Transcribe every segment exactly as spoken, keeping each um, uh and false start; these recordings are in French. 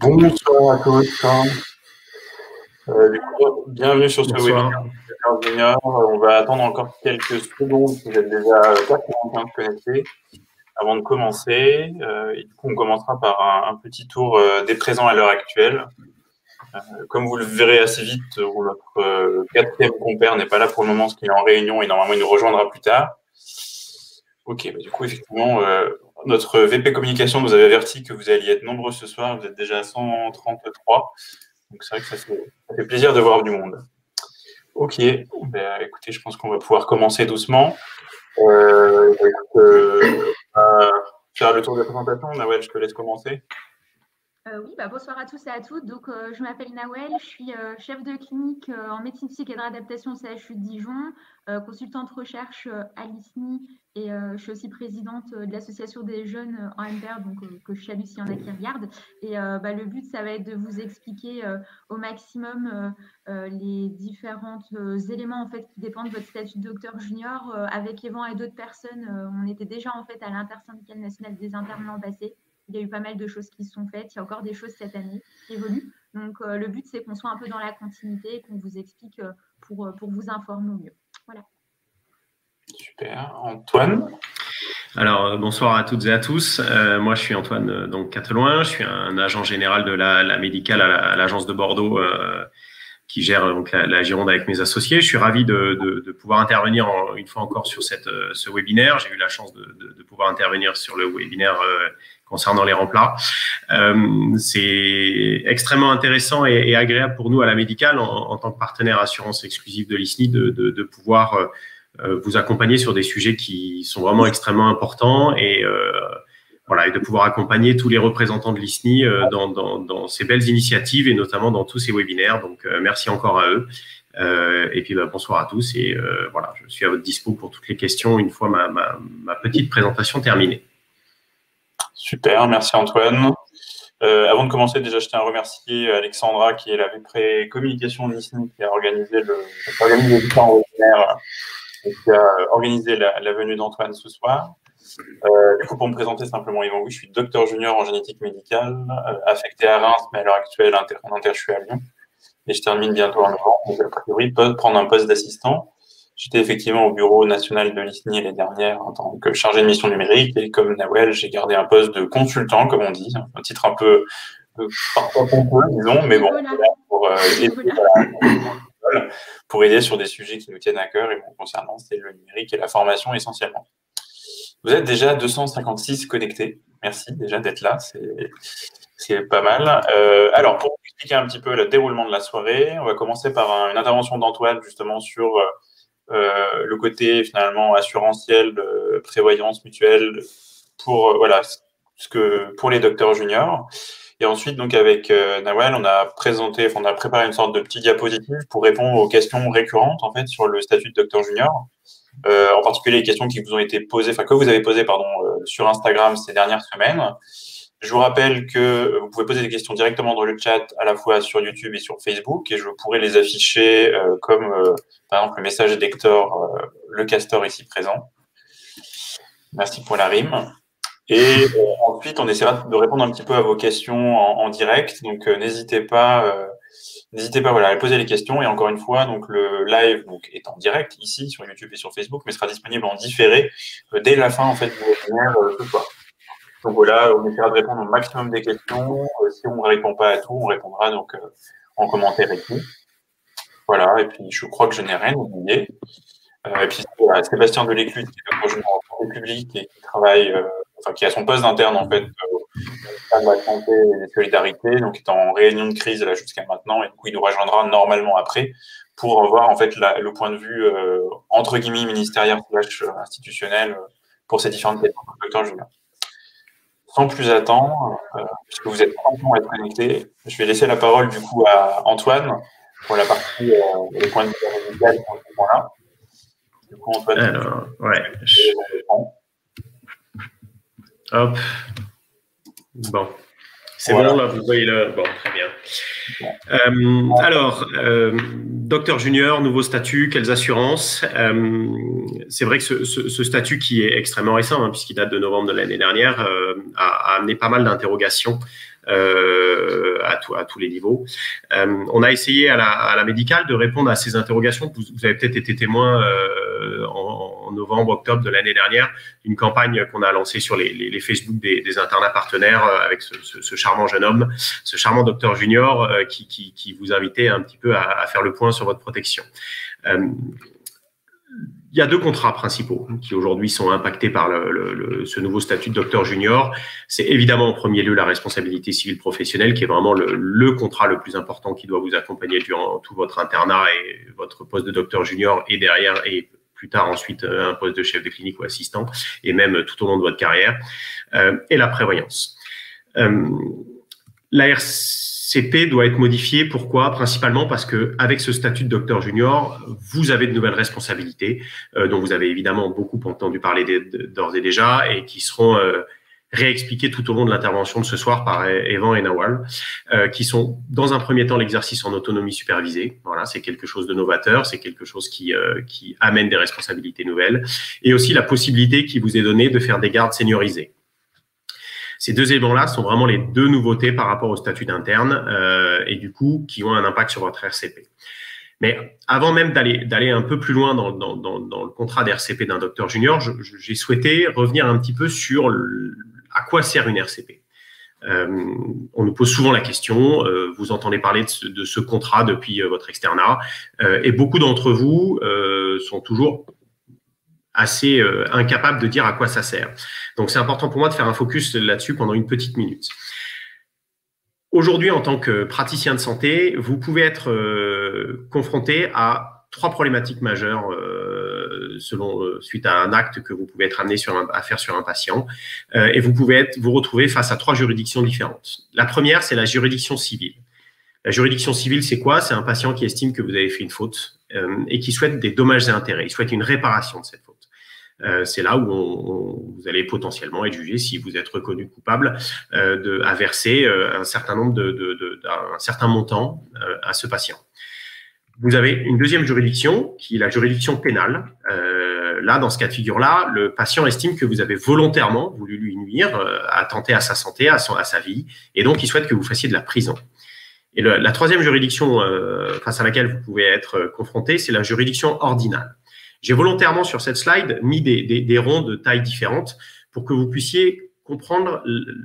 Bonsoir à tous. Euh, du coup, bienvenue sur ce Bonsoir. webinaire Junior. On va attendre encore quelques secondes si vous êtes déjà quatre-vingt-quinze connectés avant de commencer. Euh, et du coup, on commencera par un, un petit tour euh, des présents à l'heure actuelle. Euh, comme vous le verrez assez vite, notre euh, quatrième compère n'est pas là pour le moment parce qu'il est en réunion et normalement il nous rejoindra plus tard. Ok, bah du coup, effectivement, euh, notre V P Communication nous avait averti que vous alliez être nombreux ce soir. Vous êtes déjà à cent trente-trois. Donc, c'est vrai que ça fait, ça fait plaisir de voir du monde. Ok, bah, écoutez, je pense qu'on va pouvoir commencer doucement. Euh, bah, écoute, euh, on va faire le tour de la présentation. Nawel, je te laisse commencer. Euh, oui, bah, bonsoir à tous et à toutes. Donc, euh, je m'appelle Nawel, je suis euh, chef de clinique euh, en médecine psychique et de réadaptation au C H U de Dijon, euh, consultante recherche euh, à l'I S N I et euh, je suis aussi présidente euh, de l'association des jeunes euh, en M P R, donc euh, que je salue s'il y en a qui regardent. Et euh, bah, le but, ça va être de vous expliquer euh, au maximum euh, euh, les différents euh, éléments en fait qui dépendent de votre statut de docteur junior. Euh, avec Yvan et d'autres personnes, euh, on était déjà en fait à l'intersyndicale nationale des internes l'an passé. Il y a eu pas mal de choses qui se sont faites. Il y a encore des choses cette année qui évoluent. Donc, euh, le but, c'est qu'on soit un peu dans la continuité et qu'on vous explique euh, pour, pour vous informer au mieux. Voilà. Super. Antoine? Alors, euh, bonsoir à toutes et à tous. Euh, moi, je suis Antoine euh, donc Cateloin. Je suis un agent général de la, la médicale à l'agence de Bordeaux euh, qui gère donc la, la Gironde avec mes associés. Je suis ravi de, de, de pouvoir intervenir en, une fois encore sur cette, ce webinaire. J'ai eu la chance de, de, de pouvoir intervenir sur le webinaire euh, concernant les remplats. Euh, c'est extrêmement intéressant et, et agréable pour nous à la médicale en, en tant que partenaire assurance exclusive de l'I S N I de, de, de pouvoir euh, vous accompagner sur des sujets qui sont vraiment extrêmement importants et euh, voilà, et de pouvoir accompagner tous les représentants de l'I S N I euh, dans, dans, dans ces belles initiatives et notamment dans tous ces webinaires. Donc, euh, merci encore à eux. Euh, et puis, bah, bonsoir à tous. Et euh, voilà, je suis à votre dispo pour toutes les questions une fois ma, ma, ma petite présentation terminée. Super, merci Antoine. Euh, avant de commencer, déjà, je tiens à remercier Alexandra, qui est la V P Communication de l'I S N I, qui a organisé le, qui a organisé le temps webinaire et qui a organisé la, la venue d'Antoine ce soir. Euh, du coup, pour me présenter simplement, Yvan, oui, je suis docteur junior en génétique médicale, euh, affecté à Reims, mais à l'heure actuelle, inter, en inter, je suis à Lyon. Et je termine bientôt en novembre, donc a priori, prendre un poste d'assistant. J'étais effectivement au bureau national de l'I S N I l'année dernière en tant que chargé de mission numérique. Et comme Nawel, j'ai gardé un poste de consultant, comme on dit, un titre un peu, peu parfois pompeux, disons, mais bon, pour, euh, aider, voilà, pour aider sur des sujets qui nous tiennent à cœur et mon concernant, c'est le numérique et la formation essentiellement. Vous êtes déjà deux cent cinquante-six connectés. Merci déjà d'être là, c'est pas mal. Euh, alors, pour vous expliquer un petit peu le déroulement de la soirée, on va commencer par un, une intervention d'Antoine justement sur euh, le côté finalement assurantiel, de prévoyance mutuelle pour euh, voilà ce que pour les docteurs juniors. Et ensuite, donc avec euh, Nawel, on a présenté, on a préparé une sorte de petit diapositive pour répondre aux questions récurrentes en fait sur le statut de docteur junior. Euh, en particulier les questions qui vous ont été posées, enfin que vous avez posées pardon euh, sur Instagram ces dernières semaines. Je vous rappelle que vous pouvez poser des questions directement dans le chat, à la fois sur YouTube et sur Facebook, et je pourrai les afficher euh, comme euh, par exemple le message d'Hector, euh, le castor ici présent. Merci pour la rime. Et euh, ensuite, on essaiera de répondre un petit peu à vos questions en, en direct. Donc, euh, n'hésitez pas, euh, n'hésitez pas, voilà, à poser les questions. Et encore une fois, donc le live donc est en direct ici sur YouTube et sur Facebook, mais sera disponible en différé euh, dès la fin en fait du webinaire euh, ce soir. Donc voilà, on essaiera de répondre au maximum des questions. Euh, si on ne répond pas à tout, on répondra donc euh, en commentaire écrit. Voilà. Et puis, je crois que je n'ai rien oublié. Euh, et puis, voilà, Sébastien Delécluse, qui est le projet en santé publique et qui travaille. Euh, Enfin, qui a son poste d'interne en fait euh, de la santé et des solidarités, donc est en réunion de crise là jusqu'à maintenant, et du coup il nous rejoindra normalement après pour voir en fait la, le point de vue euh, entre guillemets ministériel slash institutionnel euh, pour ces différentes questions de docteur junior. Sans plus attendre, euh, puisque vous êtes promptement à être connectés, je vais laisser la parole du coup à Antoine pour la partie euh, les points de vue médical pour ce point-là. Du coup Antoine. Alors, ouais. Je... Hop. Bon. C'est voilà. Bon, là, vous voyez le... Bon, très bien. Euh, alors, euh, docteur junior, nouveau statut, quelles assurances? euh, C'est vrai que ce, ce, ce statut qui est extrêmement récent, hein, puisqu'il date de novembre de l'année dernière, euh, a, a amené pas mal d'interrogations euh, à, tout, à tous les niveaux. Euh, on a essayé à la, à la médicale de répondre à ces interrogations. Vous, vous avez peut-être été témoin euh, en, en novembre, octobre de l'année dernière, d'une campagne qu'on a lancée sur les, les, les Facebook des, des internats partenaires euh, avec ce, ce, ce charmant jeune homme, ce charmant docteur junior euh, qui, qui, qui vous invitait un petit peu à, à faire le point sur votre protection. Euh, Il y a deux contrats principaux qui aujourd'hui sont impactés par le, le, le, ce nouveau statut de docteur junior. C'est évidemment en premier lieu la responsabilité civile professionnelle qui est vraiment le, le contrat le plus important qui doit vous accompagner durant tout votre internat et votre poste de docteur junior et derrière et plus tard ensuite un poste de chef de clinique ou assistant et même tout au long de votre carrière. Euh, et la prévoyance. Euh, la R C P doit être modifiée. Pourquoi? Principalement parce que avec ce statut de docteur junior, vous avez de nouvelles responsabilités euh, dont vous avez évidemment beaucoup entendu parler d'ores et déjà et qui seront euh, réexpliquées tout au long de l'intervention de ce soir par Evan et Nawal, euh, qui sont dans un premier temps l'exercice en autonomie supervisée. Voilà, c'est quelque chose de novateur, c'est quelque chose qui euh, qui amène des responsabilités nouvelles et aussi la possibilité qui vous est donnée de faire des gardes seniorisés. Ces deux éléments-là sont vraiment les deux nouveautés par rapport au statut d'interne euh, et du coup qui ont un impact sur votre R C P. Mais avant même d'aller d'aller un peu plus loin dans, dans, dans, dans le contrat d'R C P d'un docteur junior, j'ai souhaité revenir un petit peu sur le, à quoi sert une R C P. Euh, on nous pose souvent la question, euh, vous entendez parler de ce, de ce contrat depuis euh, votre externat euh, et beaucoup d'entre vous euh, sont toujours assez euh, incapable de dire à quoi ça sert. Donc, c'est important pour moi de faire un focus là-dessus pendant une petite minute. Aujourd'hui, en tant que praticien de santé, vous pouvez être euh, confronté à trois problématiques majeures euh, selon euh, suite à un acte que vous pouvez être amené sur un, à faire sur un patient. Euh, et vous pouvez être, vous retrouver face à trois juridictions différentes. La première, c'est la juridiction civile. La juridiction civile, c'est quoi? C'est un patient qui estime que vous avez fait une faute euh, et qui souhaite des dommages et intérêts. Il souhaite une réparation de cette faute. Euh, c'est là où on, on, vous allez potentiellement être jugé si vous êtes reconnu coupable euh, de, à verser euh, un certain nombre de, de, de, un certain montant euh, à ce patient. Vous avez une deuxième juridiction qui est la juridiction pénale. Euh, là, dans ce cas de figure-là, le patient estime que vous avez volontairement voulu lui nuire, euh, attenter à sa santé, à, son, à sa vie, et donc il souhaite que vous fassiez de la prison. Et le, la troisième juridiction euh, face à laquelle vous pouvez être confronté, c'est la juridiction ordinale. J'ai volontairement sur cette slide mis des, des, des ronds de tailles différentes pour que vous puissiez comprendre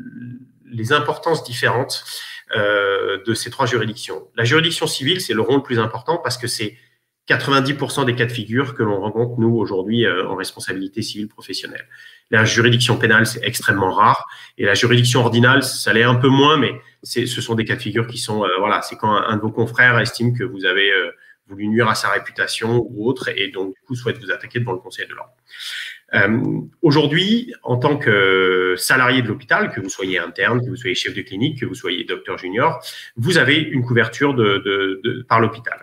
les importances différentes euh, de ces trois juridictions. La juridiction civile, c'est le rond le plus important parce que c'est quatre-vingt-dix pour cent des cas de figure que l'on rencontre, nous, aujourd'hui, euh, en responsabilité civile professionnelle. La juridiction pénale, c'est extrêmement rare. Et la juridiction ordinale, ça l'est un peu moins, mais ce sont des cas de figure qui sont, euh, voilà, c'est quand un, un de vos confrères estime que vous avez euh, voulu nuire à sa réputation ou autre, et donc, du coup, souhaite vous attaquer devant le Conseil de l'ordre. Euh, Aujourd'hui, en tant que salarié de l'hôpital, que vous soyez interne, que vous soyez chef de clinique, que vous soyez docteur junior, vous avez une couverture de, de, de, par l'hôpital.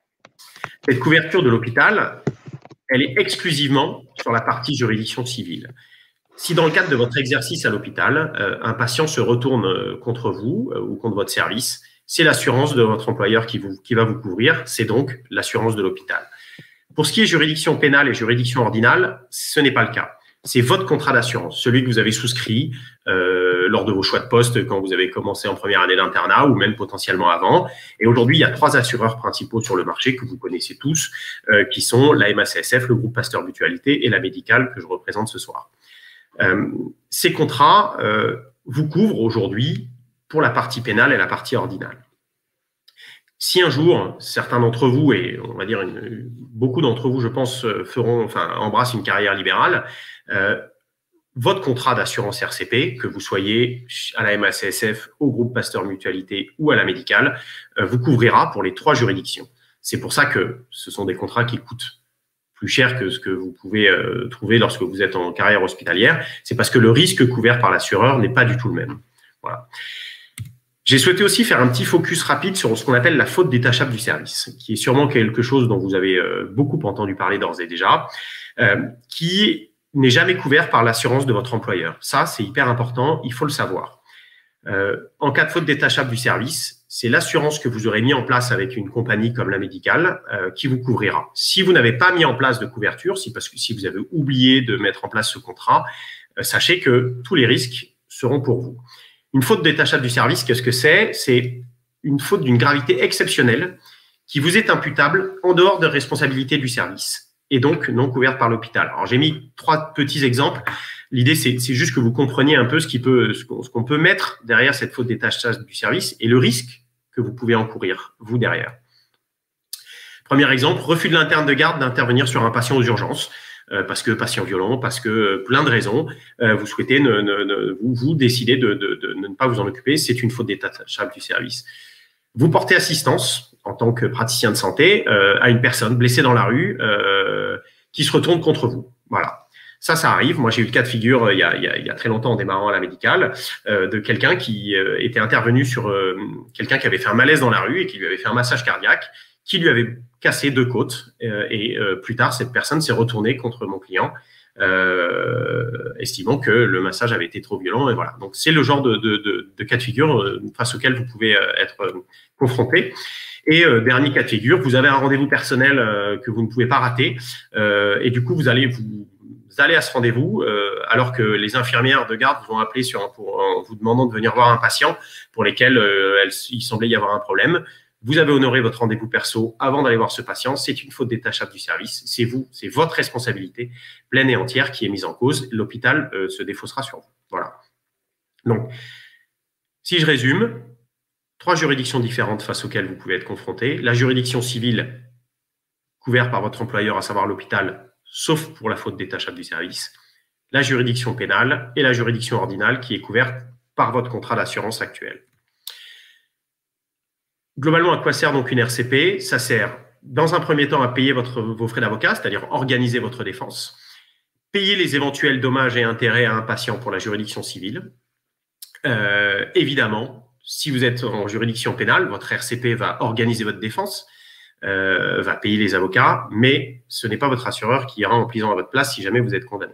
Cette couverture de l'hôpital, elle est exclusivement sur la partie juridiction civile. Si dans le cadre de votre exercice à l'hôpital, euh, un patient se retourne contre vous euh, ou contre votre service, c'est l'assurance de votre employeur qui, vous, qui va vous couvrir, c'est donc l'assurance de l'hôpital. Pour ce qui est juridiction pénale et juridiction ordinale, ce n'est pas le cas. C'est votre contrat d'assurance, celui que vous avez souscrit euh, lors de vos choix de poste quand vous avez commencé en première année d'internat ou même potentiellement avant. Et aujourd'hui, il y a trois assureurs principaux sur le marché que vous connaissez tous, euh, qui sont la M A C S F, le groupe Pasteur Mutualité et la médicale que je représente ce soir. Euh, ces contrats euh, vous couvrent aujourd'hui pour la partie pénale et la partie ordinale. Si un jour, certains d'entre vous, et on va dire une, beaucoup d'entre vous, je pense, feront, enfin, embrassent une carrière libérale, euh, votre contrat d'assurance R C P, que vous soyez à la M A C S F, au groupe Pasteur Mutualité ou à la médicale, euh, vous couvrira pour les trois juridictions. C'est pour ça que ce sont des contrats qui coûtent plus cher que ce que vous pouvez euh, trouver lorsque vous êtes en carrière hospitalière. C'est parce que le risque couvert par l'assureur n'est pas du tout le même. Voilà. J'ai souhaité aussi faire un petit focus rapide sur ce qu'on appelle la faute détachable du service, qui est sûrement quelque chose dont vous avez euh, beaucoup entendu parler d'ores et déjà, euh, qui n'est jamais couvert par l'assurance de votre employeur. Ça, c'est hyper important, il faut le savoir. Euh, en cas de faute détachable du service, c'est l'assurance que vous aurez mis en place avec une compagnie comme la médicale euh, qui vous couvrira. Si vous n'avez pas mis en place de couverture, si, parce que si vous avez oublié de mettre en place ce contrat, euh, sachez que tous les risques seront pour vous. Une faute détachable du service, qu'est-ce que c'est? C'est une faute d'une gravité exceptionnelle qui vous est imputable en dehors de responsabilité du service et donc non couverte par l'hôpital. Alors, j'ai mis trois petits exemples. L'idée, c'est juste que vous compreniez un peu ce qu'on peut, ce qu'on peut mettre derrière cette faute détachable du service et le risque que vous pouvez encourir, vous, derrière. Premier exemple, refus de l'interne de garde d'intervenir sur un patient aux urgences, euh, parce que patient violent, parce que euh, plein de raisons, euh, vous souhaitez, ne, ne, ne, vous, vous décidez de, de, de ne pas vous en occuper, c'est une faute détachable du service. Vous portez assistance en tant que praticien de santé euh, à une personne blessée dans la rue euh, qui se retourne contre vous. Voilà. Ça, ça arrive. Moi, j'ai eu le cas de figure euh, il, y a, il, y a, il y a très longtemps en démarrant à la médicale euh, de quelqu'un qui euh, était intervenu sur euh, quelqu'un qui avait fait un malaise dans la rue et qui lui avait fait un massage cardiaque, qui lui avait cassé deux côtes. Euh, et euh, plus tard, cette personne s'est retournée contre mon client, euh, estimant que le massage avait été trop violent. Et voilà. Donc, c'est le genre de, de, de, de cas de figure euh, face auquel vous pouvez euh, être euh, confronté. Et euh, dernier cas de figure, vous avez un rendez-vous personnel euh, que vous ne pouvez pas rater. Euh, et du coup, vous allez vous Vous allez à ce rendez-vous euh, alors que les infirmières de garde vous ont appelé sur un, pour, en vous demandant de venir voir un patient pour lesquels euh, elles, il semblait y avoir un problème. Vous avez honoré votre rendez-vous perso avant d'aller voir ce patient. C'est une faute détachable du service. C'est vous, c'est votre responsabilité pleine et entière qui est mise en cause. L'hôpital euh, se défaussera sur vous. Voilà. Donc, si je résume, trois juridictions différentes face auxquelles vous pouvez être confronté. La juridiction civile couverte par votre employeur, à savoir l'hôpital, sauf pour la faute détachable du service, la juridiction pénale et la juridiction ordinale qui est couverte par votre contrat d'assurance actuel. Globalement, à quoi sert donc une R C P? Ça sert dans un premier temps à payer votre, vos frais d'avocat, c'est-à-dire organiser votre défense, payer les éventuels dommages et intérêts à un patient pour la juridiction civile. Euh, évidemment, si vous êtes en juridiction pénale, votre R C P va organiser votre défense, Euh, va payer les avocats, mais ce n'est pas votre assureur qui ira en prison à votre place si jamais vous êtes condamné.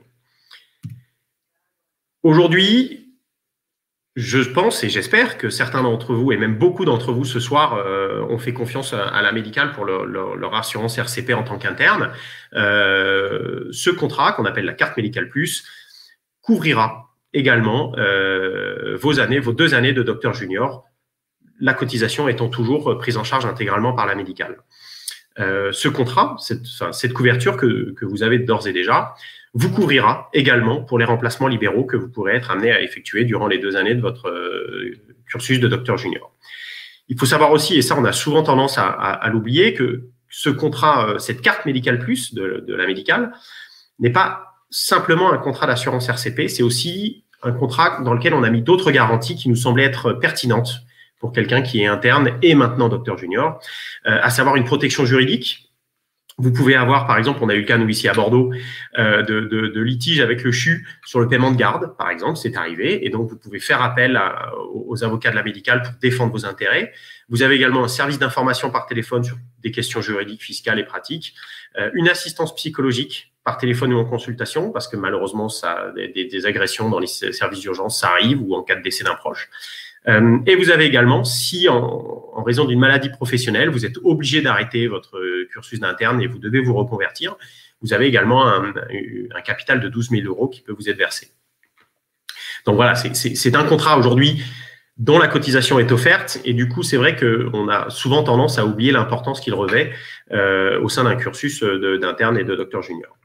Aujourd'hui, je pense et j'espère que certains d'entre vous, et même beaucoup d'entre vous ce soir, euh, ont fait confiance à, à la médicale pour leur, leur, leur assurance R C P en tant qu'interne. Euh, ce contrat, qu'on appelle la carte médicale plus, couvrira également euh, vos années, vos deux années de docteur junior, la cotisation étant toujours prise en charge intégralement par la médicale. Euh, ce contrat, cette, enfin, cette couverture que, que vous avez d'ores et déjà, vous couvrira également pour les remplacements libéraux que vous pourrez être amené à effectuer durant les deux années de votre euh, cursus de docteur junior. Il faut savoir aussi, et ça on a souvent tendance à, à, à l'oublier, que ce contrat, euh, cette carte médicale plus de, de la médicale, n'est pas simplement un contrat d'assurance R C P, c'est aussi un contrat dans lequel on a mis d'autres garanties qui nous semblaient être pertinentes pour quelqu'un qui est interne et maintenant docteur junior, euh, à savoir une protection juridique. Vous pouvez avoir, par exemple, on a eu le cas, nous, ici à Bordeaux, euh, de, de, de litige avec le C H U sur le paiement de garde, par exemple, c'est arrivé, et donc vous pouvez faire appel à, aux avocats de la médicale pour défendre vos intérêts. Vous avez également un service d'information par téléphone sur des questions juridiques, fiscales et pratiques, euh, une assistance psychologique par téléphone ou en consultation, parce que malheureusement, ça, des, des agressions dans les services d'urgence, ça arrive, ou en cas de décès d'un proche. Euh, et vous avez également, si en, en raison d'une maladie professionnelle, vous êtes obligé d'arrêter votre cursus d'interne et vous devez vous reconvertir, vous avez également un, un capital de douze mille euros qui peut vous être versé. Donc voilà, c'est un contrat aujourd'hui dont la cotisation est offerte et du coup, c'est vrai qu'on a souvent tendance à oublier l'importance qu'il revêt euh, au sein d'un cursus d'interne et de docteur junior.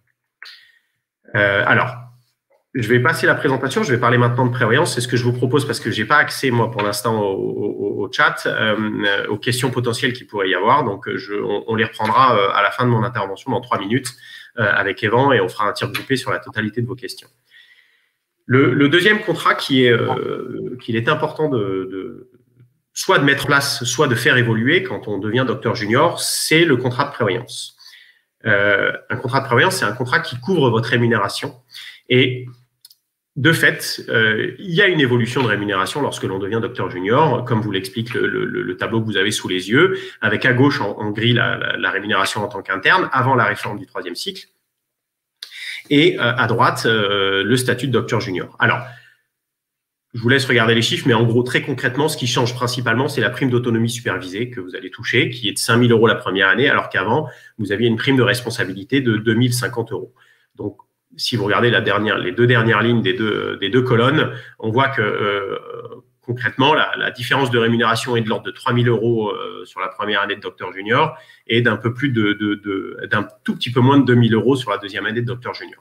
Euh, alors, je vais passer la présentation, je vais parler maintenant de prévoyance. C'est ce que je vous propose parce que je n'ai pas accès, moi, pour l'instant, au, au, au chat, euh, aux questions potentielles qu'il pourrait y avoir. Donc, je, on, on les reprendra euh, à la fin de mon intervention dans trois minutes euh, avec Evan et on fera un tir groupé sur la totalité de vos questions. Le, le deuxième contrat qui est, euh, qu'il est important de, de soit de mettre en place, soit de faire évoluer quand on devient docteur junior, c'est le contrat de prévoyance. Euh, un contrat de prévoyance, c'est un contrat qui couvre votre rémunération. Et de fait, euh, il y a une évolution de rémunération lorsque l'on devient docteur junior, comme vous l'explique le, le, le tableau que vous avez sous les yeux, avec à gauche en, en gris la, la, la rémunération en tant qu'interne avant la réforme du troisième cycle, et euh, à droite euh, le statut de docteur junior. Alors, je vous laisse regarder les chiffres, mais en gros, très concrètement, ce qui change principalement, c'est la prime d'autonomie supervisée que vous allez toucher, qui est de cinq mille euros la première année, alors qu'avant, vous aviez une prime de responsabilité de deux mille cinquante euros. Donc, si vous regardez la dernière, les deux dernières lignes des deux, des deux colonnes, on voit que euh, concrètement, la, la différence de rémunération est de l'ordre de trois mille euros euh, sur la première année de docteur junior et d'un peu plus de, de, de d'un tout petit peu moins de deux mille euros sur la deuxième année de docteur junior.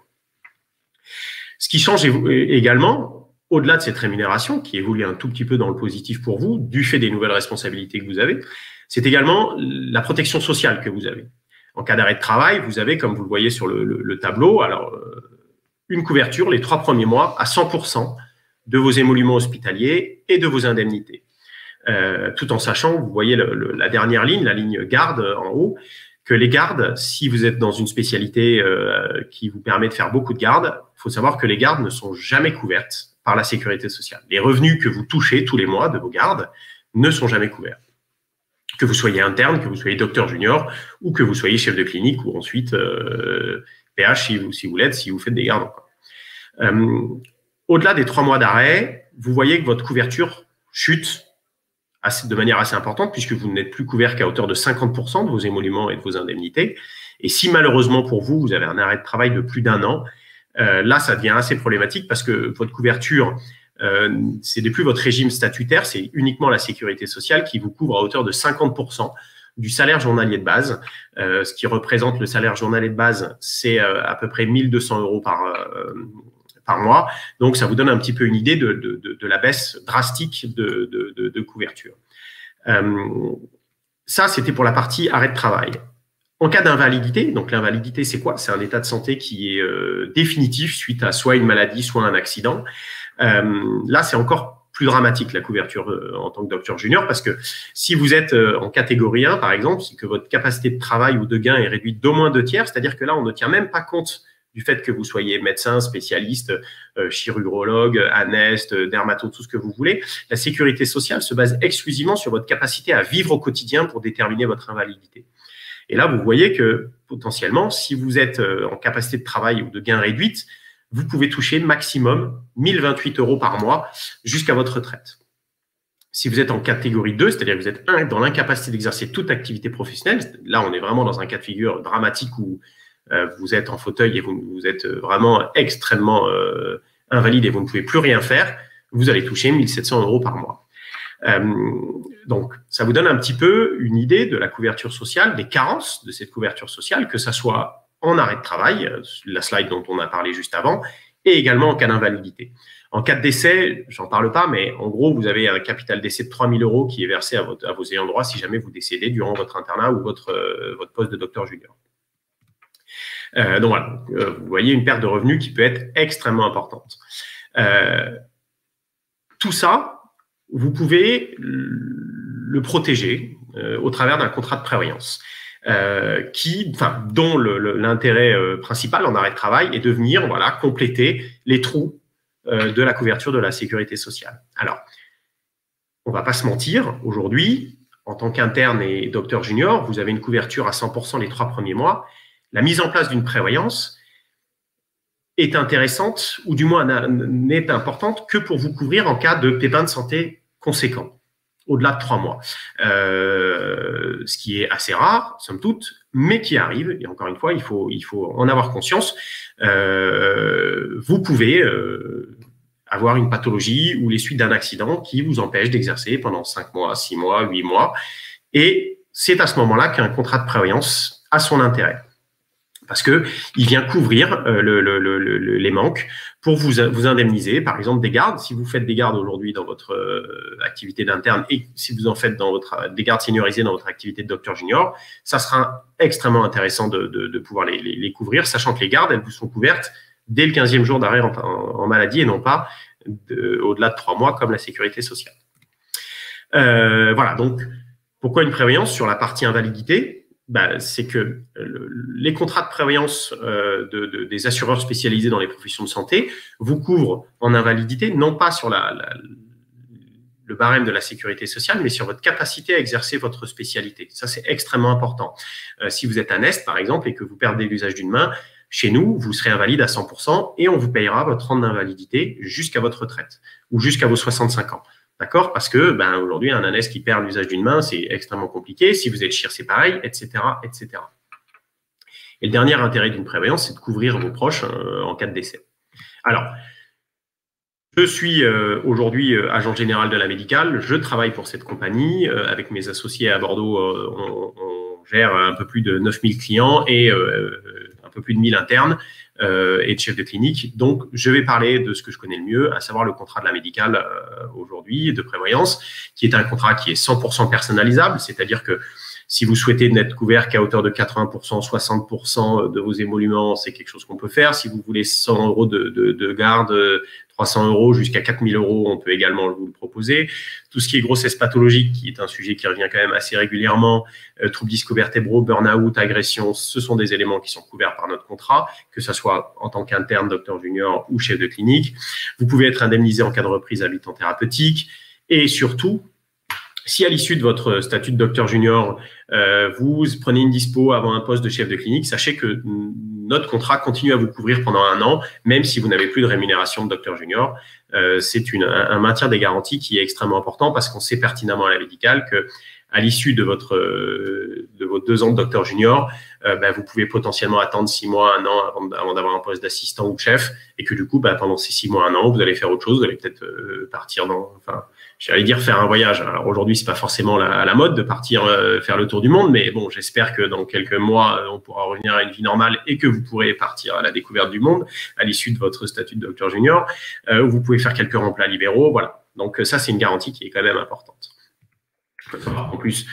Ce qui change également, au-delà de cette rémunération, qui évolue un tout petit peu dans le positif pour vous, du fait des nouvelles responsabilités que vous avez, c'est également la protection sociale que vous avez. En cas d'arrêt de travail, vous avez, comme vous le voyez sur le, le, le tableau, alors une couverture les trois premiers mois à cent pour cent de vos émoluments hospitaliers et de vos indemnités. Euh, tout en sachant, vous voyez le, le, la dernière ligne, la ligne garde en haut, que les gardes, si vous êtes dans une spécialité euh, qui vous permet de faire beaucoup de gardes, il faut savoir que les gardes ne sont jamais couvertes par la sécurité sociale. Les revenus que vous touchez tous les mois de vos gardes ne sont jamais couverts. Que vous soyez interne, que vous soyez docteur junior ou que vous soyez chef de clinique ou ensuite euh, P H si vous, si vous l'êtes, si vous faites des gardes encore. Euh, au-delà des trois mois d'arrêt, vous voyez que votre couverture chute assez, de manière assez importante puisque vous n'êtes plus couvert qu'à hauteur de cinquante pour cent de vos émoluments et de vos indemnités. Et si malheureusement pour vous, vous avez un arrêt de travail de plus d'un an, Euh, là, ça devient assez problématique parce que votre couverture, euh, ce n'est plus votre régime statutaire, c'est uniquement la sécurité sociale qui vous couvre à hauteur de cinquante pour cent du salaire journalier de base. Euh, ce qui représente le salaire journalier de base, c'est euh, à peu près mille deux cents euros par, euh, par mois. Donc, ça vous donne un petit peu une idée de, de, de, de la baisse drastique de, de, de, de couverture. Euh, ça, c'était pour la partie arrêt de travail. En cas d'invalidité, donc l'invalidité, c'est quoi? C'est un état de santé qui est euh, définitif suite à soit une maladie, soit un accident. Euh, là, c'est encore plus dramatique la couverture euh, en tant que docteur junior parce que si vous êtes euh, en catégorie un, par exemple, c'est que votre capacité de travail ou de gain est réduite d'au moins deux tiers, c'est-à-dire que là, on ne tient même pas compte du fait que vous soyez médecin, spécialiste, euh, chirurgologue, aneste, dermato, tout ce que vous voulez. La sécurité sociale se base exclusivement sur votre capacité à vivre au quotidien pour déterminer votre invalidité. Et là, vous voyez que potentiellement, si vous êtes en capacité de travail ou de gain réduite, vous pouvez toucher maximum mille vingt-huit euros par mois jusqu'à votre retraite. Si vous êtes en catégorie deux, c'est-à-dire que vous êtes dans l'incapacité d'exercer toute activité professionnelle, là, on est vraiment dans un cas de figure dramatique où euh, vous êtes en fauteuil et vous, vous êtes vraiment extrêmement euh, invalide et vous ne pouvez plus rien faire, vous allez toucher mille sept cents euros par mois. Euh, donc, ça vous donne un petit peu une idée de la couverture sociale, des carences de cette couverture sociale, que ça soit en arrêt de travail, la slide dont on a parlé juste avant, et également en cas d'invalidité. En cas de décès, j'en parle pas, mais en gros, vous avez un capital décès de trois mille euros qui est versé à, votre, à vos ayants droit si jamais vous décédez durant votre internat ou votre, euh, votre poste de docteur junior. Euh, donc voilà, euh, vous voyez une perte de revenus qui peut être extrêmement importante. Euh, tout ça, vous pouvez le protéger euh, au travers d'un contrat de prévoyance, euh, qui, enfin, dont l'intérêt euh, principal en arrêt de travail est de venir, voilà, compléter les trous euh, de la couverture de la sécurité sociale. Alors, on va pas se mentir, aujourd'hui, en tant qu'interne et docteur junior, vous avez une couverture à cent pour cent les trois premiers mois. La mise en place d'une prévoyance est intéressante, ou du moins n'est importante que pour vous couvrir en cas de pépin de santé conséquent, au-delà de trois mois. Euh, ce qui est assez rare, somme toute, mais qui arrive, et encore une fois, il faut, il faut en avoir conscience. Euh, vous pouvez euh, avoir une pathologie ou les suites d'un accident qui vous empêche d'exercer pendant cinq mois, six mois, huit mois, et c'est à ce moment-là qu'un contrat de prévoyance a son intérêt. Parce que il vient couvrir euh, le, le, le, le, les manques pour vous, vous indemniser, par exemple, des gardes. Si vous faites des gardes aujourd'hui dans votre euh, activité d'interne et si vous en faites dans votre, des gardes seniorisés dans votre activité de docteur junior, ça sera extrêmement intéressant de, de, de pouvoir les, les, les couvrir, sachant que les gardes, elles vous sont couvertes dès le quinzième jour d'arrêt en, en, en maladie et non pas au-delà de trois mois comme la sécurité sociale. Euh, voilà, donc pourquoi une prévoyance sur la partie invalidité? Ben, c'est que le, les contrats de prévoyance euh, de, de, des assureurs spécialisés dans les professions de santé vous couvrent en invalidité, non pas sur la, la, le barème de la sécurité sociale, mais sur votre capacité à exercer votre spécialité. Ça, c'est extrêmement important. Euh, si vous êtes aneste, par exemple, et que vous perdez l'usage d'une main, chez nous, vous serez invalide à cent pour cent et on vous payera votre rente d'invalidité jusqu'à votre retraite ou jusqu'à vos soixante-cinq ans. D'accord? Parce que ben, aujourd'hui, un ânesse qui perd l'usage d'une main, c'est extrêmement compliqué. Si vous êtes chir, c'est pareil, et cetera, et cetera. Et le dernier intérêt d'une prévoyance, c'est de couvrir vos proches euh, en cas de décès. Alors, je suis euh, aujourd'hui euh, agent général de la médicale. Je travaille pour cette compagnie. Euh, avec mes associés à Bordeaux, euh, on, on gère un peu plus de neuf mille clients et euh, un peu plus de mille internes euh, et de chefs de clinique. Donc, je vais parler de ce que je connais le mieux, à savoir le contrat de la médicale euh, aujourd'hui de prévoyance, qui est un contrat qui est cent pour cent personnalisable, c'est-à-dire que si vous souhaitez n'être couvert qu'à hauteur de quatre-vingts pour cent, soixante pour cent de vos émoluments, c'est quelque chose qu'on peut faire. Si vous voulez cent euros de, de, de garde, trois cents euros jusqu'à quatre mille euros, on peut également vous le proposer. Tout ce qui est grossesse pathologique, qui est un sujet qui revient quand même assez régulièrement, euh, troubles disco-vertébraux, burn-out, agression, ce sont des éléments qui sont couverts par notre contrat, que ce soit en tant qu'interne, docteur junior ou chef de clinique. Vous pouvez être indemnisé en cas de reprise habitant thérapeutique et surtout, si à l'issue de votre statut de docteur junior, euh, vous prenez une dispo avant un poste de chef de clinique, sachez que notre contrat continue à vous couvrir pendant un an, même si vous n'avez plus de rémunération de docteur junior. Euh, c'est une, un, un maintien des garanties qui est extrêmement important parce qu'on sait pertinemment à la médicale que à l'issue de votre euh, de vos deux ans de docteur junior, euh, ben, vous pouvez potentiellement attendre six mois, un an avant, avant d'avoir un poste d'assistant ou de chef, et que du coup, ben, pendant ces six mois, un an, vous allez faire autre chose, vous allez peut-être euh, partir dans, enfin, j'allais dire faire un voyage. Alors aujourd'hui, c'est pas forcément la, à la mode de partir euh, faire le tour du monde, mais bon, j'espère que dans quelques mois, euh, on pourra revenir à une vie normale et que vous pourrez partir à la découverte du monde à l'issue de votre statut de docteur junior. Euh, vous pouvez faire quelques remplats libéraux, voilà. Donc ça, c'est une garantie qui est quand même importante. En plus,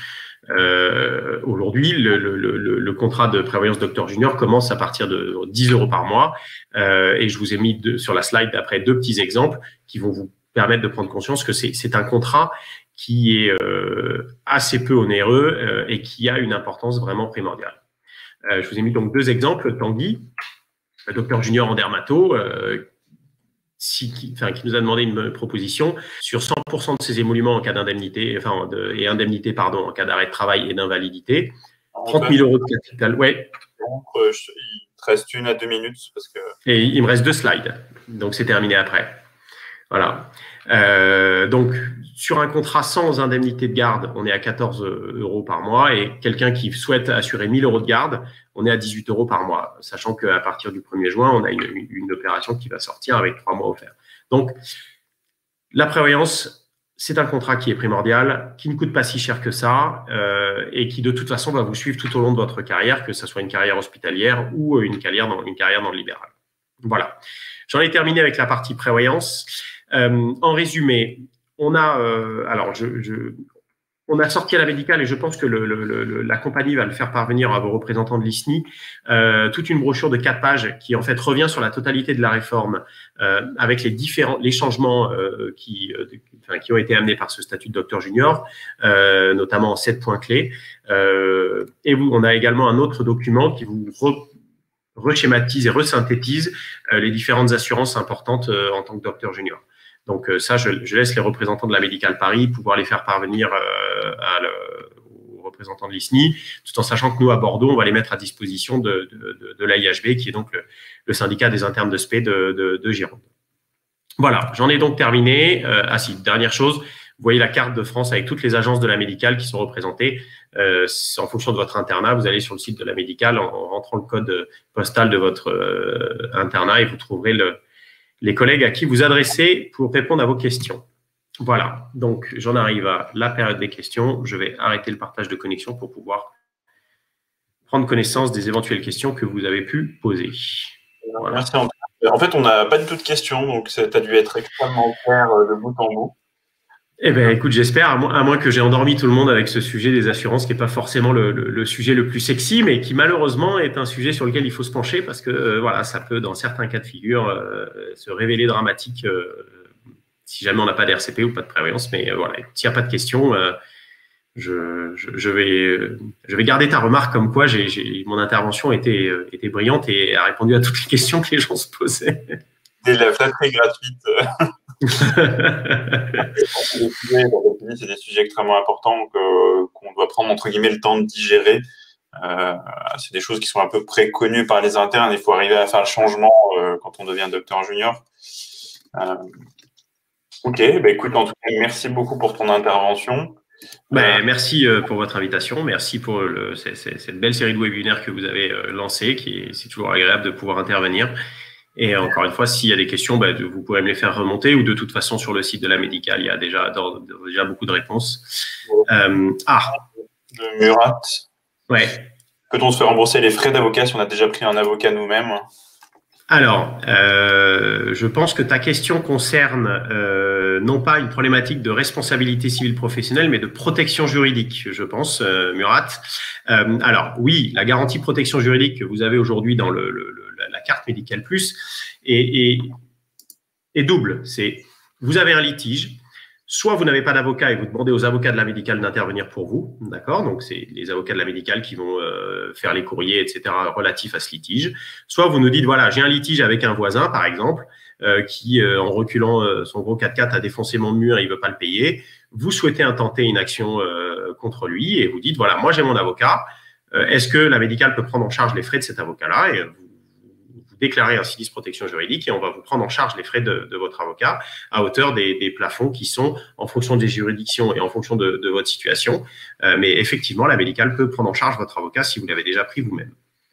euh, aujourd'hui, le, le, le, le contrat de prévoyance docteur junior commence à partir de dix euros par mois. Euh, et je vous ai mis deux, sur la slide d'après deux petits exemples qui vont vous permettre de prendre conscience que c'est un contrat qui est euh, assez peu onéreux euh, et qui a une importance vraiment primordiale. Euh, je vous ai mis donc deux exemples. Tanguy, docteur junior en dermato, euh, Si, qui, enfin, qui nous a demandé une proposition sur cent pour cent de ses émoluments en cas d'indemnité, enfin, de, et indemnité, pardon, en cas d'arrêt de travail et d'invalidité. trente mille euros de capital, ouais. Donc, euh, je, il te reste une à deux minutes parce que. Et il me reste deux slides, donc c'est terminé après. Voilà. Euh, donc, sur un contrat sans indemnité de garde, on est à quatorze euros par mois et quelqu'un qui souhaite assurer mille euros de garde, on est à dix-huit euros par mois, sachant qu'à partir du premier juin, on a une, une, une opération qui va sortir avec trois mois offerts. Donc, la prévoyance, c'est un contrat qui est primordial, qui ne coûte pas si cher que ça euh, et qui, de toute façon, va vous suivre tout au long de votre carrière, que ce soit une carrière hospitalière ou une carrière dans, une carrière dans le libéral. Voilà. J'en ai terminé avec la partie prévoyance. Euh, en résumé, on a, euh, alors je, je, on a sorti à la médicale et je pense que le, le, le, la compagnie va le faire parvenir à vos représentants de l'I S N I, euh, toute une brochure de quatre pages qui en fait revient sur la totalité de la réforme euh, avec les différents, les changements euh, qui, euh, enfin, qui ont été amenés par ce statut de docteur junior, euh, notamment en sept points clés. Euh, et vous, on a également un autre document qui vous re, reschématise et resynthétise euh, les différentes assurances importantes euh, en tant que docteur junior. Donc euh, ça, je, je laisse les représentants de la Médicale Paris pouvoir les faire parvenir euh, à le, aux représentants de l'I S N I, tout en sachant que nous, à Bordeaux, on va les mettre à disposition de, de, de, de l'A I H B, qui est donc le, le syndicat des internes de S P de, de, de Gironde. Voilà, j'en ai donc terminé. Euh, ah si, dernière chose, vous voyez la carte de France avec toutes les agences de la Médicale qui sont représentées. Euh, en fonction de votre internat, vous allez sur le site de la Médicale en, en rentrant le code postal de votre euh, internat et vous trouverez le les collègues à qui vous adressez pour répondre à vos questions. Voilà, donc j'en arrive à la période des questions. Je vais arrêter le partage de connexion pour pouvoir prendre connaissance des éventuelles questions que vous avez pu poser. Voilà. Merci Antoine. En fait, on n'a pas du tout de questions, donc tu as dû être extrêmement clair de bout en bout. Eh bien, écoute, j'espère, à, à moins que j'ai endormi tout le monde avec ce sujet des assurances, qui n'est pas forcément le, le, le sujet le plus sexy, mais qui malheureusement est un sujet sur lequel il faut se pencher parce que euh, voilà, ça peut, dans certains cas de figure, euh, se révéler dramatique euh, si jamais on n'a pas d'R C P ou pas de prévoyance. Mais euh, voilà, s'il n'y a pas de questions, euh, je, je, je, vais, euh, je vais garder ta remarque comme quoi j'ai, j'ai, mon intervention était, euh, était brillante et a répondu à toutes les questions que les gens se posaient. C'est la flatterie gratuite. C'est des sujets extrêmement importants qu'on qu doit prendre entre guillemets le temps de digérer Euh, c'est des choses qui sont à peu près connues par les internes. Il faut arriver à faire le changement euh, quand on devient docteur junior. Euh, ok, bah, écoute, en tout cas, merci beaucoup pour ton intervention. Ben, merci pour votre invitation, merci pour le, c est, c est, cette belle série de webinaires que vous avez lancée, qui c'est toujours agréable de pouvoir intervenir. Et encore une fois, s'il y a des questions, ben, vous pourrez me les faire remonter, ou de toute façon sur le site de la médicale, il y a déjà, déjà beaucoup de réponses. Euh, ah, de Murat. Ouais. Peut-on se faire rembourser les frais d'avocat si on a déjà pris un avocat nous-mêmes? Alors, euh, je pense que ta question concerne euh, non pas une problématique de responsabilité civile professionnelle, mais de protection juridique, je pense, euh, Murat. Euh, alors, oui, la garantie protection juridique que vous avez aujourd'hui dans le, le, le, la carte médicale plus est, est, est double. C'est, vous avez un litige, soit vous n'avez pas d'avocat et vous demandez aux avocats de la médicale d'intervenir pour vous, d'accord? Donc, c'est les avocats de la médicale qui vont euh, faire les courriers, et cetera, relatifs à ce litige. Soit vous nous dites, voilà, j'ai un litige avec un voisin, par exemple, euh, qui, euh, en reculant euh, son gros quatre quatre, a défoncé mon mur et il veut pas le payer. Vous souhaitez intenter une action euh, contre lui et vous dites, voilà, moi j'ai mon avocat. Euh, Est-ce que la médicale peut prendre en charge les frais de cet avocat-là? Et vous déclarer un sinistre protection juridique et on va vous prendre en charge les frais de, de votre avocat à hauteur des, des plafonds qui sont en fonction des juridictions et en fonction de, de votre situation. Euh, mais effectivement, la médicale peut prendre en charge votre avocat si vous l'avez déjà pris vous-même.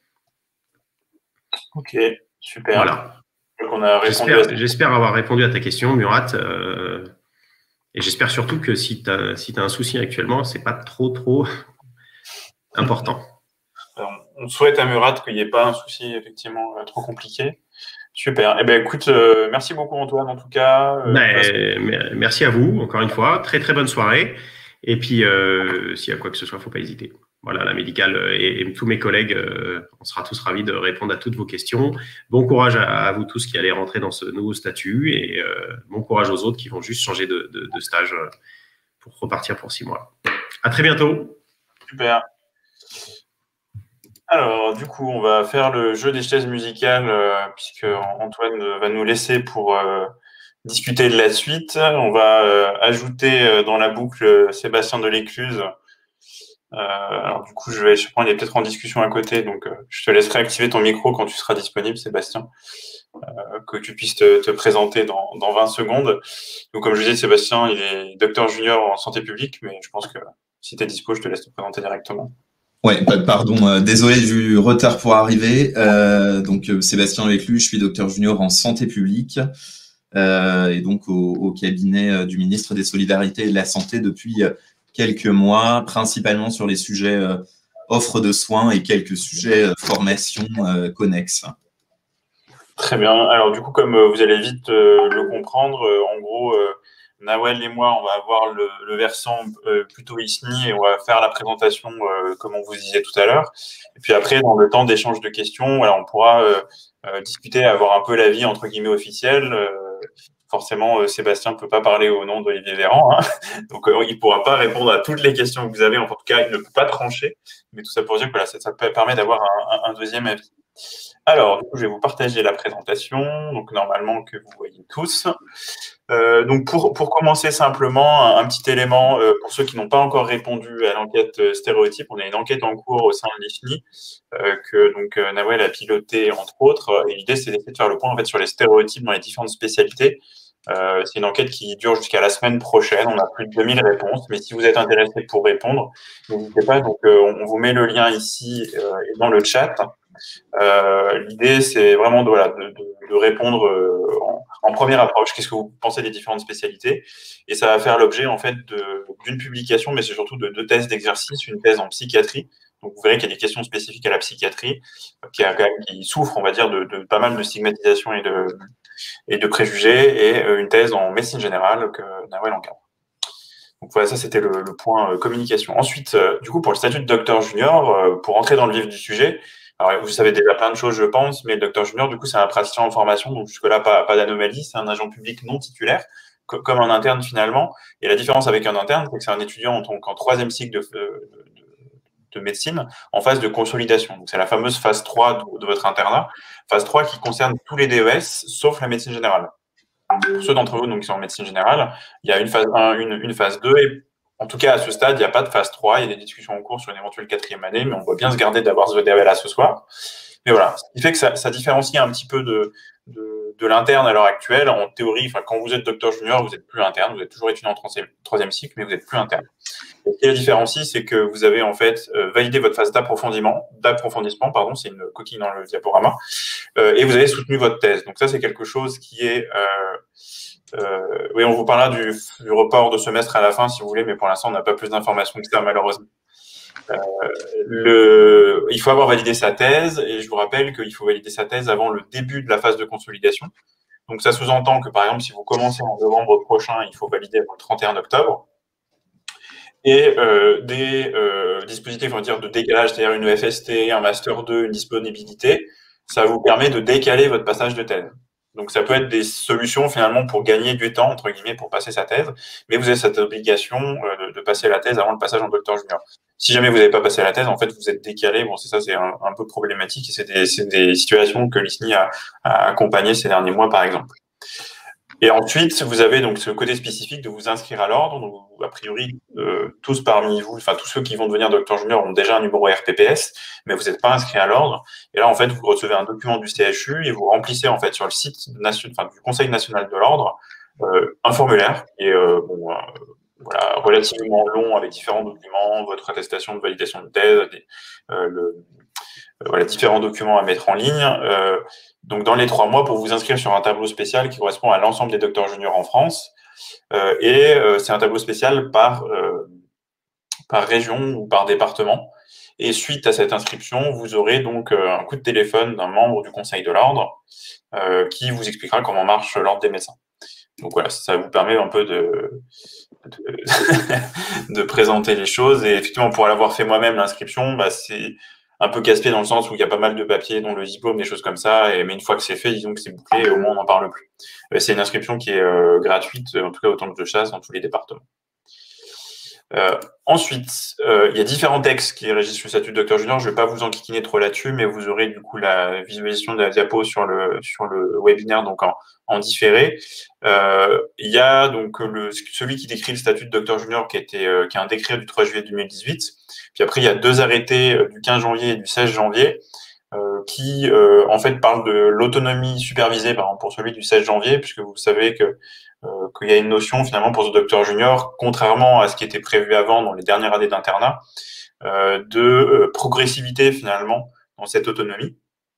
Ok, super. Voilà. J'espère avoir répondu à ta question, Murat. Euh, et j'espère surtout que si tu as, si tu as un souci actuellement, ce n'est pas trop, trop important. On souhaite à Murat qu'il n'y ait pas un souci effectivement euh, trop compliqué. Super. Eh ben, écoute, euh, merci beaucoup Antoine en tout cas. Euh, ben, merci à vous, encore une fois. Très, très bonne soirée. Et puis, euh, s'il y a quoi que ce soit, il ne faut pas hésiter. Voilà, la médicale et, et tous mes collègues, euh, on sera tous ravis de répondre à toutes vos questions. Bon courage à, à vous tous qui allez rentrer dans ce nouveau statut et euh, bon courage aux autres qui vont juste changer de, de, de stage pour repartir pour six mois. À très bientôt. Super. Alors, du coup, on va faire le jeu des chaises musicales euh, puisque Antoine va nous laisser pour euh, discuter de la suite. On va euh, ajouter euh, dans la boucle Sébastien Delécluze. Euh, alors, du coup, je vais, je pense, il est peut-être en discussion à côté, donc euh, je te laisserai activer ton micro quand tu seras disponible, Sébastien, euh, que tu puisses te, te présenter dans, dans vingt secondes. Donc, comme je disais, Sébastien, il est docteur junior en santé publique, mais je pense que si tu es dispo, je te laisse te présenter directement. Ouais, pardon, euh, désolé du retard pour arriver. Euh, donc euh, Sébastien Delécluze, je suis docteur junior en santé publique euh, et donc au, au cabinet euh, du ministre des Solidarités et de la Santé depuis euh, quelques mois, principalement sur les sujets euh, offre de soins et quelques sujets euh, formation euh, connexes. Très bien. Alors du coup, comme euh, vous allez vite euh, le comprendre, euh, en gros, euh, Nawel et moi, on va avoir le, le versant euh, plutôt I S N I et on va faire la présentation euh, comme on vous disait tout à l'heure. Et puis après, dans le temps d'échange de questions, voilà, on pourra euh, euh, discuter, avoir un peu l'avis entre guillemets officiel. Euh, forcément, euh, Sébastien ne peut pas parler au nom d'Olivier Véran, hein, donc euh, il ne pourra pas répondre à toutes les questions que vous avez. En tout cas, il ne peut pas trancher. Mais tout ça pour dire que voilà, ça, ça permet d'avoir un, un, un deuxième avis. Alors, du coup, je vais vous partager la présentation, donc normalement que vous voyez tous. Euh, donc, pour, pour commencer simplement, un, un petit élément euh, pour ceux qui n'ont pas encore répondu à l'enquête euh, stéréotype. On a une enquête en cours au sein de l'I S N I euh, que donc euh, Nawel a piloté entre autres. Et l'idée, c'est d'essayer de faire le point en fait sur les stéréotypes dans les différentes spécialités. Euh, c'est une enquête qui dure jusqu'à la semaine prochaine. On a plus de deux mille réponses, mais si vous êtes intéressé pour répondre, n'hésitez pas. Donc, euh, on vous met le lien ici euh, et dans le chat. Euh, L'idée, c'est vraiment de, voilà, de, de, de répondre euh, en, en première approche. Qu'est-ce que vous pensez des différentes spécialités? Et ça va faire l'objet en fait d'une publication, mais c'est surtout de deux thèses d'exercice, une thèse en psychiatrie. Donc, vous verrez qu'il y a des questions spécifiques à la psychiatrie qui, a, qui souffrent, on va dire, de, de pas mal de stigmatisation et de, et de préjugés, et une thèse en médecine générale que Nawel encadre. Donc voilà, ça c'était le, le point euh, communication. Ensuite, euh, du coup, pour le statut de docteur junior, euh, pour entrer dans le vif du sujet, alors vous savez déjà plein de choses, je pense, mais le docteur junior, du coup, c'est un praticien en formation, donc jusque-là, pas, pas d'anomalie, c'est un agent public non titulaire, co comme un interne finalement. Et la différence avec un interne, c'est que c'est un étudiant en, en troisième cycle de, de, de médecine en phase de consolidation. Donc c'est la fameuse phase trois de, de votre internat, phase trois qui concerne tous les D E S, sauf la médecine générale. Pour ceux d'entre vous donc, qui sont en médecine générale, il y a une phase un, une, une phase deux, et En tout cas, à ce stade, il n'y a pas de phase trois, il y a des discussions en cours sur une éventuelle quatrième année, mais on va bien se garder d'avoir ce V D A là ce soir. Mais voilà, ce qui fait que ça, ça différencie un petit peu de, de, de l'interne à l'heure actuelle. En théorie, enfin, quand vous êtes docteur junior, vous n'êtes plus interne, vous êtes toujours étudiant en troisième, troisième cycle, mais vous n'êtes plus interne. Et ce qui la différencie, c'est que vous avez en fait euh, validé votre phase d'approfondissement, d'approfondissement, pardon, c'est une coquille dans le diaporama, euh, et vous avez soutenu votre thèse. Donc ça, c'est quelque chose qui est... Euh, euh, oui, on vous parlera du, du report de semestre à la fin, si vous voulez, mais pour l'instant, on n'a pas plus d'informations que ça, malheureusement. Euh, le, il faut avoir validé sa thèse, et je vous rappelle qu'il faut valider sa thèse avant le début de la phase de consolidation. Donc ça sous-entend que, par exemple, si vous commencez en novembre prochain, il faut valider avant le trente et un octobre. Et euh, des euh, dispositifs, on va dire, de décalage, c'est-à-dire une E F S T, un Master deux, une disponibilité, ça vous permet de décaler votre passage de thèse. Donc, ça peut être des solutions, finalement, pour gagner du temps, entre guillemets, pour passer sa thèse, mais vous avez cette obligation euh, de, de passer la thèse avant le passage en docteur junior. Si jamais vous n'avez pas passé la thèse, en fait, vous êtes décalé. Bon, c'est ça, c'est un, un peu problématique, et c'est des, c'est des situations que l'I S N I a, a accompagnées ces derniers mois, par exemple. Et ensuite, vous avez donc ce côté spécifique de vous inscrire à l'ordre. Donc, a priori, euh, tous parmi vous, enfin tous ceux qui vont devenir docteur junior ont déjà un numéro R P P S, mais vous n'êtes pas inscrit à l'ordre. Et là, en fait, vous recevez un document du C H U et vous remplissez en fait sur le site nation, enfin, du Conseil national de l'ordre euh, un formulaire qui est euh, bon, euh, voilà, relativement long avec différents documents, votre attestation de validation de thèse, des, euh, le, euh, voilà, différents documents à mettre en ligne. Euh, donc, dans les trois mois, pour vous inscrire sur un tableau spécial qui correspond à l'ensemble des docteurs juniors en France. Euh, et euh, c'est un tableau spécial par, euh, par région ou par département. Et suite à cette inscription, vous aurez donc euh, un coup de téléphone d'un membre du Conseil de l'ordre euh, qui vous expliquera comment marche l'ordre des médecins. Donc voilà, ça vous permet un peu de, de, de présenter les choses. Et effectivement, pour l'avoir fait moi-même, l'inscription, bah, c'est un peu casse-pied dans le sens où il y a pas mal de papiers, dont le diplôme, des choses comme ça. Et, mais une fois que c'est fait, disons que c'est bouclé et au moins on n'en parle plus. C'est une inscription qui est euh, gratuite, en tout cas autant que je chasse, dans tous les départements. Euh, ensuite, euh, il y a différents textes qui régissent le statut de docteur junior. Je ne vais pas vous enquiquiner trop là-dessus, mais vous aurez du coup la visualisation de la diapo sur le, sur le webinaire, donc en, en différé. Euh, il y a donc le, celui qui décrit le statut de docteur junior qui, a été, euh, qui est un décret du trois juillet deux mille dix-huit. Puis après, il y a deux arrêtés euh, du quinze janvier et du seize janvier euh, qui, euh, en fait, parlent de l'autonomie supervisée, par exemple, pour celui du seize janvier, puisque vous savez que Euh, qu'il y a une notion finalement pour ce docteur junior, contrairement à ce qui était prévu avant dans les dernières années d'internat, euh, de euh, progressivité finalement dans cette autonomie.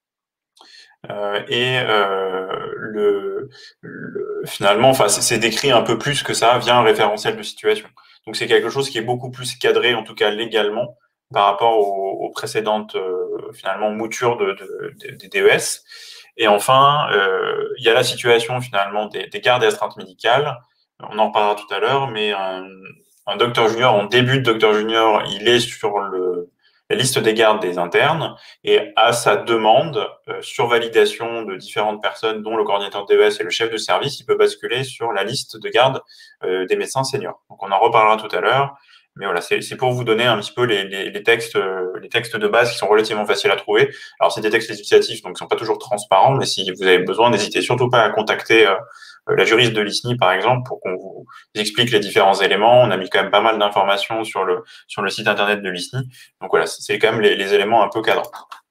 Euh, et euh, le, le, finalement, enfin, c'est décrit un peu plus que ça via un référentiel de situation. Donc c'est quelque chose qui est beaucoup plus cadré, en tout cas légalement, par rapport aux, aux précédentes euh, finalement moutures de, de, de, des D E S. Et enfin, euh, il y a la situation finalement des, des gardes et astreintes médicales. On en reparlera tout à l'heure, mais un, un docteur junior, en début de docteur junior, il est sur le, la liste des gardes des internes et à sa demande, euh, sur validation de différentes personnes, dont le coordinateur de D E S et le chef de service, il peut basculer sur la liste de garde euh, des médecins seniors. Donc on en reparlera tout à l'heure. Mais voilà, c'est pour vous donner un petit peu les, les, les textes, euh, les textes de base qui sont relativement faciles à trouver. Alors c'est des textes législatifs, donc ils sont pas toujours transparents, mais si vous avez besoin, n'hésitez surtout pas à contacter euh, la juriste de l'I S N I par exemple pour qu'on vous explique les différents éléments. On a mis quand même pas mal d'informations sur le sur le site internet de l'I S N I, donc voilà, c'est quand même les, les éléments un peu cadrants.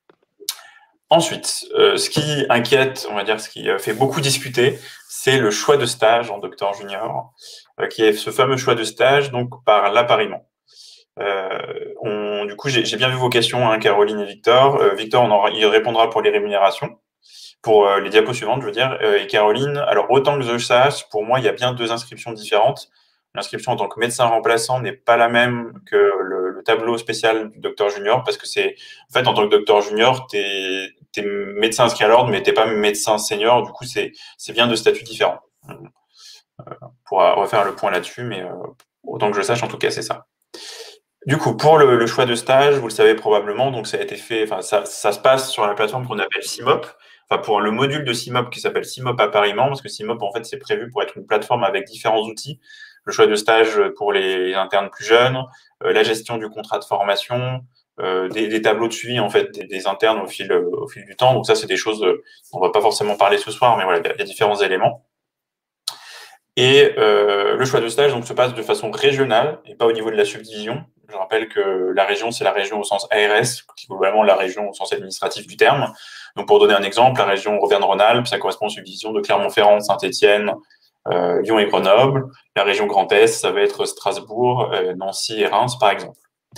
Ensuite, euh, ce qui inquiète, on va dire, ce qui fait beaucoup discuter, c'est le choix de stage en docteur junior, euh, qui est ce fameux choix de stage donc par l'appariement. Euh, on, du coup, j'ai bien vu vos questions, hein, Caroline et Victor. Euh, Victor, on en, il répondra pour les rémunérations, pour euh, les diapos suivantes, je veux dire. Euh, et Caroline, alors autant que je sache, pour moi, il y a bien deux inscriptions différentes. L'inscription en tant que médecin remplaçant n'est pas la même que le, le tableau spécial du docteur junior, parce que c'est, en fait, en tant que docteur junior, tu es, es médecin inscrit à l'ordre, mais tu n'es pas médecin senior. Du coup, c'est bien deux statuts différents. Euh, on pourra refaire le point là-dessus, mais euh, autant que je sache, en tout cas, c'est ça. Du coup, pour le, le choix de stage, vous le savez probablement, donc ça a été fait, enfin, ça, ça se passe sur la plateforme qu'on appelle CIMOP, enfin, pour le module de CIMOP qui s'appelle CIMOP Appariement, parce que CIMOP, en fait, c'est prévu pour être une plateforme avec différents outils. Le choix de stage pour les internes plus jeunes, euh, la gestion du contrat de formation, euh, des, des tableaux de suivi, en fait, des, des internes au fil, au fil du temps. Donc ça, c'est des choses, euh, on va pas forcément parler ce soir, mais voilà, il y a différents éléments. Et euh, le choix de stage donc, se passe de façon régionale et pas au niveau de la subdivision. Je rappelle que la région, c'est la région au sens A R S, qui est globalement la région au sens administratif du terme. Donc, pour donner un exemple, la région Auvergne-Rhône-Alpes, ça correspond aux subdivisions de Clermont-Ferrand, Saint-Étienne, euh, Lyon et Grenoble. La région Grand Est, ça va être Strasbourg, euh, Nancy et Reims, par exemple.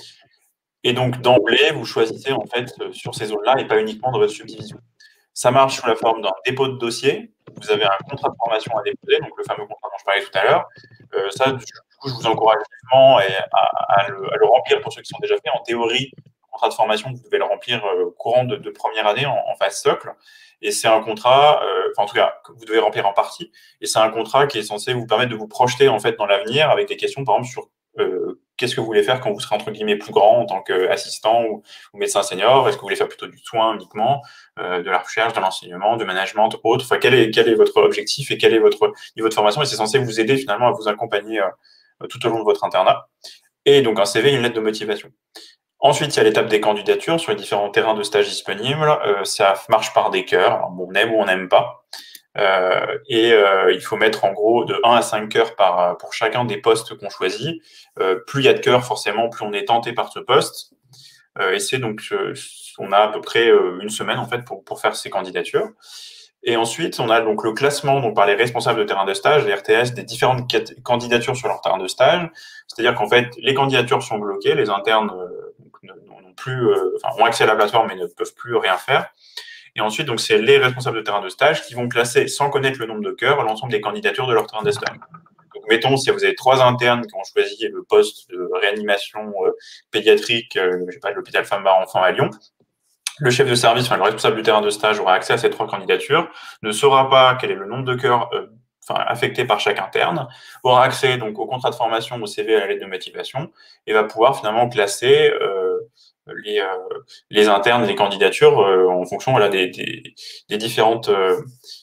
Et donc, d'emblée, vous choisissez en fait sur ces zones-là et pas uniquement dans votre subdivision. Ça marche sous la forme d'un dépôt de dossier. Vous avez un contrat de formation à déposer, donc le fameux contrat dont je parlais tout à l'heure. Euh, ça, du coup, je vous encourage vivement à, à, le, à le remplir pour ceux qui sont déjà faits. En théorie, le contrat de formation, vous devez le remplir au euh, courant de, de première année en, en phase socle. Et c'est un contrat, euh, enfin en tout cas, que vous devez remplir en partie. Et c'est un contrat qui est censé vous permettre de vous projeter en fait dans l'avenir avec des questions, par exemple, sur euh, qu'est-ce que vous voulez faire quand vous serez entre guillemets plus grand en tant qu'assistant ou, ou médecin senior. Est-ce que vous voulez faire plutôt du soin uniquement, euh, de la recherche, de l'enseignement, de management, autre. Enfin, quel est, quel est votre objectif et quel est votre niveau de formation? Et c'est censé vous aider finalement à vous accompagner euh, tout au long de votre internat. Et donc un C V, une lettre de motivation. Ensuite, il y a l'étape des candidatures sur les différents terrains de stage disponibles. Euh, ça marche par des cœurs. Alors, bon, on aime ou on n'aime pas. Euh, et euh, il faut mettre en gros de un à cinq cœurs par, pour chacun des postes qu'on choisit. Euh, plus il y a de cœurs, forcément, plus on est tenté par ce poste. Euh, et c'est donc, euh, on a à peu près euh, une semaine en fait pour, pour faire ces candidatures. Et ensuite, on a donc le classement donc, par les responsables de terrain de stage, les R T S, des différentes candidatures sur leur terrain de stage. C'est-à-dire qu'en fait, les candidatures sont bloquées, les internes euh, n'ont plus, euh, enfin, ont accès à la plateforme mais ne peuvent plus rien faire. Et ensuite, donc, c'est les responsables de terrain de stage qui vont classer, sans connaître le nombre de cœurs, l'ensemble des candidatures de leur terrain de stage. Donc, mettons, si vous avez trois internes qui ont choisi le poste de réanimation euh, pédiatrique, euh, je sais pas, de l'hôpital Femme-Enfant à Lyon, le chef de service, enfin, le responsable du terrain de stage aura accès à ces trois candidatures, ne saura pas quel est le nombre de cœurs euh, enfin, affectés par chaque interne, aura accès donc au contrat de formation, au C V, à la lettre de motivation, et va pouvoir finalement classer euh, les, euh, les internes, les candidatures euh, en fonction voilà, des, des, des différentes, euh,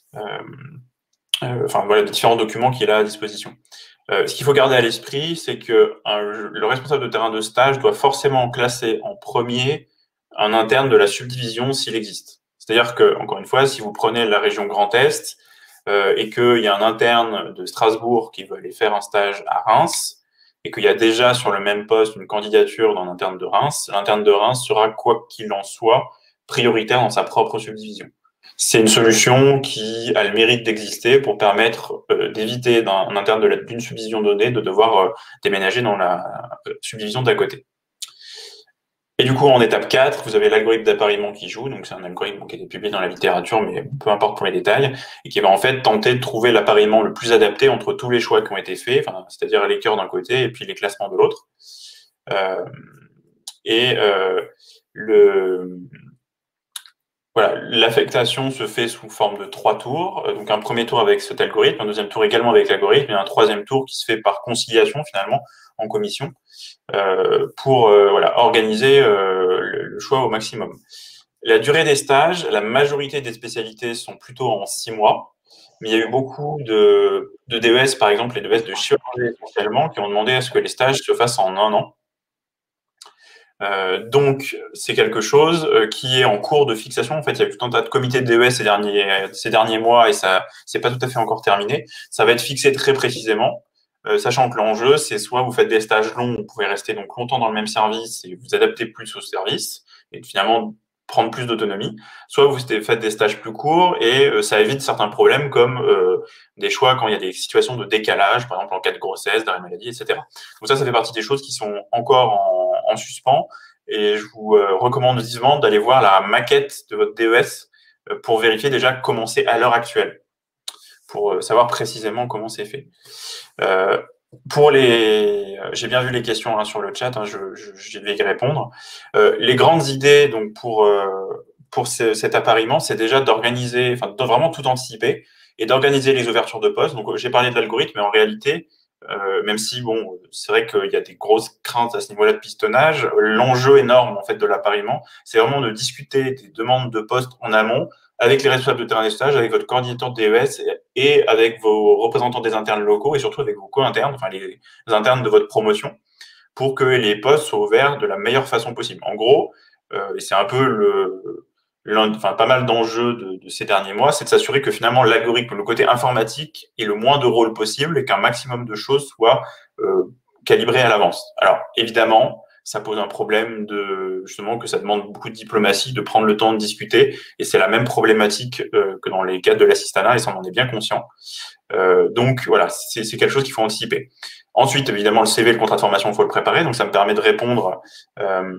euh, enfin voilà, des différents documents qu'il a à disposition. Euh, ce qu'il faut garder à l'esprit, c'est que un, le responsable de terrain de stage doit forcément classer en premier un interne de la subdivision s'il existe. C'est-à-dire que, encore une fois, si vous prenez la région Grand Est euh, et qu'il y a un interne de Strasbourg qui veut aller faire un stage à Reims et qu'il y a déjà sur le même poste une candidature dans l'interne de Reims, l'interne de Reims sera, quoi qu'il en soit, prioritaire dans sa propre subdivision. C'est une solution qui a le mérite d'exister pour permettre euh, d'éviter d'un interne d'une subdivision donnée de devoir euh, déménager dans la subdivision d'à côté. Et du coup, en étape quatre, vous avez l'algorithme d'appariement qui joue. Donc, c'est un algorithme qui a été publié dans la littérature, mais peu importe pour les détails, et qui va en fait tenter de trouver l'appariement le plus adapté entre tous les choix qui ont été faits, enfin, c'est-à-dire les cœurs d'un côté et puis les classements de l'autre. Euh, et euh, le... Voilà, l'affectation se fait sous forme de trois tours. Donc, un premier tour avec cet algorithme, un deuxième tour également avec l'algorithme, et un troisième tour qui se fait par conciliation, finalement, en commission, euh, pour euh, voilà, organiser euh, le, le choix au maximum. La durée des stages, la majorité des spécialités sont plutôt en six mois, mais il y a eu beaucoup de, de D E S, par exemple, les D E S de chirurgie essentiellement, qui ont demandé à ce que les stages se fassent en un an. Euh, donc, c'est quelque chose euh, qui est en cours de fixation. En fait, il y a eu tout un tas de comités de D E S ces derniers, ces derniers mois et ça, c'est pas tout à fait encore terminé. Ça va être fixé très précisément, euh, sachant que l'enjeu, c'est soit vous faites des stages longs, vous pouvez rester donc longtemps dans le même service et vous adapter plus au service et finalement prendre plus d'autonomie, soit vous faites des stages plus courts et euh, ça évite certains problèmes comme euh, des choix quand il y a des situations de décalage, par exemple en cas de grossesse, d'arrêt maladie, et cetera. Donc ça, ça fait partie des choses qui sont encore en, en suspens et je vous euh, recommande vivement d'aller voir la maquette de votre D E S euh, pour vérifier déjà comment c'est à l'heure actuelle, pour euh, savoir précisément comment c'est fait. Euh, Pour les, j'ai bien vu les questions hein, sur le chat, hein, je, je, je vais y répondre. Euh, les grandes idées donc pour euh, pour ce, cet appariement, c'est déjà d'organiser, enfin de vraiment tout anticiper et d'organiser les ouvertures de postes. Donc j'ai parlé de l'algorithme, mais en réalité, euh, même si bon, c'est vrai qu'il y a des grosses craintes à ce niveau-là de pistonnage, l'enjeu énorme en fait de l'appariement, c'est vraiment de discuter des demandes de postes en amont avec les responsables de terrain de stage, avec votre coordinateur de D E S et avec vos représentants des internes locaux et surtout avec vos co-internes, enfin les, les internes de votre promotion, pour que les postes soient ouverts de la meilleure façon possible. En gros, euh, et c'est un peu le, enfin, pas mal d'enjeux de, de ces derniers mois, c'est de s'assurer que finalement l'algorithme, le côté informatique, ait le moins de rôle possible et qu'un maximum de choses soient euh, calibrées à l'avance. Alors, évidemment, ça pose un problème de, justement, que ça demande beaucoup de diplomatie, de prendre le temps de discuter, et c'est la même problématique euh, que dans les cas de l'assistanat, et ça, on en est bien conscient. Euh, donc, voilà, c'est quelque chose qu'il faut anticiper. Ensuite, évidemment, le C V, le contrat de formation, il faut le préparer, donc ça me permet de répondre... Euh,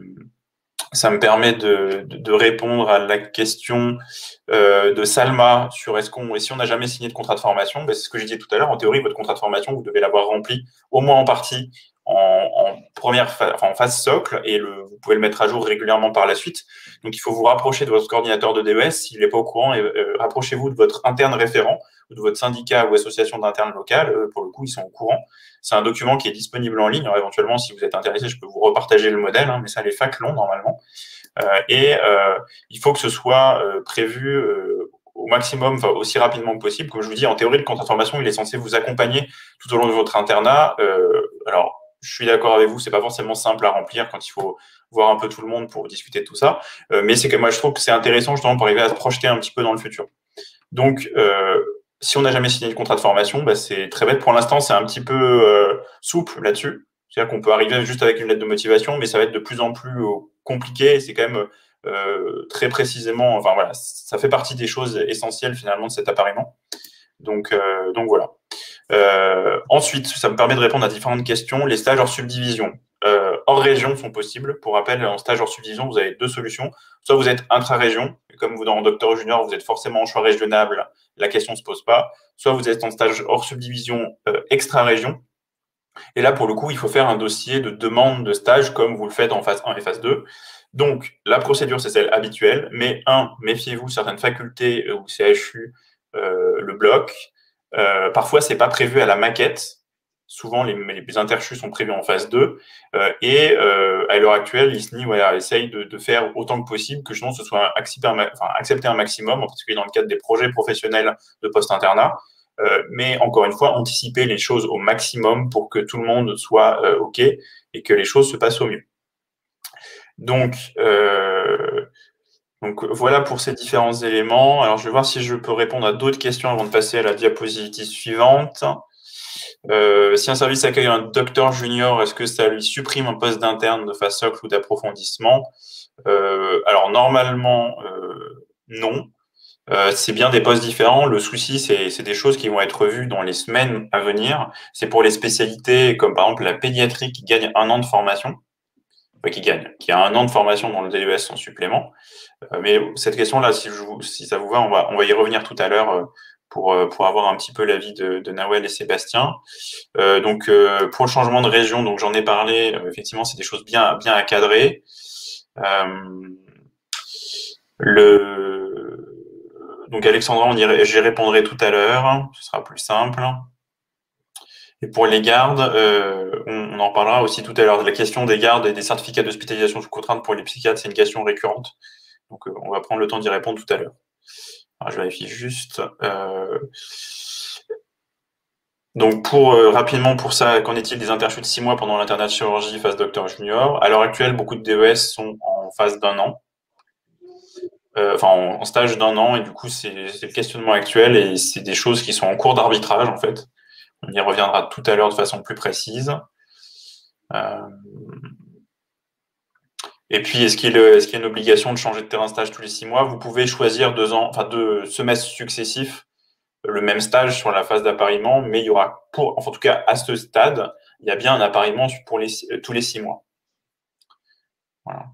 Ça me permet de, de, de répondre à la question euh, de Salma sur est-ce qu'on, et si on n'a jamais signé de contrat de formation, ben c'est ce que j'ai dit tout à l'heure. En théorie, votre contrat de formation, vous devez l'avoir rempli au moins en partie en, en première phase, enfin en phase socle, et le, vous pouvez le mettre à jour régulièrement par la suite. Donc, il faut vous rapprocher de votre coordinateur de D E S s'il n'est pas au courant, et euh, rapprochez-vous de votre interne référent ou de votre syndicat ou association d'internes locales. Euh, pour le coup, ils sont au courant. C'est un document qui est disponible en ligne. Alors, éventuellement, si vous êtes intéressé, je peux vous repartager le modèle, hein, mais ça les facs longs normalement. Euh, et euh, il faut que ce soit euh, prévu euh, au maximum, enfin, aussi rapidement que possible. Comme je vous dis, en théorie, le contrat de formation, il est censé vous accompagner tout au long de votre internat. Euh, alors, je suis d'accord avec vous, c'est pas forcément simple à remplir quand il faut voir un peu tout le monde pour discuter de tout ça. Euh, mais c'est que moi, je trouve que c'est intéressant justement pour arriver à se projeter un petit peu dans le futur. Donc, euh, si on n'a jamais signé de contrat de formation, bah, c'est très bête. Pour l'instant, c'est un petit peu euh, souple là-dessus. C'est-à-dire qu'on peut arriver juste avec une lettre de motivation, mais ça va être de plus en plus euh, compliqué. C'est quand même euh, très précisément, enfin voilà, ça fait partie des choses essentielles finalement de cet appariement. Donc, euh, donc voilà. Euh, ensuite, ça me permet de répondre à différentes questions. Les stages hors subdivision, euh, hors région sont possibles. Pour rappel, en stage hors subdivision, vous avez deux solutions. Soit vous êtes intra-région, comme vous dans Docteur Junior, vous êtes forcément en choix régionable, la question ne se pose pas. Soit vous êtes en stage hors subdivision euh, extra-région. Et là, pour le coup, il faut faire un dossier de demande de stage comme vous le faites en phase un et phase deux. Donc, la procédure, c'est celle habituelle. Mais un, méfiez-vous, certaines facultés ou C H U euh, le bloquent. Euh, parfois, ce n'est pas prévu à la maquette. Souvent, les, les interchus sont prévus en phase deux. Euh, et euh, à l'heure actuelle, l'I S N I voilà, essaye de, de faire autant que possible que sinon ce soit accepté un, enfin, accepté un maximum, en particulier dans le cadre des projets professionnels de post-internat. Euh, mais encore une fois, anticiper les choses au maximum pour que tout le monde soit euh, OK et que les choses se passent au mieux. Donc, euh, donc, voilà pour ces différents éléments. Alors, je vais voir si je peux répondre à d'autres questions avant de passer à la diapositive suivante. Euh, si un service accueille un docteur junior, est-ce que ça lui supprime un poste d'interne de phase socle ou d'approfondissement? euh, Alors, normalement, euh, non. Euh, c'est bien des postes différents. Le souci, c'est des choses qui vont être vues dans les semaines à venir. C'est pour les spécialités comme par exemple la pédiatrie qui gagne un an de formation, enfin, qui gagne, qui a un an de formation dans le D E S en supplément. Euh, mais cette question-là, si, si ça vous va, on va, on va y revenir tout à l'heure euh, pour, euh, pour avoir un petit peu l'avis de, de Nawel et Sébastien. Euh, donc, euh, pour le changement de région, donc j'en ai parlé, euh, effectivement, c'est des choses bien, bien à cadrer. Euh, le... Donc, Alexandra, j'y répondrai tout à l'heure. Ce sera plus simple. Et pour les gardes, euh, on, on en parlera aussi tout à l'heure. La question des gardes et des certificats d'hospitalisation sous contrainte pour les psychiatres, c'est une question récurrente. Donc, euh, on va prendre le temps d'y répondre tout à l'heure. Je vérifie juste. Euh... Donc, pour euh, rapidement, pour ça, qu'en est-il des interchutes de six mois pendant l'internat de chirurgie phase docteur junior? À l'heure actuelle, beaucoup de D E S sont en phase d'un an. Euh, enfin en, en stage d'un an, et du coup c'est le questionnement actuel et c'est des choses qui sont en cours d'arbitrage en fait. On y reviendra tout à l'heure de façon plus précise. Euh... Et puis est-ce qu'il est, qu'il y a une obligation de changer de terrain de stage tous les six mois? Vous pouvez choisir deux ans, enfin deux semestres successifs le même stage sur la phase d'appariement, mais il y aura pour, enfin, en tout cas à ce stade, il y a bien un appariement pour les, tous les six mois. Voilà.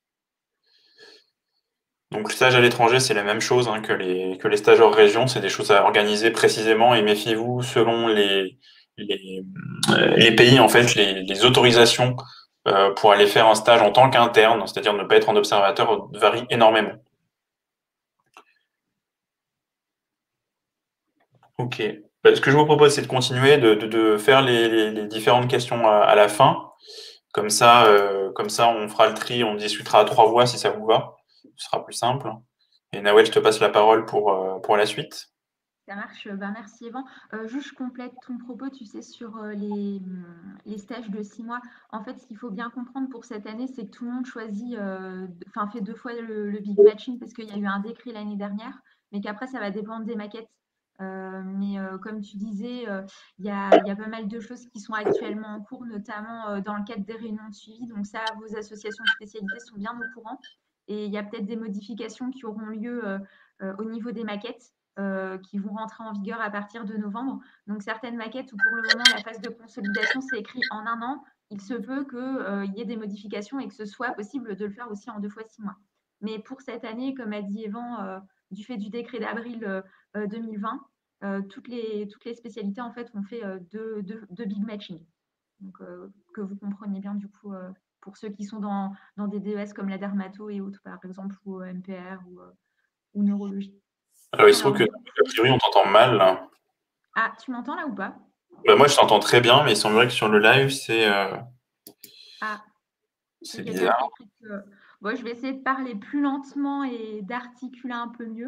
Donc, le stage à l'étranger, c'est la même chose hein, que, les, que les stages hors région. C'est des choses à organiser précisément et méfiez-vous selon les, les, les pays, en fait, les, les autorisations euh, pour aller faire un stage en tant qu'interne, c'est-à-dire ne pas être en observateur, varient énormément. Ok. Ce que je vous propose, c'est de continuer, de, de, de faire les, les, les différentes questions à, à la fin. Comme ça, euh, comme ça, on fera le tri, on discutera à trois voix si ça vous va. Ce sera plus simple. Et Nawel, je te passe la parole pour, euh, pour la suite. Ça marche, ben, merci Evan. Euh, juste, je complète ton propos, tu sais, sur euh, les, les stages de six mois. En fait, ce qu'il faut bien comprendre pour cette année, c'est que tout le monde choisit, euh, enfin, fait deux fois le, le big matching parce qu'il y a eu un décret l'année dernière, mais qu'après, ça va dépendre des maquettes. Euh, mais euh, comme tu disais, euh, il y a, il y a pas mal de choses qui sont actuellement en cours, notamment euh, dans le cadre des réunions de suivi. Donc ça, vos associations de spécialité sont bien au courant. Et il y a peut-être des modifications qui auront lieu euh, euh, au niveau des maquettes. Euh, qui vont rentrer en vigueur à partir de novembre. Donc, certaines maquettes où pour le moment, la phase de consolidation, c'est écrit en un an, il se peut qu'il euh, y ait des modifications et que ce soit possible de le faire aussi en deux fois six mois. Mais pour cette année, comme a dit Evan, euh, du fait du décret d'avril euh, deux mille vingt, euh, toutes, les, toutes les spécialités en fait ont fait euh, deux, deux, deux big matching. Donc, euh, que vous compreniez bien du coup euh, pour ceux qui sont dans, dans des D E S comme la dermato et autres, par exemple, ou M P R ou, euh, ou neurologie. Alors, il se trouve que, a priori, on t'entend mal. Là. Ah, tu m'entends là ou pas? Bah, moi, je t'entends très bien, mais il semblerait que sur le live, c'est euh... ah, c'est bizarre. Que... Bon, je vais essayer de parler plus lentement et d'articuler un peu mieux.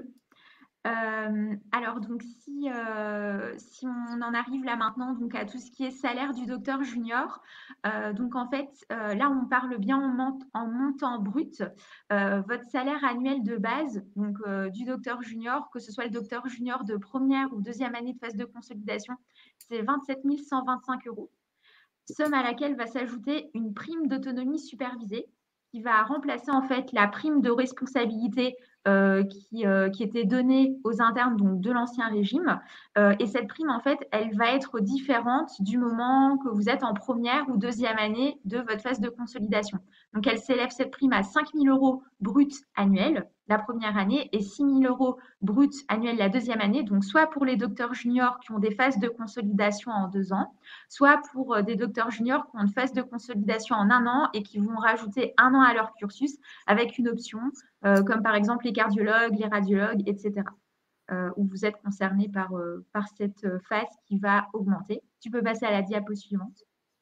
Euh, alors, donc, si, euh, si on en arrive là maintenant donc, à tout ce qui est salaire du docteur junior, euh, donc en fait, euh, là, on parle bien en, mont en montant brut. Euh, votre salaire annuel de base donc, euh, du docteur junior, que ce soit le docteur junior de première ou deuxième année de phase de consolidation, c'est vingt-sept mille cent vingt-cinq euros. Somme à laquelle va s'ajouter une prime d'autonomie supervisée qui va remplacer en fait la prime de responsabilité euh, qui, euh, qui était donnée aux internes donc de l'ancien régime. Euh, et cette prime, en fait, elle va être différente du moment que vous êtes en première ou deuxième année de votre phase de consolidation. Donc, elle s'élève cette prime à cinq mille euros brut annuels la première année et six mille euros brut annuels la deuxième année. Donc, soit pour les docteurs juniors qui ont des phases de consolidation en deux ans, soit pour des docteurs juniors qui ont une phase de consolidation en un an et qui vont rajouter un an à leur cursus avec une option, euh, comme par exemple les cardiologues, les radiologues, et cetera, euh, où vous êtes concerné par, euh, par cette phase qui va augmenter. Tu peux passer à la diapo suivante.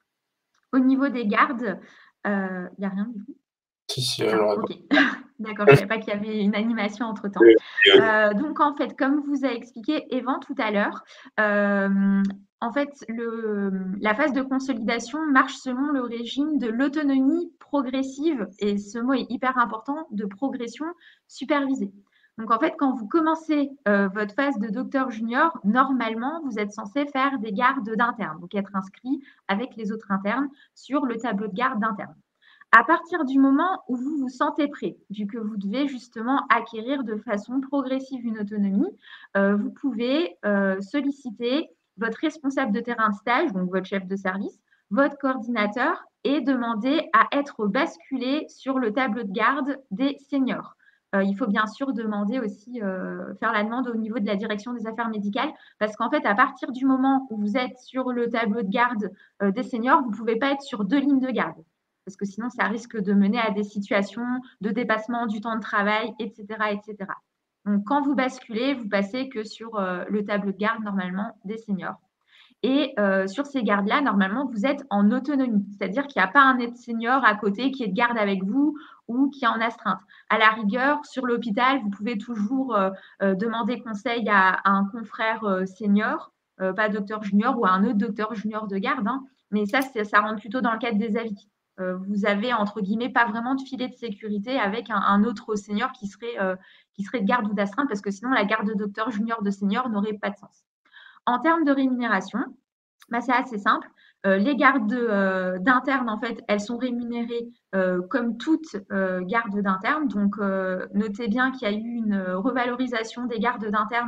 Au niveau des gardes, il euh, n'y a rien du tout. Si, si, alors, ah, ok, d'accord, je ne savais pas qu'il y avait une animation entre-temps. Euh, donc, en fait, comme vous a expliqué Evan tout à l'heure, euh, en fait, le, la phase de consolidation marche selon le régime de l'autonomie progressive, et ce mot est hyper important, de progression supervisée. Donc, en fait, quand vous commencez euh, votre phase de docteur junior, normalement, vous êtes censé faire des gardes d'internes, donc être inscrit avec les autres internes sur le tableau de garde d'interne. À partir du moment où vous vous sentez prêt, vu que vous devez justement acquérir de façon progressive une autonomie, euh, vous pouvez euh, solliciter votre responsable de terrain de stage, donc votre chef de service, votre coordinateur, et demander à être basculé sur le tableau de garde des seniors. Euh, il faut bien sûr demander aussi, euh, faire la demande au niveau de la direction des affaires médicales, parce qu'en fait, à partir du moment où vous êtes sur le tableau de garde euh, des seniors, vous ne pouvez pas être sur deux lignes de garde, parce que sinon, ça risque de mener à des situations de dépassement du temps de travail, et cetera, et cetera. Donc, quand vous basculez, vous passez que sur euh, le tableau de garde, normalement, des seniors. Et euh, sur ces gardes-là, normalement, vous êtes en autonomie, c'est-à-dire qu'il n'y a pas un aide senior à côté qui est de garde avec vous ou qui est en astreinte. À la rigueur, sur l'hôpital, vous pouvez toujours euh, euh, demander conseil à, à un confrère euh, senior, euh, pas docteur junior, ou à un autre docteur junior de garde, hein, mais ça, ça rentre plutôt dans le cadre des avis. Euh, vous avez, entre guillemets, pas vraiment de filet de sécurité avec un, un autre senior qui serait, euh, qui serait de garde ou d'astreinte, parce que sinon, la garde de docteur junior de senior n'aurait pas de sens. En termes de rémunération, bah, c'est assez simple. Euh, les gardes euh, d'interne, en fait, elles sont rémunérées euh, comme toutes euh, gardes d'interne. Donc, euh, notez bien qu'il y a eu une revalorisation des gardes d'interne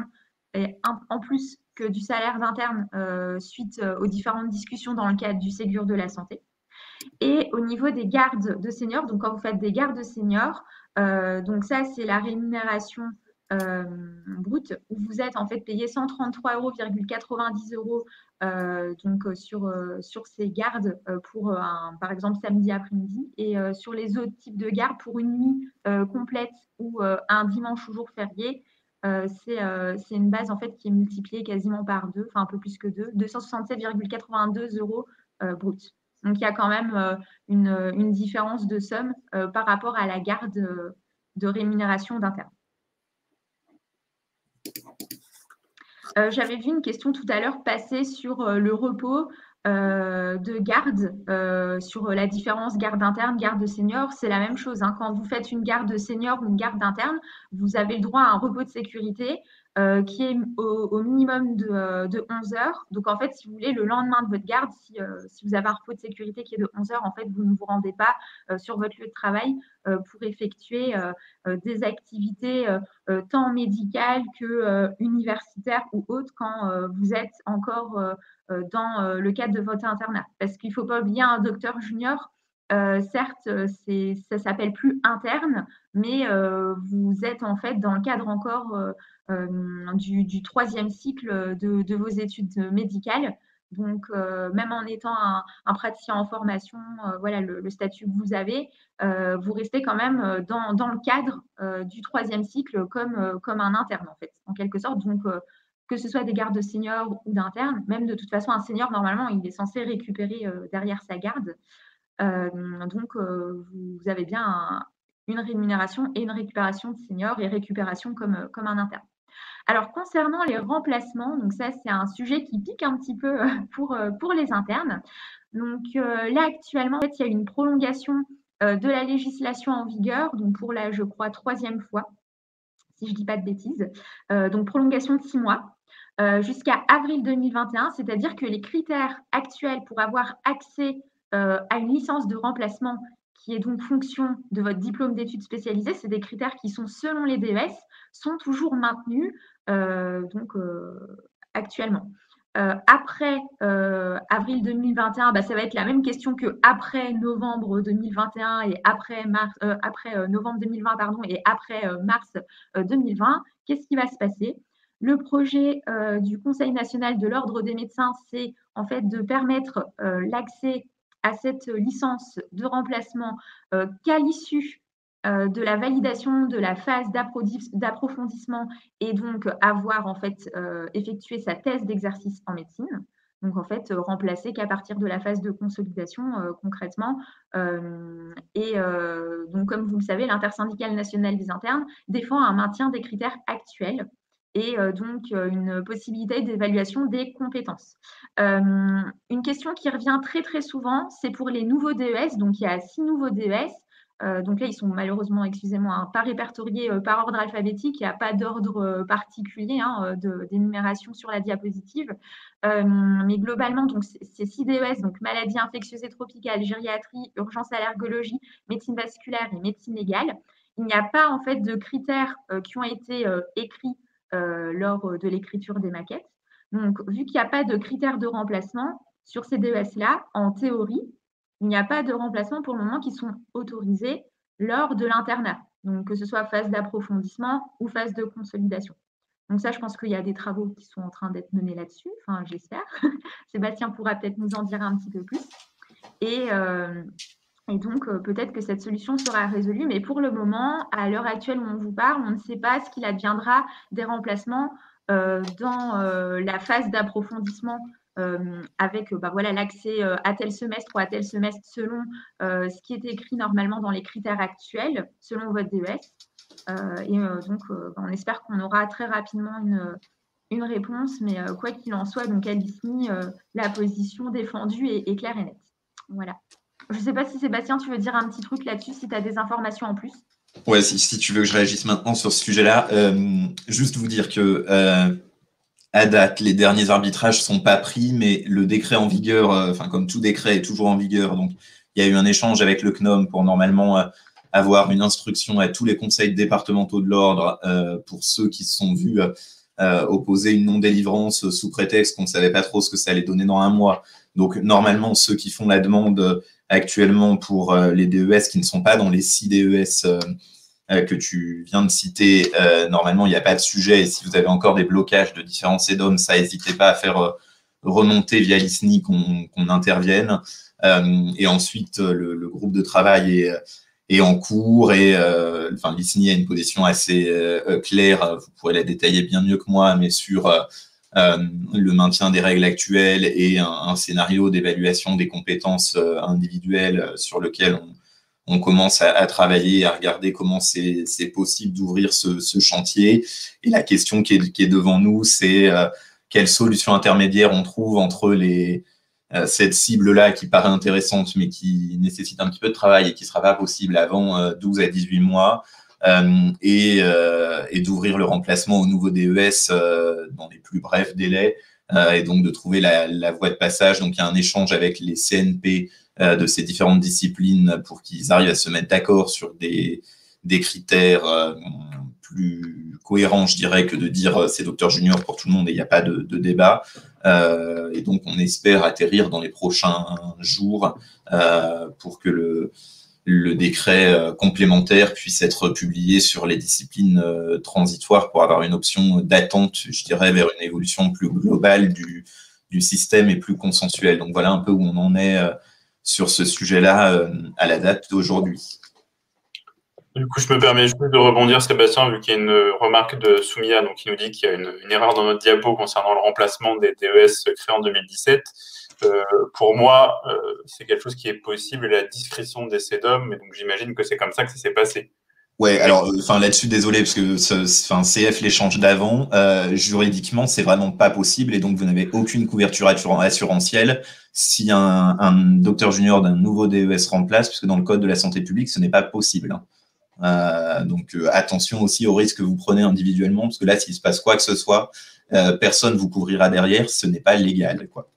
en plus que du salaire d'interne euh, suite euh, aux différentes discussions dans le cadre du Ségur de la santé. Et au niveau des gardes de seniors, donc quand vous faites des gardes de seniors, euh, donc ça, c'est la rémunération euh, brute, où vous êtes en fait payé cent trente-trois euros virgule quatre-vingt-dix euros euh, donc sur, euh, sur ces gardes euh, pour un, par exemple samedi après-midi, et euh, sur les autres types de gardes pour une nuit euh, complète ou euh, un dimanche ou jour férié, euh, c'est euh, une base en fait qui est multipliée quasiment par deux, enfin un peu plus que deux, deux cent soixante-sept virgule quatre-vingt-deux euros euh, brut. Donc, il y a quand même euh, une, une différence de somme euh, par rapport à la garde euh, de rémunération d'interne. Euh, J'avais vu une question tout à l'heure passer sur euh, le repos euh, de garde, euh, sur la différence garde interne, garde senior. C'est la même chose, hein. Quand vous faites une garde senior ou une garde interne, vous avez le droit à un repos de sécurité euh, qui est au, au minimum de, euh, de onze heures. Donc, en fait, si vous voulez, le lendemain de votre garde, si, euh, si vous avez un repos de sécurité qui est de onze heures, en fait, vous ne vous rendez pas euh, sur votre lieu de travail euh, pour effectuer euh, euh, des activités euh, euh, tant médicales que euh, universitaires ou autres quand euh, vous êtes encore euh, euh, dans euh, le cadre de votre internat. Parce qu'il ne faut pas oublier un docteur junior. Euh, certes, c'est, ça s'appelle plus interne, mais euh, vous êtes en fait dans le cadre encore euh, euh, du, du troisième cycle de, de vos études médicales. Donc, euh, même en étant un, un praticien en formation, euh, voilà le, le, statut que vous avez, euh, vous restez quand même dans, dans le cadre euh, du troisième cycle comme, euh, comme un interne, en fait, en quelque sorte. Donc, euh, que ce soit des gardes seniors ou d'internes, même de toute façon, un senior, normalement, il est censé récupérer euh, derrière sa garde. Euh, donc, euh, vous avez bien un, une rémunération et une récupération de senior et récupération comme, comme un interne. Alors, concernant les remplacements, donc ça, c'est un sujet qui pique un petit peu pour, pour les internes. Donc euh, là, actuellement, en fait, il y a une prolongation euh, de la législation en vigueur, donc pour la, je crois, troisième fois, si je ne dis pas de bêtises. Euh, donc, prolongation de six mois. Euh, jusqu'à avril deux mille vingt et un, c'est-à-dire que les critères actuels pour avoir accès euh, à une licence de remplacement qui est donc fonction de votre diplôme d'études spécialisées, c'est des critères qui sont selon les D E S, sont toujours maintenus euh, donc, euh, actuellement. Euh, après euh, avril deux mille vingt et un, bah, ça va être la même question qu'après novembre deux mille vingt et un et après, mars, euh, après euh, novembre deux mille vingt pardon, et après euh, mars euh, deux mille vingt. Qu'est-ce qui va se passer? Le projet euh, du Conseil national de l'ordre des médecins, c'est en fait de permettre euh, l'accès à cette licence de remplacement euh, qu'à l'issue euh, de la validation de la phase d'approfondissement et donc avoir en fait euh, effectué sa thèse d'exercice en médecine. Donc en fait, euh, remplacer qu'à partir de la phase de consolidation euh, concrètement. Euh, et euh, donc comme vous le savez, l'intersyndicale nationale des internes défend un maintien des critères actuels et euh, donc euh, une possibilité d'évaluation des compétences. Euh, une question qui revient très très souvent, c'est pour les nouveaux D E S. Donc il y a six nouveaux D E S. Euh, donc là, ils sont malheureusement, excusez-moi, hein, pas répertoriés euh, par ordre alphabétique. Il n'y a pas d'ordre euh, particulier hein, d'énumération sur la diapositive. Euh, mais globalement, donc ces six D E S, donc maladies infectieuses et tropicales, gériatrie, urgence allergologie, médecine vasculaire et médecine légale, il n'y a pas en fait de critères euh, qui ont été euh, écrits euh, lors de l'écriture des maquettes. Donc, vu qu'il n'y a pas de critères de remplacement sur ces D E S-là, en théorie, il n'y a pas de remplacement pour le moment qui sont autorisés lors de l'internat, donc que ce soit phase d'approfondissement ou phase de consolidation. Donc ça, je pense qu'il y a des travaux qui sont en train d'être menés là-dessus, enfin j'espère. Sébastien pourra peut-être nous en dire un petit peu plus. Et, euh, et donc euh, peut-être que cette solution sera résolue, mais pour le moment, à l'heure actuelle où on vous parle, on ne sait pas ce qu'il adviendra des remplacements euh, dans euh, la phase d'approfondissement Euh, avec bah, voilà, l'accès euh, à tel semestre ou à tel semestre selon euh, ce qui est écrit normalement dans les critères actuels, selon votre D E S. Euh, et euh, donc, euh, on espère qu'on aura très rapidement une, une réponse, mais euh, quoi qu'il en soit, donc à l'I S N I, euh, la position défendue est, est claire et nette. Voilà. Je ne sais pas si Sébastien, tu veux dire un petit truc là-dessus, si tu as des informations en plus. Ouais, si, si tu veux que je réagisse maintenant sur ce sujet-là, euh, juste vous dire que euh, à date, les derniers arbitrages sont pas pris, mais le décret en vigueur, euh, enfin comme tout décret est toujours en vigueur, donc il y a eu un échange avec le C N O M pour normalement euh, avoir une instruction à tous les conseils départementaux de l'ordre euh, pour ceux qui se sont vus euh, opposer une non-délivrance sous prétexte qu'on ne savait pas trop ce que ça allait donner dans un mois. Donc normalement, ceux qui font la demande actuellement pour euh, les D E S qui ne sont pas dans les six D E S euh, Euh, que tu viens de citer, euh, normalement, il n'y a pas de sujet. Et si vous avez encore des blocages de différents C E D O M, ça, n'hésitez pas à faire euh, remonter via l'I S N I qu'on qu'on intervienne. Euh, et ensuite, le, le groupe de travail est, est en cours et euh, enfin, l'I S N I a une position assez euh, claire. Vous pourrez la détailler bien mieux que moi, mais sur euh, euh, le maintien des règles actuelles et un, un scénario d'évaluation des compétences euh, individuelles sur lequel on on commence à, à travailler, à regarder comment c'est possible d'ouvrir ce, ce chantier. Et la question qui est, qui est devant nous, c'est euh, quelle solution intermédiaire on trouve entre les, euh, cette cible-là qui paraît intéressante, mais qui nécessite un petit peu de travail et qui ne sera pas possible avant euh, douze à dix-huit mois, euh, et, euh, et d'ouvrir le remplacement au nouveau D E S euh, dans les plus brefs délais, euh, et donc de trouver la, la voie de passage. Donc, il y a un échange avec les C N P de ces différentes disciplines pour qu'ils arrivent à se mettre d'accord sur des, des critères euh, plus cohérents, je dirais, que de dire euh, c'est docteur junior pour tout le monde et il n'y a pas de, de débat. Euh, et donc, on espère atterrir dans les prochains jours euh, pour que le, le décret euh, complémentaire puisse être publié sur les disciplines euh, transitoires pour avoir une option d'attente, je dirais, vers une évolution plus globale du, du système et plus consensuelle. Donc, voilà un peu où on en est euh, sur ce sujet-là euh, à la date d'aujourd'hui. Du coup, je me permets juste de rebondir, Sébastien, vu qu'il y a une remarque de Soumia, donc qui nous dit qu'il y a une, une erreur dans notre diapo concernant le remplacement des D E S créés en deux mille dix-sept. Euh, pour moi, euh, c'est quelque chose qui est possible à la discrétion des C E D O M, et donc j'imagine que c'est comme ça que ça s'est passé. Ouais, alors, enfin là-dessus, désolé, parce que enfin C F l'échange d'avant, euh, juridiquement, c'est vraiment pas possible, et donc vous n'avez aucune couverture assurantielle si un, un docteur junior d'un nouveau D E S remplace, puisque dans le code de la santé publique, ce n'est pas possible. Euh, donc euh, attention aussi au risque que vous prenez individuellement, parce que là, s'il se passe quoi que ce soit, euh, personne vous couvrira derrière, ce n'est pas légal, quoi.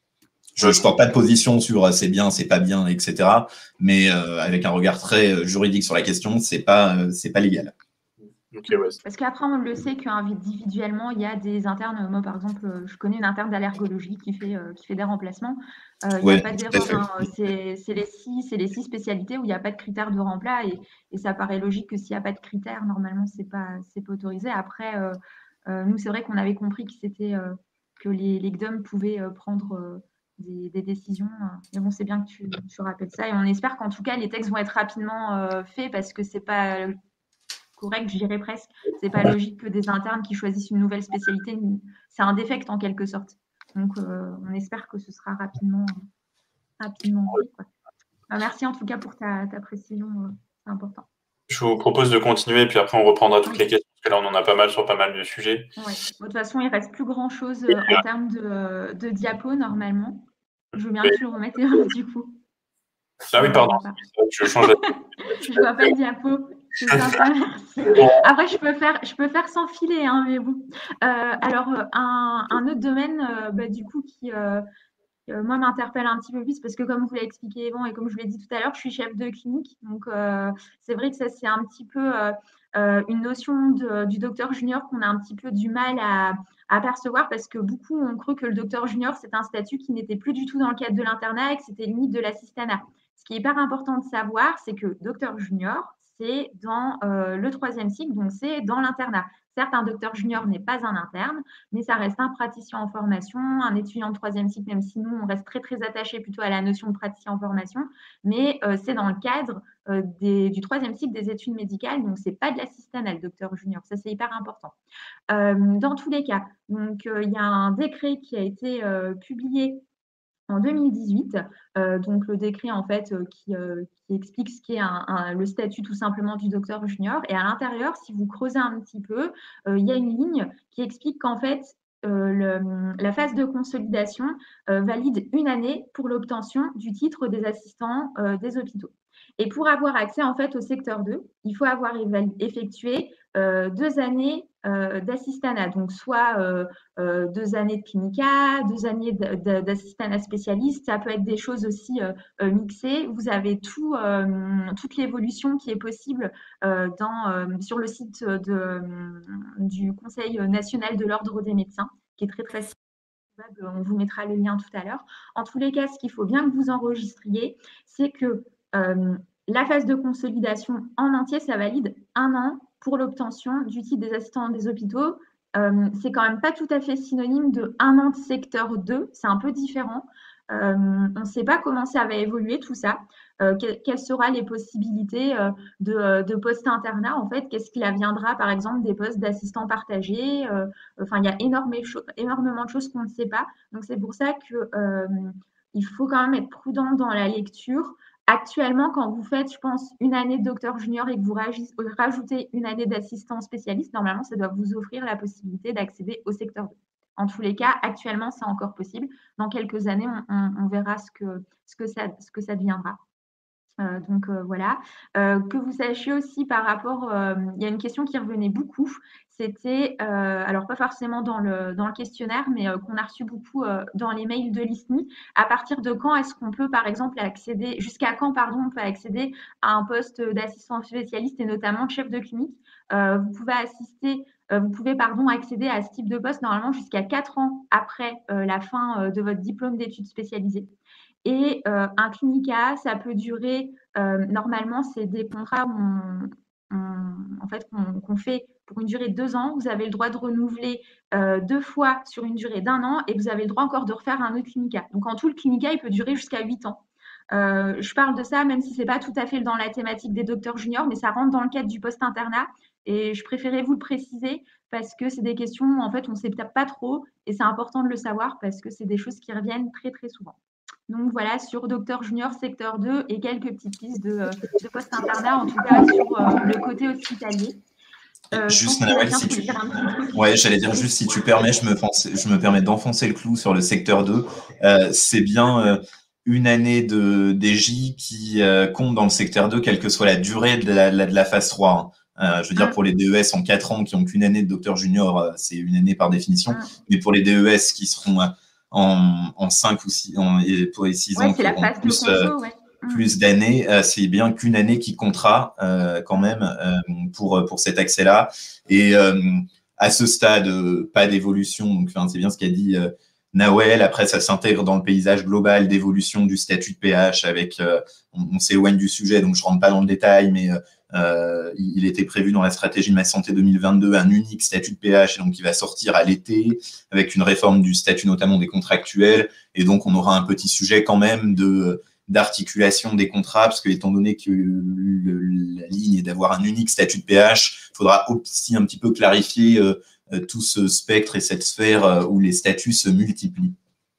Je ne porte pas de position sur euh, c'est bien, c'est pas bien, et cetera. Mais euh, avec un regard très euh, juridique sur la question, c'est pas, euh, c'est pas légal. Okay, ouais. Parce qu'après, on le sait qu'individuellement, il y a des internes. Moi, par exemple, je connais une interne d'allergologie qui fait, euh, qui fait des remplacements. Euh, il n'y ouais, a pas d'erreur. Hein. C'est les six, c'est les six spécialités où il n'y a pas de critères de remplat. Et, et ça paraît logique que s'il n'y a pas de critères, normalement, ce n'est pas, c'est pas autorisé. Après, euh, euh, nous, c'est vrai qu'on avait compris que, c'était, euh, que les, les G D O M pouvaient euh, prendre euh, des, des décisions. Mais bon, c'est bien que tu, tu rappelles ça. Et on espère qu'en tout cas, les textes vont être rapidement euh, faits parce que ce n'est pas correct, je dirais presque. C'est pas logique que des internes qui choisissent une nouvelle spécialité, c'est un défect en quelque sorte. Donc, euh, on espère que ce sera rapidement, rapidement fait, quoi. Bah, merci en tout cas pour ta, ta précision, euh, c'est important. Je vous propose de continuer, puis après on reprendra toutes oui. les questions, parce que là on en a pas mal sur pas mal de sujets. Ouais. Bon, de toute façon, il ne reste plus grand-chose euh, en termes de, de diapo normalement. Je veux bien oui. que tu le remettes du coup. Ah oui, pardon. Je change la... Je vois pas le diapo. C'est sympa, merci. Après, je peux faire, je peux faire sans filet, hein, mais bon. Euh, alors, un, un autre domaine, euh, bah, du coup, qui, euh, euh, moi, m'interpelle un petit peu plus, parce que comme vous l'avez expliqué Yvan, et comme je vous l'ai dit tout à l'heure, je suis chef de clinique. Donc, euh, c'est vrai que ça, c'est un petit peu euh, euh, une notion de, du docteur junior qu'on a un petit peu du mal à, à percevoir, parce que beaucoup ont cru que le docteur junior, c'est un statut qui n'était plus du tout dans le cadre de l'internat et que c'était limite de l'assistanat. Ce qui est hyper important de savoir, c'est que docteur junior, c'est dans euh, le troisième cycle, donc c'est dans l'internat. Certes, un docteur junior n'est pas un interne, mais ça reste un praticien en formation, un étudiant de troisième cycle, même si nous, on reste très, très attaché plutôt à la notion de praticien en formation, mais euh, c'est dans le cadre euh, des, du troisième cycle des études médicales, donc ce n'est pas de l'assistanat, le docteur junior. Ça, c'est hyper important. Euh, dans tous les cas, donc il euh, y a un décret qui a été euh, publié en deux mille dix-huit, euh, donc le décret en fait euh, qui, euh, qui explique ce qu'est un, un, le statut tout simplement du docteur junior. Et à l'intérieur, si vous creusez un petit peu, euh, il y a une ligne qui explique qu'en fait euh, le, la phase de consolidation euh, valide une année pour l'obtention du titre des assistants euh, des hôpitaux. Et pour avoir accès en fait au secteur deux, il faut avoir effectué euh, deux années euh, d'assistanat, donc soit euh, euh, deux années de clinica, deux années d'assistanat spécialiste, ça peut être des choses aussi euh, euh, mixées. Vous avez tout, euh, toute l'évolution qui est possible euh, dans, euh, sur le site de, euh, du Conseil national de l'ordre des médecins, qui est très très simple. On vous mettra le lien tout à l'heure. En tous les cas, ce qu'il faut bien que vous enregistriez, c'est que euh, la phase de consolidation en entier, ça valide un an pour l'obtention du titre des assistants des hôpitaux. Euh, c'est quand même pas tout à fait synonyme de un an de secteur deux, c'est un peu différent. Euh, on ne sait pas comment ça va évoluer tout ça. Euh, que, quelles seront les possibilités euh, de, de postes internat en fait, qu'est-ce qu'il adviendra par exemple des postes d'assistants partagés, euh, enfin il y a énormément, énormément de choses qu'on ne sait pas, donc c'est pour ça que euh, il faut quand même être prudent dans la lecture, actuellement, quand vous faites, je pense, une année de docteur junior et que vous rajoutez une année d'assistant spécialiste, normalement, ça doit vous offrir la possibilité d'accéder au secteur deux. En tous les cas, actuellement, c'est encore possible. Dans quelques années, on, on, on verra ce que, ce, que ça, ce que ça deviendra. Euh, donc euh, voilà, euh, que vous sachiez aussi par rapport, euh, il y a une question qui revenait beaucoup, c'était, euh, alors pas forcément dans le, dans le questionnaire, mais euh, qu'on a reçu beaucoup euh, dans les mails de l'I S N I, à partir de quand est-ce qu'on peut par exemple accéder, jusqu'à quand pardon, on peut accéder à un poste d'assistant spécialiste et notamment de chef de clinique. Euh, vous pouvez assister, euh, vous pouvez pardon, accéder à ce type de poste normalement jusqu'à quatre ans après euh, la fin euh, de votre diplôme d'études spécialisées. Et euh, un clinica, ça peut durer, euh, normalement, c'est des contrats où on, on, en fait, qu'on qu'on fait pour une durée de deux ans. Vous avez le droit de renouveler euh, deux fois sur une durée d'un an et vous avez le droit encore de refaire un autre clinica. Donc, en tout, le clinica, il peut durer jusqu'à huit ans. Euh, je parle de ça, même si ce n'est pas tout à fait dans la thématique des docteurs juniors, mais ça rentre dans le cadre du post-internat. Et je préférais vous le préciser parce que c'est des questions, en fait, on ne sait peut-être pas trop et c'est important de le savoir parce que c'est des choses qui reviennent très, très souvent. Donc voilà, sur docteur junior, secteur deux et quelques petites pistes de, de post-internat, en tout cas sur euh, le côté hospitalier. Euh, juste, Nawel, si tu... Ouais, j'allais dire juste, si tu permets, je me, pense... je me permets d'enfoncer le clou sur le secteur deux. Euh, c'est bien euh, une année de D J qui euh, compte dans le secteur deux, quelle que soit la durée de la, de la phase trois. Hein. Euh, je veux dire, pour les D E S en quatre ans qui n'ont qu'une année de docteur junior, euh, c'est une année par définition. Mais pour les D E S qui seront... Euh, En, en cinq ou six en, pour les six ouais, ans, qui auront plus, conso, euh, ouais. plus d'années, euh, c'est bien qu'une année qui comptera euh, quand même euh, pour, pour cet accès-là. Et euh, à ce stade, euh, pas d'évolution. Donc, c'est bien ce qu'a dit euh, Nawel. Après, ça s'intègre dans le paysage global d'évolution du statut de P H. Avec, euh, on, on s'éloigne du sujet, donc je rentre pas dans le détail, mais euh, Euh, il était prévu dans la stratégie de Ma Santé deux mille vingt-deux un unique statut de P H, et donc il va sortir à l'été avec une réforme du statut notamment des contractuels, et donc on aura un petit sujet quand même de d'articulation des contrats, parce que étant donné que le, la ligne est d'avoir un unique statut de P H, il faudra aussi un petit peu clarifier euh, tout ce spectre et cette sphère euh, où les statuts se multiplient.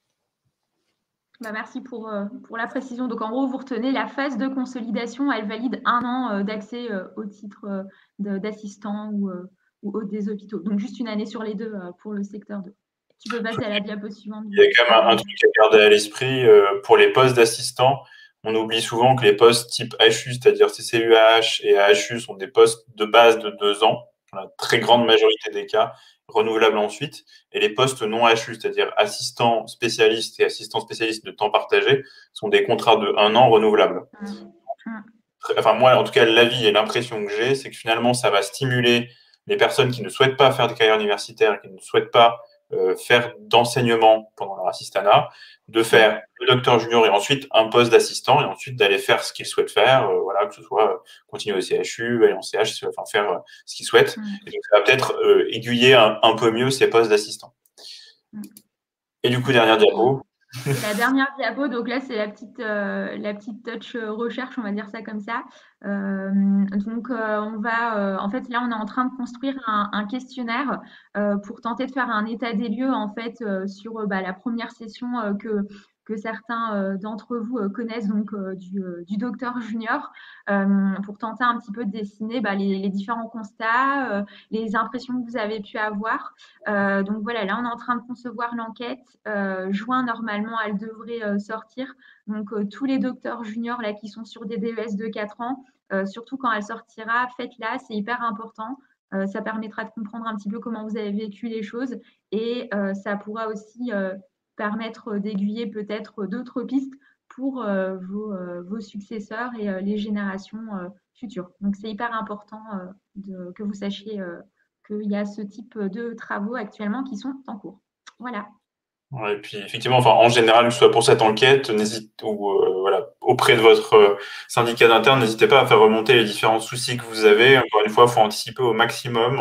Bah merci pour, euh, pour la précision. Donc, en gros, vous retenez la phase de consolidation, elle valide un an euh, d'accès euh, au titre euh, d'assistant ou, euh, ou des hôpitaux. Donc, juste une année sur les deux euh, pour le secteur deux. Tu peux passer à la diapo suivante. Il y a quand même un, un truc à garder à l'esprit. Euh, pour les postes d'assistants, on oublie souvent que les postes type H U, c'est-à-dire C C U H et A H U, sont des postes de base de deux ans, dans la très grande majorité des cas, renouvelables ensuite. Et les postes non H U, c'est-à-dire assistant spécialiste et assistant spécialiste de temps partagé, sont des contrats de un an renouvelables. Mmh. Enfin, moi, en tout cas, l'avis et l'impression que j'ai, c'est que finalement, ça va stimuler les personnes qui ne souhaitent pas faire de carrière universitaire, qui ne souhaitent pas euh, faire d'enseignement pendant leur assistanat, de faire le docteur junior et ensuite un poste d'assistant, et ensuite d'aller faire ce qu'ils souhaitent faire, euh, voilà, que ce soit euh, continuer au C H U, aller en C H, enfin faire euh, ce qu'ils souhaitent. Mmh. Et donc, ça va peut-être euh, aiguiller un, un peu mieux ces postes d'assistant. Mmh. Et du coup, dernière diapo. La dernière diapo, donc là, c'est la petite, euh, la petite touch recherche, on va dire ça comme ça. Euh, donc, euh, on va, euh, en fait, là, on est en train de construire un, un questionnaire euh, pour tenter de faire un état des lieux, en fait, euh, sur bah, la première session euh, que, que certains euh, d'entre vous euh, connaissent, donc euh, du, euh, du docteur junior, euh, pour tenter un petit peu de dessiner bah, les, les différents constats, euh, les impressions que vous avez pu avoir. Euh, donc voilà, là, on est en train de concevoir l'enquête. Euh, juin, normalement, elle devrait euh, sortir. Donc, euh, tous les docteurs juniors là, qui sont sur des D E S de quatre ans, euh, surtout quand elle sortira, faites-la, c'est hyper important. Euh, ça permettra de comprendre un petit peu comment vous avez vécu les choses et euh, ça pourra aussi euh, permettre d'aiguiller peut-être d'autres pistes pour euh, vos, euh, vos successeurs et euh, les générations euh, futures. Donc, c'est hyper important euh, de, que vous sachiez euh, qu'il y a ce type de travaux actuellement qui sont en cours. Voilà. Ouais, et puis effectivement, enfin en général, que ce soit pour cette enquête, n'hésite ou euh, voilà auprès de votre euh, syndicat d'interne, n'hésitez pas à faire remonter les différents soucis que vous avez. Encore une fois, il faut anticiper au maximum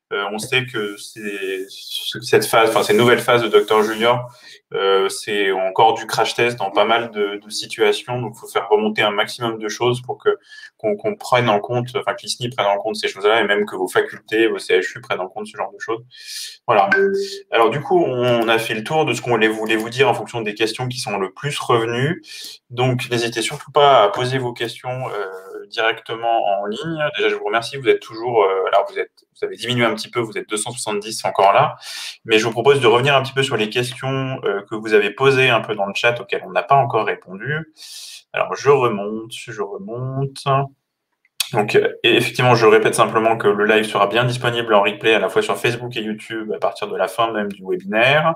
Euh, on sait que c'est, cette phase, enfin ces nouvelles phases de docteur junior, euh, c'est encore du crash test dans pas mal de, de situations. Donc, il faut faire remonter un maximum de choses pour que qu'on, qu'on prenne en compte, enfin que l'I S N I prenne en compte ces choses-là, et même que vos facultés, vos C H U prennent en compte ce genre de choses. Voilà. Alors du coup, on a fait le tour de ce qu'on voulait vous dire en fonction des questions qui sont le plus revenues. Donc, n'hésitez surtout pas à poser vos questions euh, directement en ligne. Déjà, je vous remercie. Vous êtes toujours, euh, alors vous êtes, vous avez diminué un petit peu, vous êtes deux cent soixante-dix encore là. Mais je vous propose de revenir un petit peu sur les questions euh, que vous avez posées un peu dans le chat auxquelles on n'a pas encore répondu. Alors, je remonte, je remonte. Donc, et effectivement, je répète simplement que le live sera bien disponible en replay à la fois sur Facebook et YouTube à partir de la fin même du webinaire.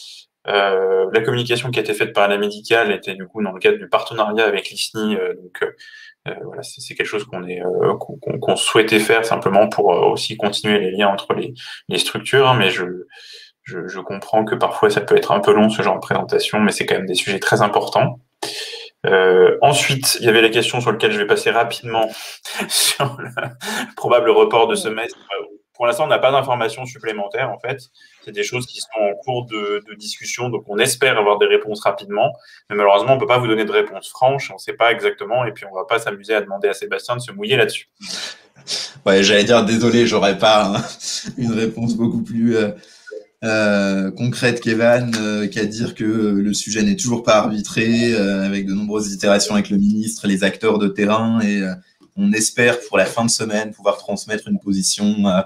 Euh, la communication qui a été faite par la médicale était du coup dans le cadre du partenariat avec l'I S N I. Euh, donc, euh, voilà, c'est, c'est quelque chose qu'on est euh, qu'on, qu'on souhaitait faire simplement pour euh, aussi continuer les liens entre les, les structures. Hein, mais je, je je comprends que parfois ça peut être un peu long ce genre de présentation, mais c'est quand même des sujets très importants. Euh, ensuite, il y avait la question sur laquelle je vais passer rapidement sur le probable report de semestre. Pour l'instant, on n'a pas d'informations supplémentaires, en fait. C'est des choses qui sont en cours de, de discussion, donc on espère avoir des réponses rapidement. Mais malheureusement, on ne peut pas vous donner de réponse franche, on ne sait pas exactement, et puis on ne va pas s'amuser à demander à Sébastien de se mouiller là-dessus. Ouais, j'allais dire, désolé, j'aurais pas hein, une réponse beaucoup plus... Euh... Euh, concrète qu'Evan, euh, qu'à dire que euh, le sujet n'est toujours pas arbitré, euh, avec de nombreuses itérations avec le ministre, les acteurs de terrain, et euh, on espère pour la fin de semaine pouvoir transmettre une position euh,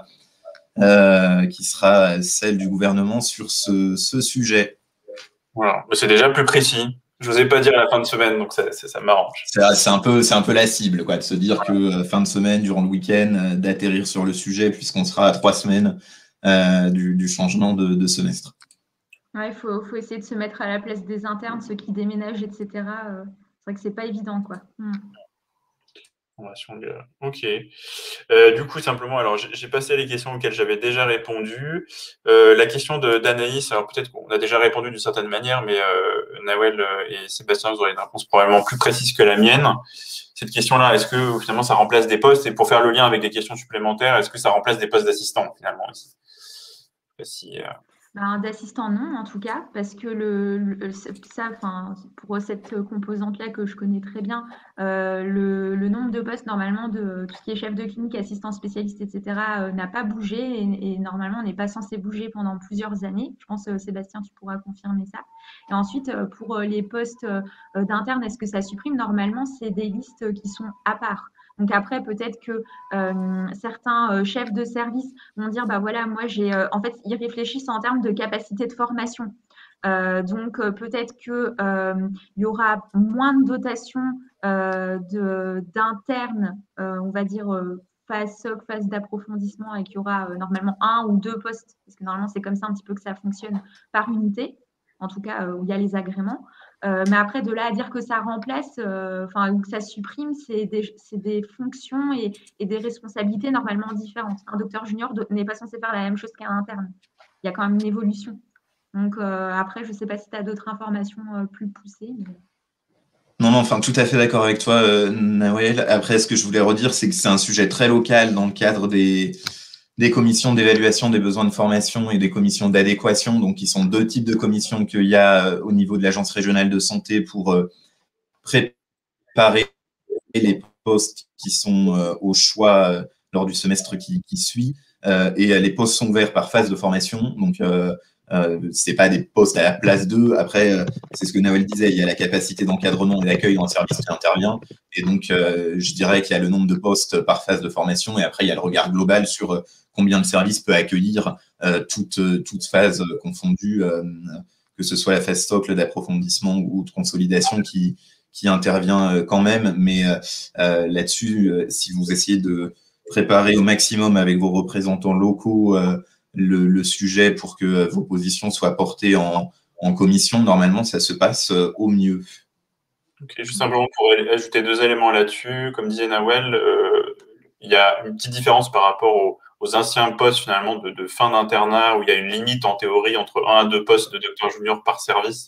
euh, qui sera celle du gouvernement sur ce, ce sujet. Voilà, mais c'est déjà plus précis. Je n'osais pas dire à la fin de semaine, donc ça, ça, ça m'arrange. C'est, c'est un peu, c'est un peu la cible, quoi, de se dire que euh, fin de semaine, durant le week-end, euh, d'atterrir sur le sujet, puisqu'on sera à trois semaines Euh, du, du changement de, de semestre. Ouais, il faut, faut essayer de se mettre à la place des internes, ceux qui déménagent, et cetera. Euh, c'est vrai que c'est pas évident, quoi. Mm. Ok. Euh, du coup, simplement, alors j'ai, j'ai passé les questions auxquelles j'avais déjà répondu. Euh, la question de, d'Anaïs, alors peut-être qu'on a déjà répondu d'une certaine manière, mais euh, Nawel et Sébastien, vous aurez une réponse probablement plus précise que la mienne. Cette question-là, est-ce que finalement ça remplace des postes? Et pour faire le lien avec des questions supplémentaires, est-ce que ça remplace des postes d'assistants finalement ici? Si, euh... ben, d'assistant, non, en tout cas, parce que le, le ça, enfin, pour cette composante-là que je connais très bien, euh, le, le nombre de postes, normalement, de tout ce qui est chef de clinique, assistant spécialiste, et cetera, euh, n'a pas bougé et, et normalement, on n'est pas censé bouger pendant plusieurs années. Je pense, euh, Sébastien, tu pourras confirmer ça. Et ensuite, euh, pour les postes euh, d'interne, est-ce que ça supprime? Normalement, c'est des listes qui sont à part. Donc après, peut-être que euh, certains euh, chefs de service vont dire, bah voilà, moi j'ai, euh, en fait, ils réfléchissent en termes de capacité de formation. Euh, donc euh, peut-être que euh, il y aura moins de dotation euh, de, d'internes, euh, on va dire euh, phase soc, phase d'approfondissement, et qu'il y aura euh, normalement un ou deux postes, parce que normalement c'est comme ça un petit peu que ça fonctionne par unité, en tout cas euh, où il y a les agréments. Euh, mais après, de là à dire que ça remplace, euh, enfin, ou que ça supprime, c'est des, c'est des fonctions et, et des responsabilités normalement différentes. Un docteur junior de, n'est pas censé faire la même chose qu'un interne. Il y a quand même une évolution. Donc euh, après, je ne sais pas si tu as d'autres informations euh, plus poussées. Mais... Non, non, enfin, tout à fait d'accord avec toi, euh, Nawel. Après, ce que je voulais redire, c'est que c'est un sujet très local dans le cadre des, des commissions d'évaluation des besoins de formation et des commissions d'adéquation, donc qui sont deux types de commissions qu'il y a euh, au niveau de l'Agence régionale de santé pour euh, préparer les postes qui sont euh, au choix euh, lors du semestre qui, qui suit. Euh, et les postes sont ouverts par phase de formation, donc euh, euh, c'est pas des postes à la place d'eux. Après, euh, c'est ce que Nawel disait, il y a la capacité d'encadrement et d'accueil dans le service qui intervient. Et donc, euh, je dirais qu'il y a le nombre de postes par phase de formation, et après, il y a le regard global sur euh, combien le service peut accueillir euh, toute, toute phase confondue, euh, que ce soit la phase socle d'approfondissement ou de consolidation qui, qui intervient quand même. Mais euh, là-dessus, euh, si vous essayez de préparer au maximum avec vos représentants locaux euh, le, le sujet pour que vos positions soient portées en, en commission, normalement, ça se passe euh, au mieux. Ok, juste simplement pour ajouter deux éléments là-dessus, comme disait Nawel, euh, il y a une petite différence par rapport aux, aux anciens postes finalement de, de fin d'internat où il y a une limite en théorie entre un à deux postes de docteur junior par service.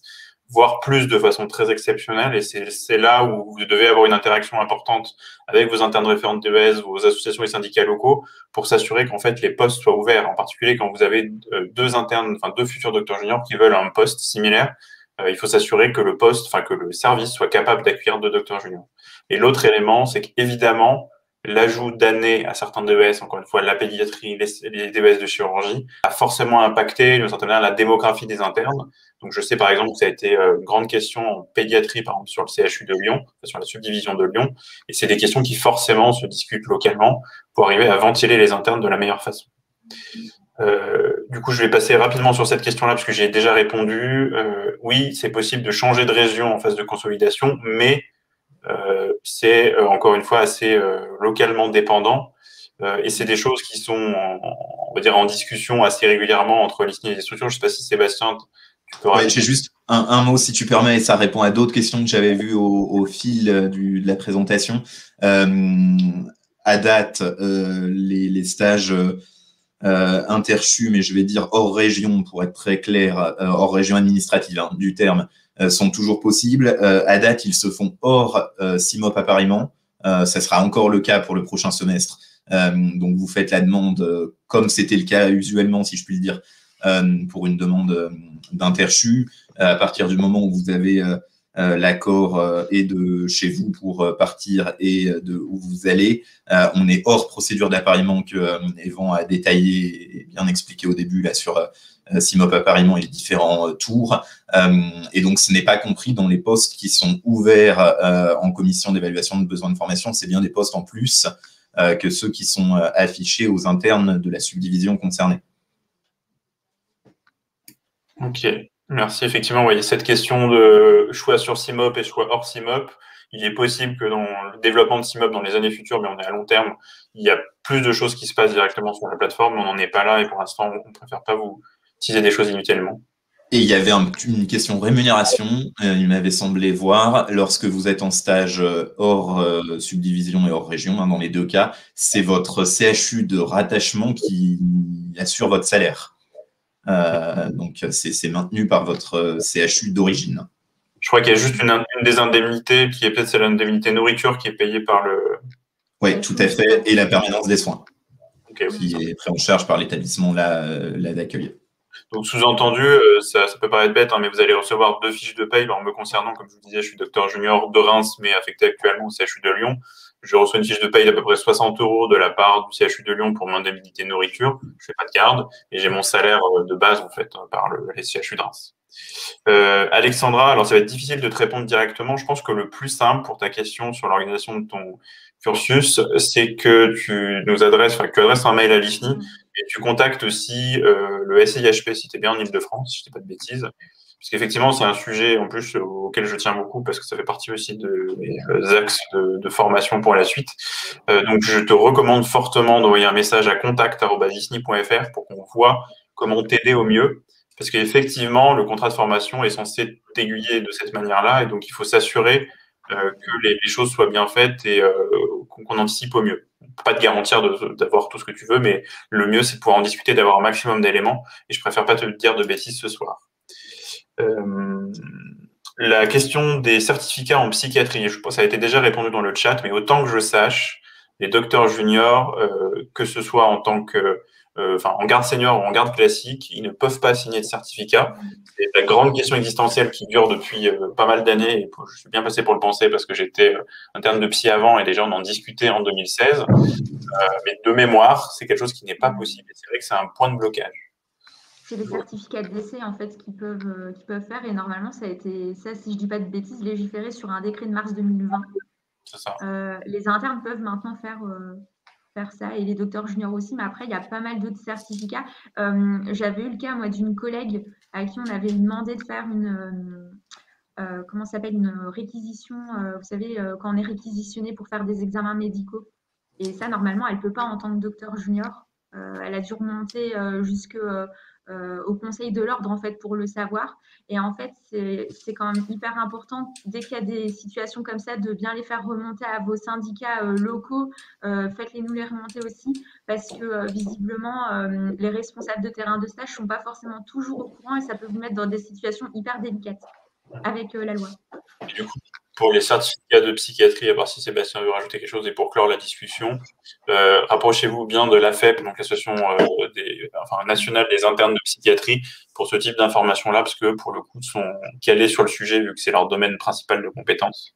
voire plus de façon très exceptionnelle. Et c'est là où vous devez avoir une interaction importante avec vos internes référents de D E S, vos associations et syndicats locaux, pour s'assurer qu'en fait les postes soient ouverts. En particulier quand vous avez deux internes, enfin deux futurs docteurs juniors qui veulent un poste similaire, euh, il faut s'assurer que le poste, enfin que le service soit capable d'accueillir deux docteurs juniors. Et l'autre élément, c'est qu'évidemment, l'ajout d'années à certains D E S, encore une fois, la pédiatrie, les, les D E S de chirurgie, a forcément impacté, d'une certaine manière, la démographie des internes. Donc, je sais, par exemple, que ça a été une grande question en pédiatrie, par exemple, sur le C H U de Lyon, sur la subdivision de Lyon. Et c'est des questions qui, forcément, se discutent localement pour arriver à ventiler les internes de la meilleure façon. Euh, du coup, je vais passer rapidement sur cette question-là, parce que j'ai déjà répondu. Euh, oui, c'est possible de changer de région en phase de consolidation, mais Euh, c'est euh, encore une fois assez euh, localement dépendant euh, et c'est des choses qui sont en, on va dire en discussion assez régulièrement entre l'I S N I et les structures. Je ne sais pas si Sébastien tu peux ouais, j'ai juste un, un mot si tu permets, et ça répond à d'autres questions que j'avais vues au, au fil du, de la présentation. Euh, à date, euh, les, les stages euh, interchus, mais je vais dire hors région pour être très clair, euh, hors région administrative hein, du terme, Euh, sont toujours possibles. Euh, à date, ils se font hors euh, CIMOP appariement. Euh, ça sera encore le cas pour le prochain semestre. Euh, donc, vous faites la demande, euh, comme c'était le cas usuellement, si je puis le dire, euh, pour une demande euh, d'interchu. Euh, à partir du moment où vous avez euh, euh, l'accord euh, et de chez vous pour euh, partir et de où vous allez, euh, on est hors procédure d'appariement que euh, Evan a détaillé et bien expliqué au début là sur euh, CIMOP appariement et les différents euh, tours. Euh, et donc, ce n'est pas compris dans les postes qui sont ouverts euh, en commission d'évaluation de besoins de formation. C'est bien des postes en plus euh, que ceux qui sont euh, affichés aux internes de la subdivision concernée. Ok, merci. Effectivement, oui, cette question de choix sur CIMOP et choix hors CIMOP, il est possible que dans le développement de CIMOP dans les années futures, mais on est à long terme, il y a plus de choses qui se passent directement sur la plateforme, mais on n'en est pas là et pour l'instant, on ne préfère pas vous teaser des choses inutilement. Et il y avait un, une question rémunération. Euh, il m'avait semblé voir, lorsque vous êtes en stage hors euh, subdivision et hors région, hein, dans les deux cas, c'est votre C H U de rattachement qui assure votre salaire. Euh, donc, c'est maintenu par votre C H U d'origine. Je crois qu'il y a juste une, une des indemnités qui est peut-être c'est l'indemnité nourriture qui est payée par le… Oui, tout à fait. Et la permanence des soins, okay, qui oui. est pris en charge par l'établissement là, là d'accueil. Donc, sous-entendu, euh, ça, ça peut paraître bête, hein, mais vous allez recevoir deux fiches de paye. Alors, me concernant, comme je vous disais, je suis docteur junior de Reims, mais affecté actuellement au C H U de Lyon. Je reçois une fiche de paye d'à peu près soixante euros de la part du C H U de Lyon pour mon indemnité nourriture. Je fais pas de garde et j'ai mon salaire de base, en fait, par le les C H U de Reims. Euh, Alexandra, alors ça va être difficile de te répondre directement. Je pense que le plus simple pour ta question sur l'organisation de ton cursus, c'est que tu nous adresses, enfin, que tu adresses un mail à l'I S N I et tu contactes aussi euh, le S I H P si tu es bien en Ile-de-France, si je dis pas de bêtises. Parce qu'effectivement, c'est un sujet en plus auquel je tiens beaucoup parce que ça fait partie aussi de mes axes de, de formation pour la suite. Euh, donc, je te recommande fortement d'envoyer un message à contact arobase i s n i point f r pour qu'on voit comment t'aider au mieux. Parce qu'effectivement, le contrat de formation est censé t'aiguiller de cette manière-là. Et donc, il faut s'assurer euh, que les, les choses soient bien faites et euh, qu'on anticipe au mieux. Pas de garantir d'avoir tout ce que tu veux, mais le mieux, c'est de pouvoir en discuter, d'avoir un maximum d'éléments. Et je préfère pas te dire de bêtises ce soir. Euh, la question des certificats en psychiatrie, je pense que ça a été déjà répondu dans le chat, mais autant que je sache, les docteurs juniors, euh, que ce soit en tant que Euh, enfin, en garde senior ou en garde classique, ils ne peuvent pas signer de certificat. C'est la grande question existentielle qui dure depuis euh, pas mal d'années. Et je suis bien passé pour le penser parce que j'étais euh, interne de psy avant et déjà on en discutait en deux mille seize. Euh, mais de mémoire, c'est quelque chose qui n'est pas possible. Et c'est vrai que c'est un point de blocage. C'est les certificats de décès en fait qu'ils peuvent, euh, qu'ils peuvent faire et normalement ça a été, ça si je dis pas de bêtises, légiféré sur un décret de mars deux mille vingt. C'est ça. Euh, les internes peuvent maintenant faire euh, faire ça et les docteurs juniors aussi, mais après il y a pas mal d'autres certificats. Euh, j'avais eu le cas moi d'une collègue à qui on avait demandé de faire une euh, euh, comment ça s'appelle une réquisition, euh, vous savez euh, quand on est réquisitionné pour faire des examens médicaux et ça normalement elle peut pas en tant que docteur junior. Euh, elle a dû remonter euh, jusque euh, euh, au Conseil de l'ordre en fait pour le savoir. Et en fait, c'est quand même hyper important dès qu'il y a des situations comme ça de bien les faire remonter à vos syndicats euh, locaux. Euh, faites-les nous les remonter aussi parce que euh, visiblement euh, les responsables de terrain de stage sont pas forcément toujours au courant et ça peut vous mettre dans des situations hyper délicates. avec euh, la loi. Et du coup, pour les certificats de psychiatrie, à part si Sébastien veut rajouter quelque chose, et pour clore la discussion, euh, rapprochez-vous bien de l'A F E P, donc l'association euh, des, enfin, nationale des internes de psychiatrie, pour ce type d'informations-là, parce que pour le coup, sont calés sur le sujet, vu que c'est leur domaine principal de compétences.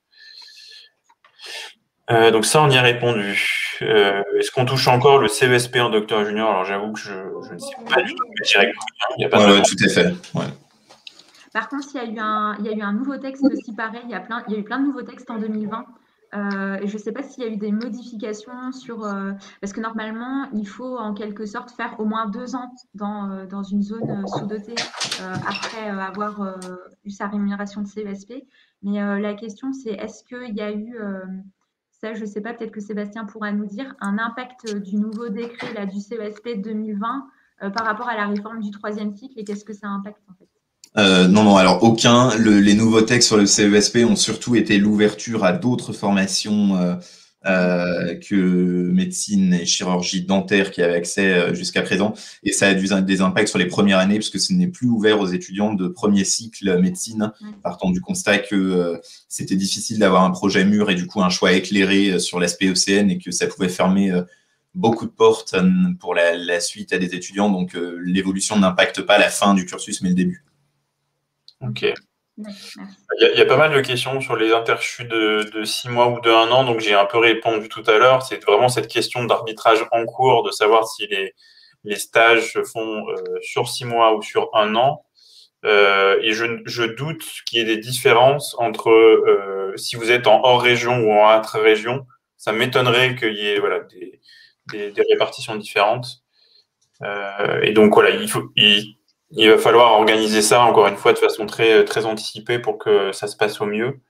Euh, donc ça, on y a répondu. Euh, Est-ce qu'on touche encore le C E S P en docteur junior? Alors j'avoue que je, je ne sais pas du tout, mais je dirais que il y a pas ouais, de ouais, tout à fait. Ouais. Par contre, il y a eu un, il y a eu un nouveau texte aussi pareil. Il y a plein, il y a eu plein de nouveaux textes en deux mille vingt. Euh, et je ne sais pas s'il y a eu des modifications sur euh, parce que normalement, il faut en quelque sorte faire au moins deux ans dans, euh, dans une zone euh, sous-dotée euh, après euh, avoir euh, eu sa rémunération de C E S P. Mais euh, la question, c'est est-ce qu'il y a eu euh, ça, je ne sais pas, peut-être que Sébastien pourra nous dire, un impact du nouveau décret là, du C E S P deux mille vingt euh, par rapport à la réforme du troisième cycle et qu'est-ce que ça impacte en fait? Euh, non, non, alors aucun. Le, les nouveaux textes sur le C E S P ont surtout été l'ouverture à d'autres formations euh, euh, que médecine et chirurgie dentaire qui avaient accès euh, jusqu'à présent. Et ça a du, des impacts sur les premières années puisque ce n'est plus ouvert aux étudiants de premier cycle médecine, partant du constat que euh, c'était difficile d'avoir un projet mûr et du coup un choix éclairé sur l'aspect E C N et que ça pouvait fermer euh, beaucoup de portes euh, pour la, la suite à des étudiants. Donc euh, l'évolution n'impacte pas la fin du cursus mais le début. Ok. Il y, a, il y a pas mal de questions sur les interchus de, de six mois ou de un an, donc j'ai un peu répondu tout à l'heure. C'est vraiment cette question d'arbitrage en cours, de savoir si les, les stages se font euh, sur six mois ou sur un an. Euh, et je, je doute qu'il y ait des différences entre euh, si vous êtes en hors région ou en intra-région. Ça m'étonnerait qu'il y ait voilà, des, des, des répartitions différentes. Euh, et donc voilà, il faut... Il, Il va falloir organiser ça, encore une fois, de façon très, très anticipée pour que ça se passe au mieux.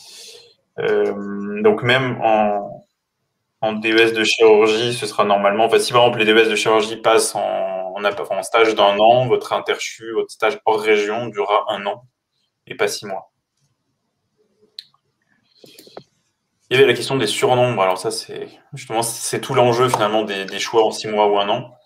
Euh, donc même en, en D E S de chirurgie, ce sera normalement… Enfin, si par exemple les D E S de chirurgie passent en, en, en stage d'un an, votre interchu, votre stage hors région durera un an et pas six mois. Il y avait la question des surnombres. Alors ça, c'est justement c'est tout l'enjeu finalement des, des choix en six mois ou un an.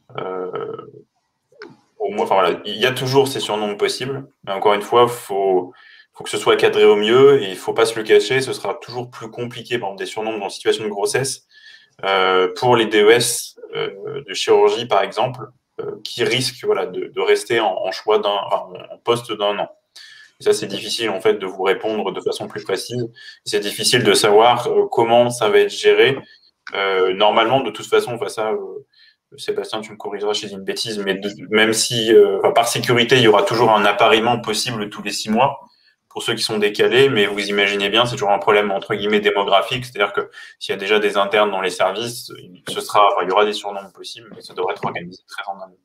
Euh, Moi, enfin, voilà, il y a toujours ces surnombres possibles, mais encore une fois, il faut, faut que ce soit cadré au mieux et il ne faut pas se le cacher. Ce sera toujours plus compliqué, par exemple, des surnombres en situation de grossesse euh, pour les D E S euh, de chirurgie, par exemple, euh, qui risquent voilà, de, de rester en, en choix d'un, enfin, en poste d'un an. Et ça, c'est difficile en fait de vous répondre de façon plus précise. C'est difficile de savoir euh, comment ça va être géré. Euh, normalement, de toute façon, enfin, ça. Euh, Sébastien, tu me corrigeras, je dis une bêtise, mais de, même si, euh, enfin, par sécurité, il y aura toujours un appariement possible tous les six mois pour ceux qui sont décalés, mais vous imaginez bien, c'est toujours un problème entre guillemets démographique, c'est-à-dire que s'il y a déjà des internes dans les services, ce sera, enfin, il y aura des surnombres possibles, mais ça devrait être organisé très en amont.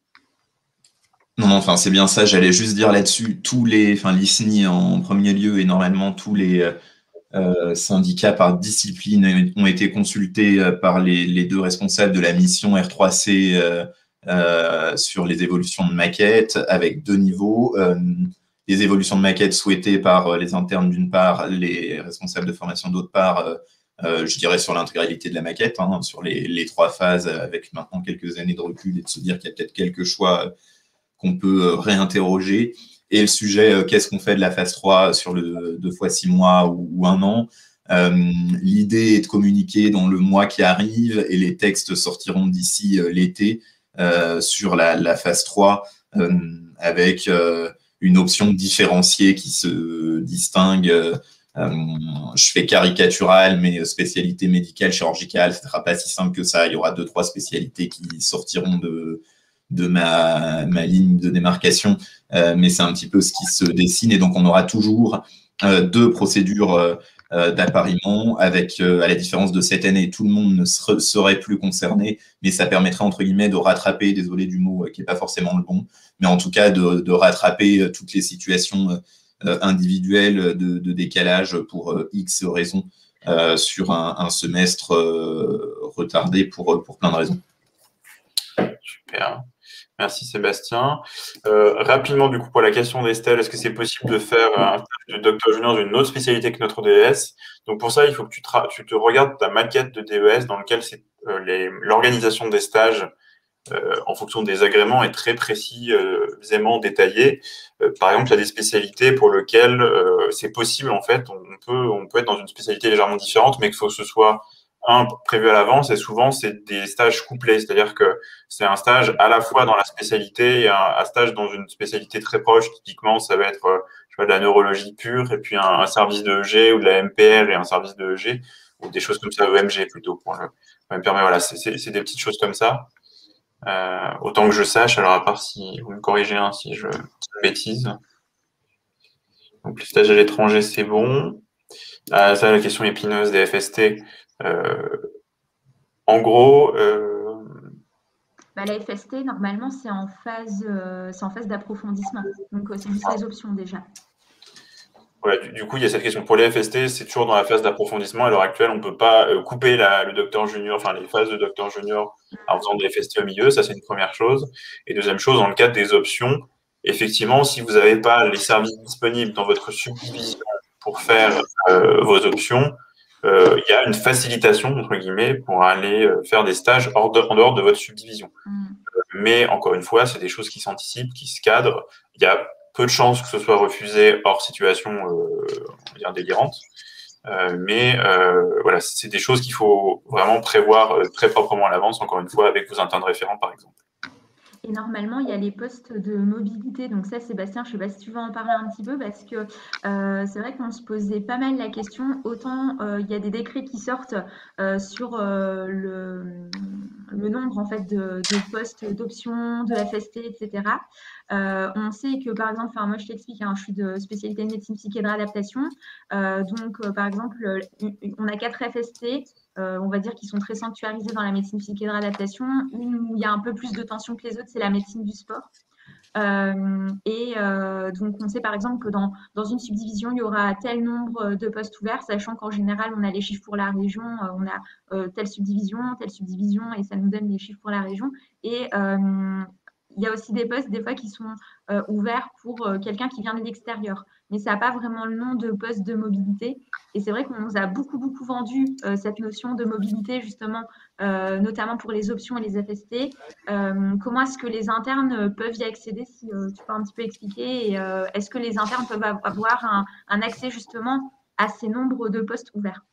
Non, non, enfin, c'est bien ça, j'allais juste dire là-dessus, tous les, enfin, l'I S N I en premier lieu et normalement tous les Euh, syndicats par discipline ont été consultés euh, par les, les deux responsables de la mission R trois C euh, euh, sur les évolutions de maquettes avec deux niveaux. Euh, les évolutions de maquettes souhaitées par euh, les internes d'une part, les responsables de formation d'autre part, euh, euh, je dirais sur l'intégralité de la maquette, hein, sur les, les trois phases avec maintenant quelques années de recul et de se dire qu'il y a peut-être quelques choix qu'on peut réinterroger. Et le sujet, euh, qu'est-ce qu'on fait de la phase trois sur le deux fois six mois ou, ou un an. Euh, L'idée est de communiquer dans le mois qui arrive et les textes sortiront d'ici euh, l'été euh, sur la, la phase trois euh, avec euh, une option différenciée qui se distingue. Euh, je fais caricatural, mais spécialité médicale, chirurgicale, ce ne sera pas si simple que ça. Il y aura deux, trois spécialités qui sortiront de de ma, ma ligne de démarcation, euh, mais c'est un petit peu ce qui se dessine et donc on aura toujours euh, deux procédures euh, d'appariement avec, euh, à la différence de cette année, tout le monde ne ser serait plus concerné, mais ça permettrait entre guillemets de rattraper, désolé du mot euh, qui n'est pas forcément le bon, mais en tout cas de, de rattraper euh, toutes les situations euh, individuelles de, de décalage pour euh, X raisons euh, sur un, un semestre euh, retardé pour, pour plein de raisons. Super. Merci Sébastien. Euh, rapidement, du coup, pour la question d'Estelle, est-ce que c'est possible de faire un stage de docteur junior d'une autre spécialité que notre D E S? Donc pour ça, il faut que tu te, tu te regardes ta maquette de D E S dans laquelle c'est euh, l'organisation des stages euh, en fonction des agréments, est très précisément détaillé. Euh, par exemple, il y a des spécialités pour lesquelles euh, c'est possible, en fait, on peut, on peut être dans une spécialité légèrement différente, mais qu'il faut que ce soit un prévu à l'avance, et souvent c'est des stages couplés, c'est-à-dire que c'est un stage à la fois dans la spécialité et un, un stage dans une spécialité très proche. Typiquement, ça va être euh, je vois, de la neurologie pure, et puis un, un service de E G, ou de la M P R et un service de E G, ou des choses comme ça, E M G plutôt pour le M P R, mais voilà, c'est des petites choses comme ça. Euh, autant que je sache, alors à part si vous me corrigez hein, si je dis une bêtise. Donc les stages à l'étranger, c'est bon. Ah, ça, la question épineuse des F S T. Euh, en gros, euh... bah, la F S T, normalement, c'est en phase, euh, c'est en phase d'approfondissement. Donc, euh, c'est juste les options déjà. Ouais, du, du coup, il y a cette question. Pour les F S T, c'est toujours dans la phase d'approfondissement. À l'heure actuelle, on ne peut pas euh, couper la, le docteur junior, enfin les phases de docteur junior en faisant des F S T au milieu. Ça, c'est une première chose. Et deuxième chose, dans le cadre des options, effectivement, si vous n'avez pas les services disponibles dans votre subdivision pour faire euh, vos options, euh, il y a une facilitation, entre guillemets, pour aller euh, faire des stages hors de, en dehors de votre subdivision. Mm. Euh, mais encore une fois, c'est des choses qui s'anticipent, qui se cadrent. Il y a peu de chances que ce soit refusé hors situation euh, on va dire délirante. Euh, mais euh, voilà, c'est des choses qu'il faut vraiment prévoir euh, très proprement à l'avance, encore une fois, avec vos internes référents, par exemple. Et normalement, il y a les postes de mobilité. Donc ça, Sébastien, je ne sais pas si tu veux en parler un petit peu, parce que euh, c'est vrai qu'on se posait pas mal la question. Autant euh, il y a des décrets qui sortent euh, sur euh, le, le nombre en fait, de, de postes d'options, de F S T, et cetera. Euh, on sait que, par exemple, moi je t'explique, hein, je suis de spécialité de médecine psyché de réadaptation. Euh, donc, euh, par exemple, on a quatre F S T. Euh, on va dire qu'ils sont très sanctuarisés dans la médecine psyché de réadaptation. Une où il y a un peu plus de tension que les autres, c'est la médecine du sport. Euh, et euh, donc, on sait par exemple que dans, dans une subdivision, il y aura tel nombre de postes ouverts, sachant qu'en général, on a les chiffres pour la région, euh, on a euh, telle subdivision, telle subdivision, et ça nous donne les chiffres pour la région. Et euh, il y a aussi des postes, des fois, qui sont euh, ouverts pour euh, quelqu'un qui vient de l'extérieur. Mais ça n'a pas vraiment le nom de poste de mobilité. Et c'est vrai qu'on nous a beaucoup, beaucoup vendu euh, cette notion de mobilité, justement, euh, notamment pour les options et les F S T. Euh, comment est-ce que les internes peuvent y accéder, si euh, tu peux un petit peu expliquer, et euh, est-ce que les internes peuvent avoir un, un accès, justement, à ces nombres de postes ouverts?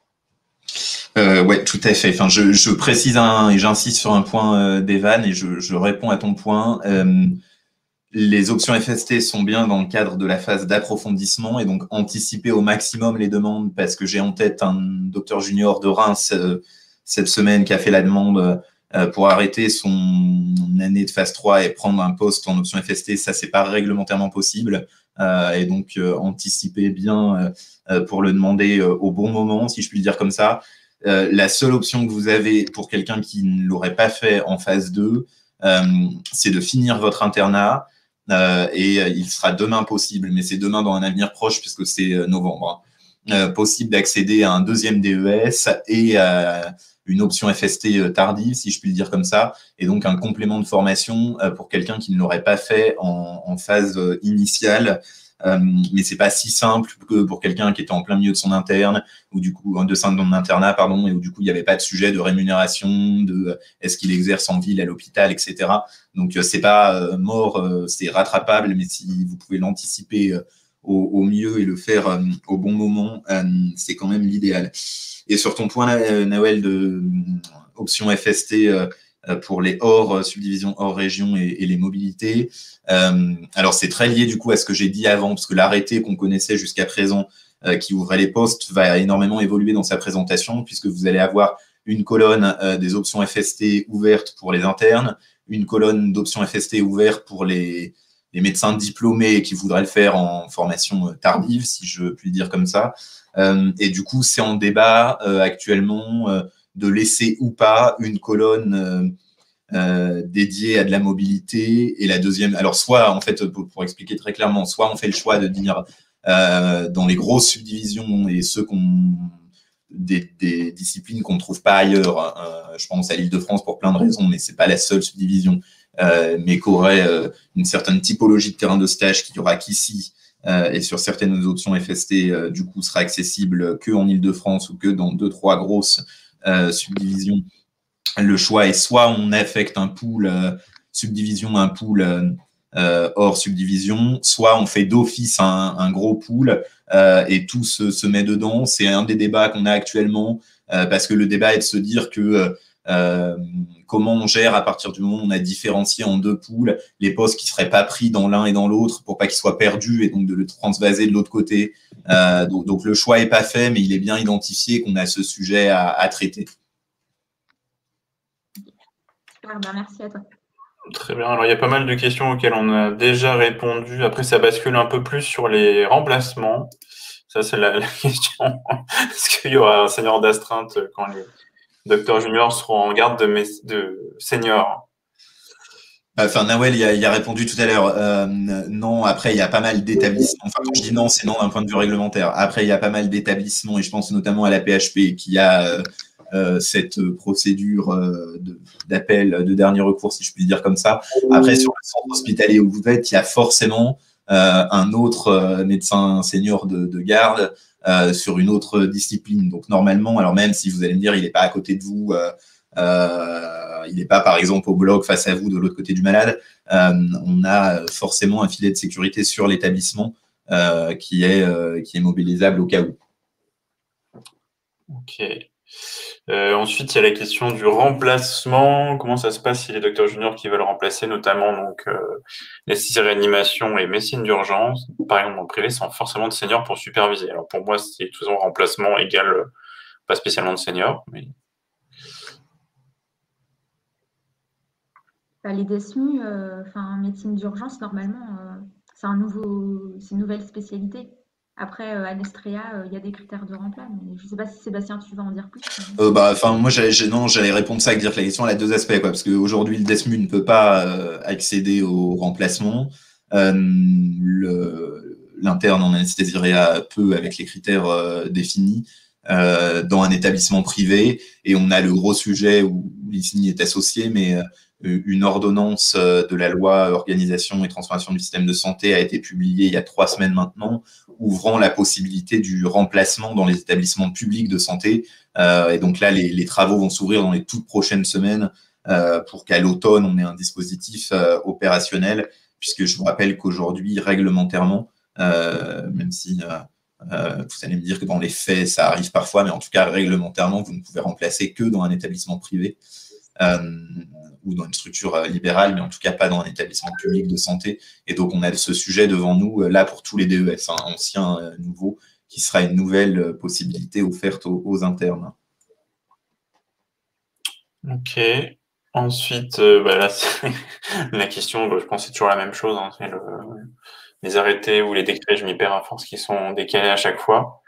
Euh, ouais, tout à fait. Enfin, je, je précise un, et j'insiste sur un point euh, d'Evan, et je, je réponds à ton point. Euh, les options F S T sont bien dans le cadre de la phase d'approfondissement, et donc anticiper au maximum les demandes, parce que j'ai en tête un docteur junior de Reims euh, cette semaine qui a fait la demande euh, pour arrêter son année de phase trois et prendre un poste en option F S T. Ça, c'est pas réglementairement possible. Euh, et donc, euh, anticiper bien euh, pour le demander euh, au bon moment, si je puis le dire comme ça. Euh, la seule option que vous avez pour quelqu'un qui ne l'aurait pas fait en phase deux, euh, c'est de finir votre internat euh, et euh, il sera demain possible, mais c'est demain dans un avenir proche puisque c'est euh, novembre, hein, euh, possible d'accéder à un deuxième D E S et à une option F S T tardive, si je puis le dire comme ça, et donc un complément de formation euh, pour quelqu'un qui ne l'aurait pas fait en, en phase initiale. Euh, mais c'est pas si simple que pour quelqu'un qui était en plein milieu de son interne ou du coup de son internat, pardon, et où du coup il n'y avait pas de sujet de rémunération, de est-ce qu'il exerce en ville, à l'hôpital, et cetera. Donc c'est pas euh, mort, euh, c'est rattrapable, mais si vous pouvez l'anticiper euh, au, au mieux et le faire euh, au bon moment, euh, c'est quand même l'idéal. Et sur ton point, Nawel, de euh, option F S T. Euh, pour les hors subdivisions, hors région et, et les mobilités. Euh, alors, c'est très lié du coup à ce que j'ai dit avant, parce que l'arrêté qu'on connaissait jusqu'à présent, euh, qui ouvrait les postes, va énormément évoluer dans sa présentation, puisque vous allez avoir une colonne euh, des options F S T ouvertes pour les internes, une colonne d'options F S T ouvertes pour les, les médecins diplômés qui voudraient le faire en formation tardive, si je puis le dire comme ça. Euh, et du coup, c'est en débat euh, actuellement euh, de laisser ou pas une colonne euh, euh, dédiée à de la mobilité. Et la deuxième, alors soit, en fait, pour, pour expliquer très clairement, soit on fait le choix de dire euh, dans les grosses subdivisions et ceux qu'on des, des disciplines qu'on ne trouve pas ailleurs, euh, je pense à l'Île-de-France pour plein de raisons, mais c'est pas la seule subdivision, euh, mais qu'aurait euh, une certaine typologie de terrain de stage qu'il y aura qu'ici, Euh, et sur certaines options F S T, euh, du coup, sera accessible que en Île-de-France ou que dans deux, trois grosses euh, subdivisions le choix est soit on affecte un pool euh, subdivision à un pool euh, hors subdivision, soit on fait d'office un, un gros pool euh, et tout se, se met dedans. C'est un des débats qu'on a actuellement euh, parce que le débat est de se dire que euh, comment on gère à partir du moment où on a différencié en deux pools les postes qui ne seraient pas pris dans l'un et dans l'autre pour pas qu'ils soient perdus et donc de le transvaser de l'autre côté. Euh, donc, donc le choix n'est pas fait, mais il est bien identifié qu'on a ce sujet à, à traiter. Super, ben merci à toi. Très bien. Alors, il y a pas mal de questions auxquelles on a déjà répondu. Après, ça bascule un peu plus sur les remplacements. Ça, c'est la, la question. Est-ce qu'il y aura un senior d'astreinte quand les docteurs juniors seront en garde de, mes, de seniors? Enfin, Nawel, il y a, il y a répondu tout à l'heure. Euh, non, après, il y a pas mal d'établissements. Enfin, quand je dis non, c'est non d'un point de vue réglementaire. Après, il y a pas mal d'établissements, et je pense notamment à la P H P, qui a euh, euh, cette procédure euh, d'appel de, de dernier recours, si je puis dire comme ça. Après, sur le centre hospitalier où vous êtes, il y a forcément euh, un autre euh, médecin senior de, de garde euh, sur une autre discipline. Donc, normalement, alors même si vous allez me dire, il n'est pas à côté de vous, euh, Euh, il n'est pas, par exemple, au bloc face à vous de l'autre côté du malade. Euh, on a forcément un filet de sécurité sur l'établissement euh, qui, est, euh, qui est mobilisable au cas où. Ok. Euh, ensuite, il y a la question du remplacement. Comment ça se passe si les docteurs juniors qui veulent remplacer, notamment donc euh, les six réanimations et médecine d'urgence, par exemple dans le privé, sans forcément de seniors pour superviser. Alors pour moi, c'est toujours remplacement égal, pas spécialement de seniors, mais Bah, les D S M U, euh, enfin, médecine d'urgence, normalement, euh, c'est un nouveau, c'est une nouvelle spécialité. Après, euh, à l'Estréa, euh, il y a des critères de remplacement. Mais je ne sais pas si Sébastien, tu vas en dire plus. Euh, bah, enfin, moi, j'allais, non, j'allais répondre ça avec dire que la question elle a deux aspects, quoi, parce qu'aujourd'hui, le D S M U ne peut pas euh, accéder au remplacement. Euh, L'interne en anesthésie réa peut avec les critères euh, définis euh, dans un établissement privé. Et on a le gros sujet où l'I S N I est associé, mais euh, une ordonnance de la loi organisation et transformation du système de santé a été publiée il y a trois semaines maintenant, ouvrant la possibilité du remplacement dans les établissements publics de santé. Euh, et donc là, les, les travaux vont s'ouvrir dans les toutes prochaines semaines euh, pour qu'à l'automne, on ait un dispositif euh, opérationnel, puisque je vous rappelle qu'aujourd'hui, réglementairement, euh, même si euh, euh, vous allez me dire que dans les faits, ça arrive parfois, mais en tout cas, réglementairement, vous ne pouvez remplacer que dans un établissement privé. Euh, ou dans une structure euh, libérale, mais en tout cas pas dans un établissement public de santé. Et donc, on a ce sujet devant nous, euh, là, pour tous les D E S, hein, anciens, euh, nouveaux, qui sera une nouvelle euh, possibilité offerte aux, aux internes. Ok. Ensuite, euh, bah là, la question, bah, je pense que c'est toujours la même chose. Hein, c'est le, les arrêtés ou les décrets, je m'y perds à force, qui sont décalés à chaque fois.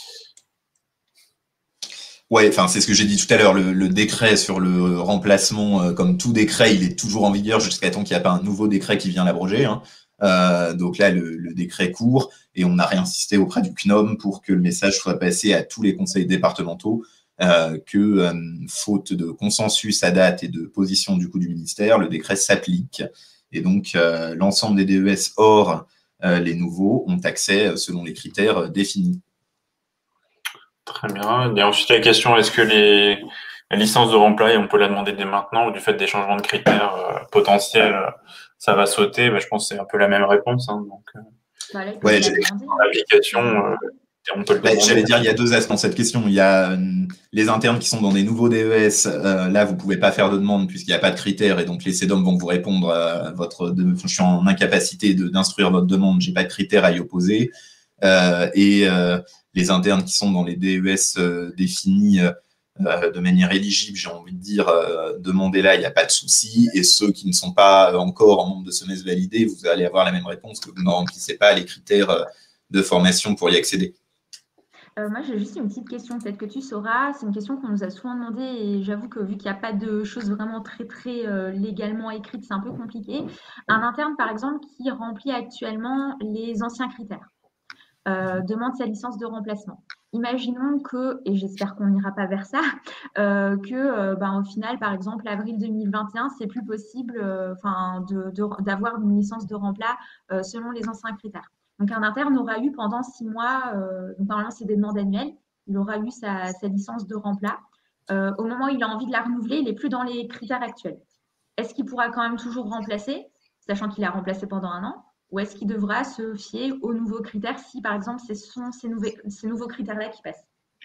Ouais, enfin, c'est ce que j'ai dit tout à l'heure. Le, le décret sur le remplacement, euh, comme tout décret, il est toujours en vigueur jusqu'à temps qu'il n'y a pas un nouveau décret qui vient l'abroger. Hein. Euh, donc là, le, le décret court et on a réinsisté auprès du C N O M pour que le message soit passé à tous les conseils départementaux euh, que, euh, faute de consensus à date et de position du coup du ministère, le décret s'applique. Et donc, euh, l'ensemble des D E S hors euh, les nouveaux ont accès selon les critères définis. Très bien. Et ensuite, la question, est-ce que les, la licence de remploi, on peut la demander dès maintenant ou du fait des changements de critères euh, potentiels, ça va sauter? Bah, je pense que c'est un peu la même réponse. Hein, donc, euh, bah, là, ouais, l'application, euh, on peut le demander. J'allais dire, il y a deux aspects dans cette question. Il y a euh, les internes qui sont dans des nouveaux D E S. Euh, là, vous pouvez pas faire de demande puisqu'il n'y a pas de critères et donc les C E D O M vont vous répondre à votre. De, je suis en incapacité d'instruire votre demande. J'ai pas de critères à y opposer. Euh, et euh, les internes qui sont dans les D E S euh, définis euh, de manière éligible, j'ai envie de dire, euh, demandez-la, il n'y a pas de souci. Et ceux qui ne sont pas encore en nombre de semestres validés, vous allez avoir la même réponse que vous ne remplissez pas les critères de formation pour y accéder. Euh, moi, j'ai juste une petite question, peut-être que tu sauras. C'est une question qu'on nous a souvent demandé et j'avoue que vu qu'il n'y a pas de choses vraiment très, très euh, légalement écrites, c'est un peu compliqué. Un interne, par exemple, qui remplit actuellement les anciens critères, euh, demande sa licence de remplacement. Imaginons que, et j'espère qu'on n'ira pas vers ça, euh, que euh, ben, au final, par exemple, avril deux mille vingt et un, c'est plus possible euh, d'avoir une licence de remplacement euh, selon les anciens critères. Donc, un interne aura eu pendant six mois, euh, donc normalement, c'est des demandes annuelles, il aura eu sa, sa licence de remplacement. euh, au moment où il a envie de la renouveler, il n'est plus dans les critères actuels. Est-ce qu'il pourra quand même toujours remplacer, sachant qu'il a remplacé pendant un an, ou est-ce qu'il devra se fier aux nouveaux critères si, par exemple, ce sont ces, nouveaux, ces nouveaux critères-là qui passent?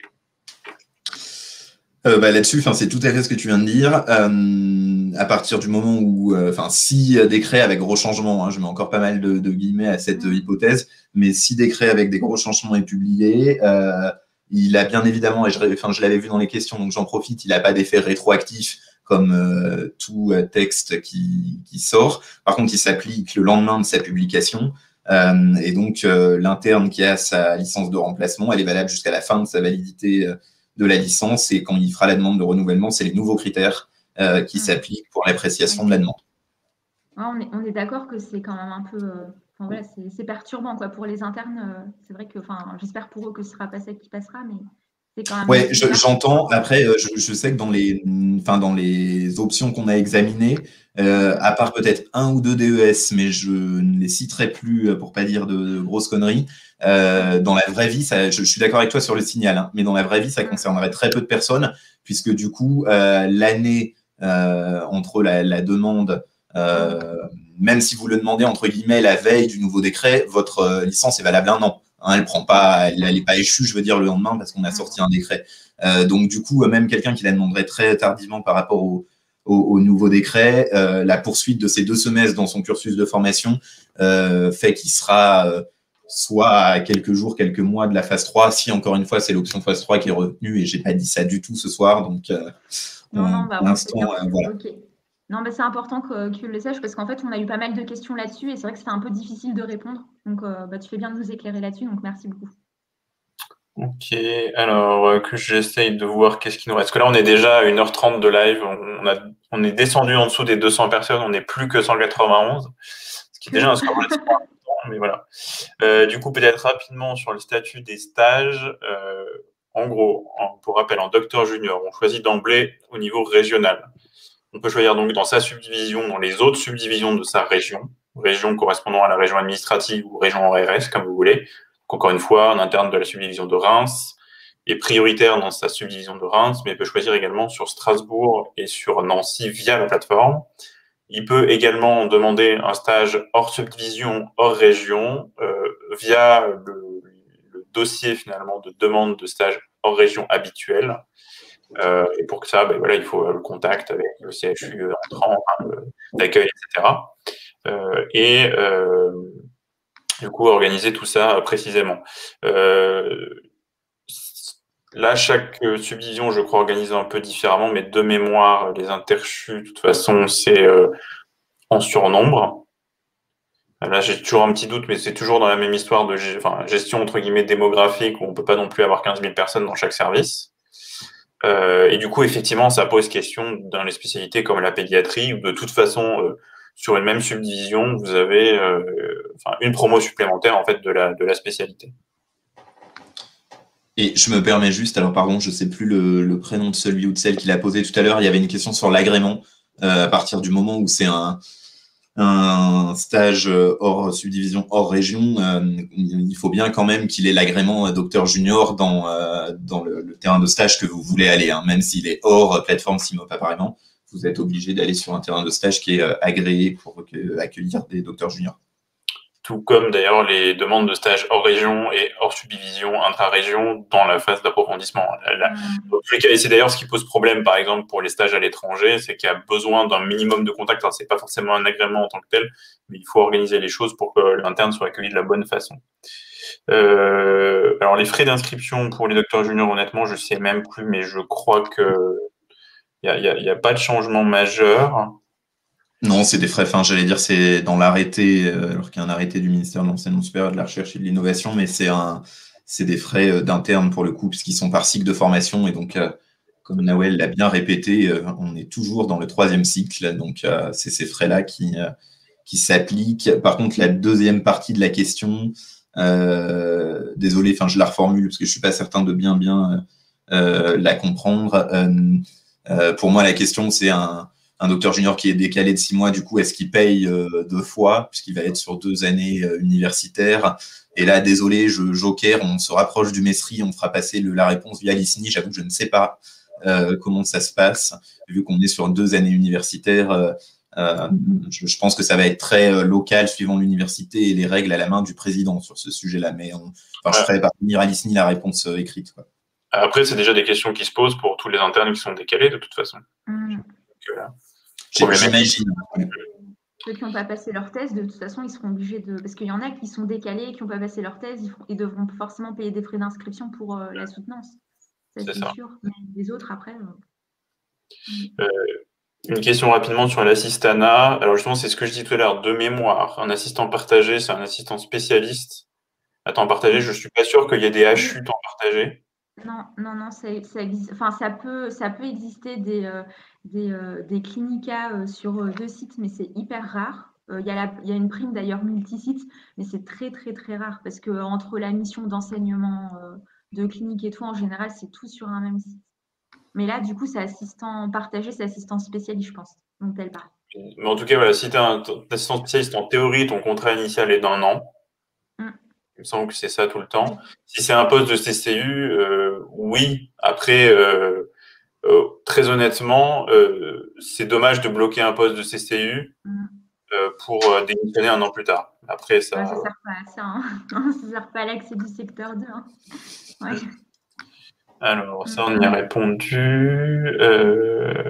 Euh, bah, là-dessus, c'est tout à fait ce que tu viens de dire. Euh, à partir du moment où, enfin, euh, si décret avec gros changements, hein, je mets encore pas mal de, de guillemets à cette mmh. hypothèse, mais si décret avec des gros changements est publié, euh, il a bien évidemment, et je, enfin, je l'avais vu dans les questions, donc j'en profite, il n'a pas d'effet rétroactif comme euh, tout euh, texte qui, qui sort. Par contre, il s'applique le lendemain de sa publication. Euh, et donc, euh, l'interne qui a sa licence de remplacement, elle est valable jusqu'à la fin de sa validité euh, de la licence, et quand il fera la demande de renouvellement, c'est les nouveaux critères euh, qui mmh. s'appliquent pour l'appréciation de la demande. Ouais, on est, on est d'accord que c'est quand même un peu, euh, enfin, voilà, c'est perturbant quoi. Pour les internes. Euh, c'est vrai que, enfin, j'espère pour eux que ce sera pas ça qui passera, mais c'est quand même. Ouais, j'entends. Je, Après, je, je sais que dans les, enfin, dans les options qu'on a examinées, euh, à part peut-être un ou deux D E S, mais je ne les citerai plus pour pas dire de, de grosses conneries. Euh, dans la vraie vie, ça, je, je suis d'accord avec toi sur le signal, hein, mais dans la vraie vie, ça concernerait très peu de personnes, puisque du coup, euh, l'année euh, entre la, la demande, euh, même si vous le demandez entre guillemets la veille du nouveau décret, votre euh, licence est valable un an. Hein, elle prend pas, elle n'est pas échue, je veux dire, le lendemain parce qu'on a sorti un décret. Euh, donc du coup, même quelqu'un qui la demanderait très tardivement par rapport au, au, au nouveau décret, euh, la poursuite de ces deux semestres dans son cursus de formation euh, fait qu'il sera euh, soit à quelques jours, quelques mois de la phase trois, si encore une fois c'est l'option phase trois qui est retenue, et j'ai pas dit ça du tout ce soir, donc euh, non, on, non, bah, pour l'instant, euh, voilà. Okay. Non, mais c'est important que, que tu le saches parce qu'en fait, on a eu pas mal de questions là-dessus et c'est vrai que c'était un peu difficile de répondre. Donc, euh, bah, tu fais bien de nous éclairer là-dessus, donc merci beaucoup. Ok, alors euh, que j'essaye de voir qu'est-ce qui nous reste. Parce que là, on est déjà à une heure trente de live, on, a, on est descendu en dessous des deux cents personnes, on n'est plus que cent quatre-vingt-onze, ce qui est déjà un score relativement important, mais voilà. Euh, du coup, peut-être rapidement sur le statut des stages. Euh, en gros, en, pour rappel, en docteur junior, on choisit d'emblée au niveau régional. On peut choisir donc dans sa subdivision, dans les autres subdivisions de sa région, région correspondant à la région administrative ou région R S, comme vous voulez. Donc, encore une fois, en interne de la subdivision de Reims, est prioritaire dans sa subdivision de Reims, mais peut choisir également sur Strasbourg et sur Nancy via la plateforme. Il peut également demander un stage hors subdivision, hors région, euh, via le, le dossier finalement de demande de stage hors région habituel. Euh, et pour que ça, ben, voilà, il faut le contact avec le C H U entrant, hein, d'accueil, et cetera. Euh, et euh, du coup, organiser tout ça précisément. Euh, là, chaque subdivision, je crois, organise un peu différemment, mais de mémoire, les interchus, de toute façon, c'est euh, en surnombre. Là, j'ai toujours un petit doute, mais c'est toujours dans la même histoire de enfin, gestion, entre guillemets, démographique, où on ne peut pas non plus avoir quinze mille personnes dans chaque service. Euh, et du coup, effectivement, ça pose question dans les spécialités comme la pédiatrie, où de toute façon, euh, sur une même subdivision, vous avez euh, enfin, une promo supplémentaire en fait de la, de la spécialité. Et je me permets juste, alors pardon, je ne sais plus le, le prénom de celui ou de celle qui l'a posé tout à l'heure, il y avait une question sur l'agrément, euh, à partir du moment où c'est un, un stage hors subdivision, hors région, euh, il faut bien quand même qu'il ait l'agrément docteur junior dans, euh, dans le, le terrain de stage que vous voulez aller, hein, même s'il est hors plateforme CIMOP apparemment, vous êtes obligé d'aller sur un terrain de stage qui est euh, agréé pour que, accueillir des docteurs juniors. Tout comme d'ailleurs les demandes de stage hors région et hors subdivision, intra-région dans la phase d'approfondissement. Et c'est d'ailleurs ce qui pose problème, par exemple, pour les stages à l'étranger, c'est qu'il y a besoin d'un minimum de contact. Alors, c'est pas forcément un agrément en tant que tel, mais il faut organiser les choses pour que l'interne soit accueilli de la bonne façon. Euh, alors, les frais d'inscription pour les docteurs juniors, honnêtement, je sais même plus, mais je crois que il y a, y a, y a pas de changement majeur. Non, c'est des frais, enfin, j'allais dire, c'est dans l'arrêté, euh, alors qu'il y a un arrêté du ministère de l'Enseignement supérieur, de la Recherche et de l'Innovation, mais c'est un, c'est des frais euh, d'interne pour le coup, puisqu'ils sont par cycle de formation. Et donc, euh, comme Nawel l'a bien répété, euh, on est toujours dans le troisième cycle. Donc, euh, c'est ces frais-là qui, euh, qui s'appliquent. Par contre, la deuxième partie de la question, euh, désolé, enfin, je la reformule parce que je suis pas certain de bien, bien euh, la comprendre. Euh, euh, pour moi, la question, c'est un un docteur junior qui est décalé de six mois, du coup, est-ce qu'il paye euh, deux fois, puisqu'il va être sur deux années euh, universitaires? Et là, désolé, je joker, on se rapproche du Mestri, on fera passer le, la réponse via l'I S N I, j'avoue que je ne sais pas euh, comment ça se passe, vu qu'on est sur deux années universitaires. Euh, euh, je, je pense que ça va être très euh, local suivant l'université et les règles à la main du président sur ce sujet-là. Mais on, enfin, je ferai parvenir à l'ISNI la réponse euh, écrite, quoi. Après, c'est déjà des questions qui se posent pour tous les internes qui sont décalés, de toute façon. Mmh. Euh, J'imagine. Ceux qui n'ont pas passé leur thèse, de toute façon, ils seront obligés de… Parce qu'il y en a qui sont décalés, qui n'ont pas passé leur thèse, ils, font... ils devront forcément payer des frais d'inscription pour euh, la soutenance. Ça, c'est sûr. Mais les autres, après… Euh... Euh, une question rapidement sur l'assistanat. Alors justement, c'est ce que je dis tout à l'heure, de mémoire. Un assistant partagé, c'est un assistant spécialiste. À temps partagé, je ne suis pas sûr qu'il y ait des H U temps partagé. Non, non, non, ça, ça existe. Enfin, ça peut, ça peut exister des, euh, des, euh, des clinicas euh, sur euh, deux sites, mais c'est hyper rare. Il euh, y, y a une prime d'ailleurs multisite, mais c'est très, très, très rare parce que entre la mission d'enseignement euh, de clinique et tout, en général, c'est tout sur un même site. Mais là, du coup, c'est assistant partagé, c'est assistant spécialiste, je pense, dont elle parle. Mais en tout cas, voilà, si tu es un assistant spécialiste, en théorie, ton contrat initial est d'un an. Mm. Il me semble que c'est ça tout le temps. Si c'est un poste de C C U, euh, oui. Après, euh, euh, très honnêtement, euh, c'est dommage de bloquer un poste de C C U mm. euh, pour euh, démissionner un an plus tard. Après, ça ne ouais, sert pas à ça. Hein. Non, ça ne sert pas à l'accès du secteur deux. Hein. Ouais. Alors, ça, on y a répondu. Euh...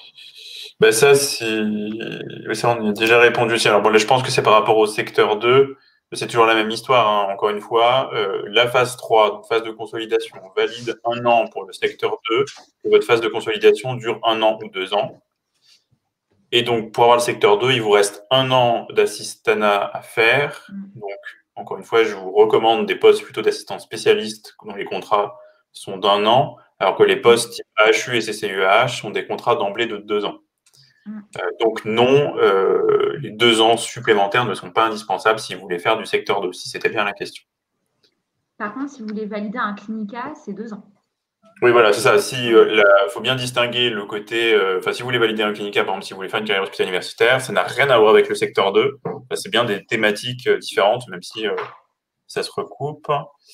Ben ça, si... ça, on y a déjà répondu aussi. Alors, bon, là, je pense que c'est par rapport au secteur deux. C'est toujours la même histoire, hein. Encore une fois. Euh, la phase trois, donc phase de consolidation, valide un an pour le secteur deux. Et votre phase de consolidation dure un an ou deux ans. Et donc, pour avoir le secteur deux, il vous reste un an d'assistanat à faire. Donc, encore une fois, je vous recommande des postes plutôt d'assistants spécialistes dont les contrats sont d'un an, alors que les postes H U et C C U H sont des contrats d'emblée de deux ans. Euh, donc non, euh, les deux ans supplémentaires ne sont pas indispensables si vous voulez faire du secteur deux, si c'était bien la question. Par contre, si vous voulez valider un clinica, c'est deux ans. Oui, voilà, c'est ça. Si, euh, la, faut bien distinguer le côté… Enfin, euh, si vous voulez valider un clinica, par exemple, si vous voulez faire une carrière hospitalière universitaire, ça n'a rien à voir avec le secteur deux. Enfin, c'est bien des thématiques euh, différentes, même si euh, ça se recoupe.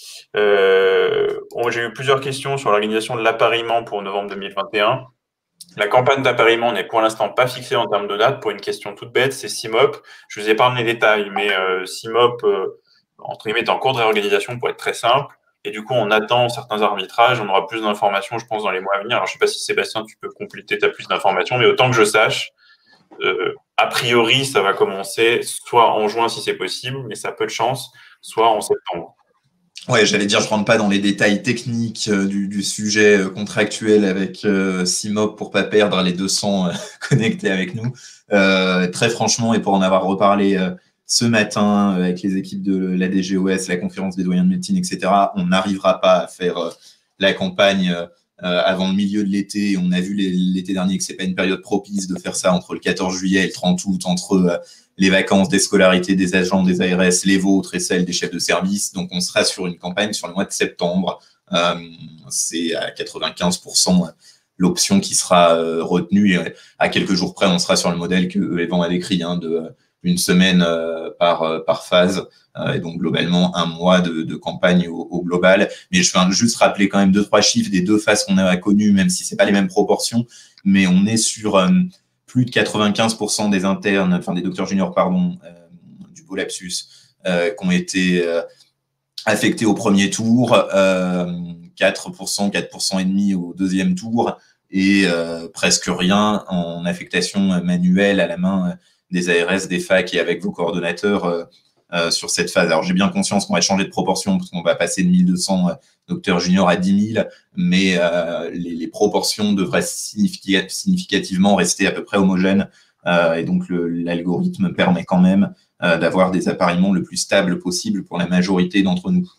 Euh, J'ai eu plusieurs questions sur l'organisation de l'appariement pour novembre deux mille vingt et un. La campagne d'appariement n'est pour l'instant pas fixée en termes de date pour une question toute bête, c'est CIMOP. Je vous épargne les détails, mais euh, CIMOP, euh, entre guillemets, est en cours de réorganisation pour être très simple. Et du coup, on attend certains arbitrages. On aura plus d'informations, je pense, dans les mois à venir. Alors, je ne sais pas si Sébastien, tu peux compléter, tu as plus d'informations, mais autant que je sache, euh, a priori, ça va commencer soit en juin si c'est possible, mais ça a peu de chance, soit en septembre. Ouais, j'allais dire, je rentre pas dans les détails techniques euh, du, du sujet euh, contractuel avec euh, CIMOP pour pas perdre les deux cents euh, connectés avec nous. Euh, très franchement, et pour en avoir reparlé euh, ce matin euh, avec les équipes de l'A D G O S, la conférence des doyens de médecine, et cetera, on n'arrivera pas à faire euh, la campagne euh, avant le milieu de l'été. On a vu l'été dernier que c'est pas une période propice de faire ça entre le quatorze juillet et le trente août, entre euh, les vacances des scolarités des agents des A R S, les vôtres et celles des chefs de service. Donc, on sera sur une campagne sur le mois de septembre. Euh, c'est à quatre-vingt-quinze pour cent l'option qui sera euh, retenue. Et à quelques jours près, on sera sur le modèle que Evan a décrit, hein, de euh, une semaine euh, par, euh, par phase. Euh, et donc, globalement, un mois de, de campagne au, au global. Mais je vais juste rappeler quand même deux, trois chiffres des deux phases qu'on a connues, même si c'est pas les mêmes proportions. Mais on est sur… Euh, plus de quatre-vingt-quinze pour cent des internes, enfin des docteurs juniors, pardon, euh, du beau lapsus, euh, qui ont été euh, affectés au premier tour, euh, quatre pour cent, quatre pour cent et demi au deuxième tour, et euh, presque rien en affectation manuelle à la main des A R S, des facs et avec vos coordonnateurs euh, euh, sur cette phase. Alors, j'ai bien conscience qu'on va changer de proportion parce qu'on va passer de mille deux cents euh, docteurs juniors à dix mille, mais euh, les, les proportions devraient significativement rester à peu près homogènes. Euh, et donc, l'algorithme permet quand même euh, d'avoir des appariements le plus stables possible pour la majorité d'entre nous.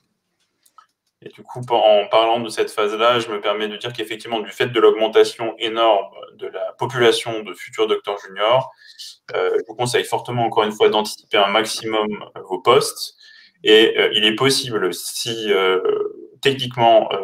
Et du coup, en parlant de cette phase-là, je me permets de dire qu'effectivement, du fait de l'augmentation énorme de la population de futurs docteurs juniors, euh, je vous conseille fortement, encore une fois, d'anticiper un maximum vos postes. Et euh, il est possible, si euh, techniquement euh,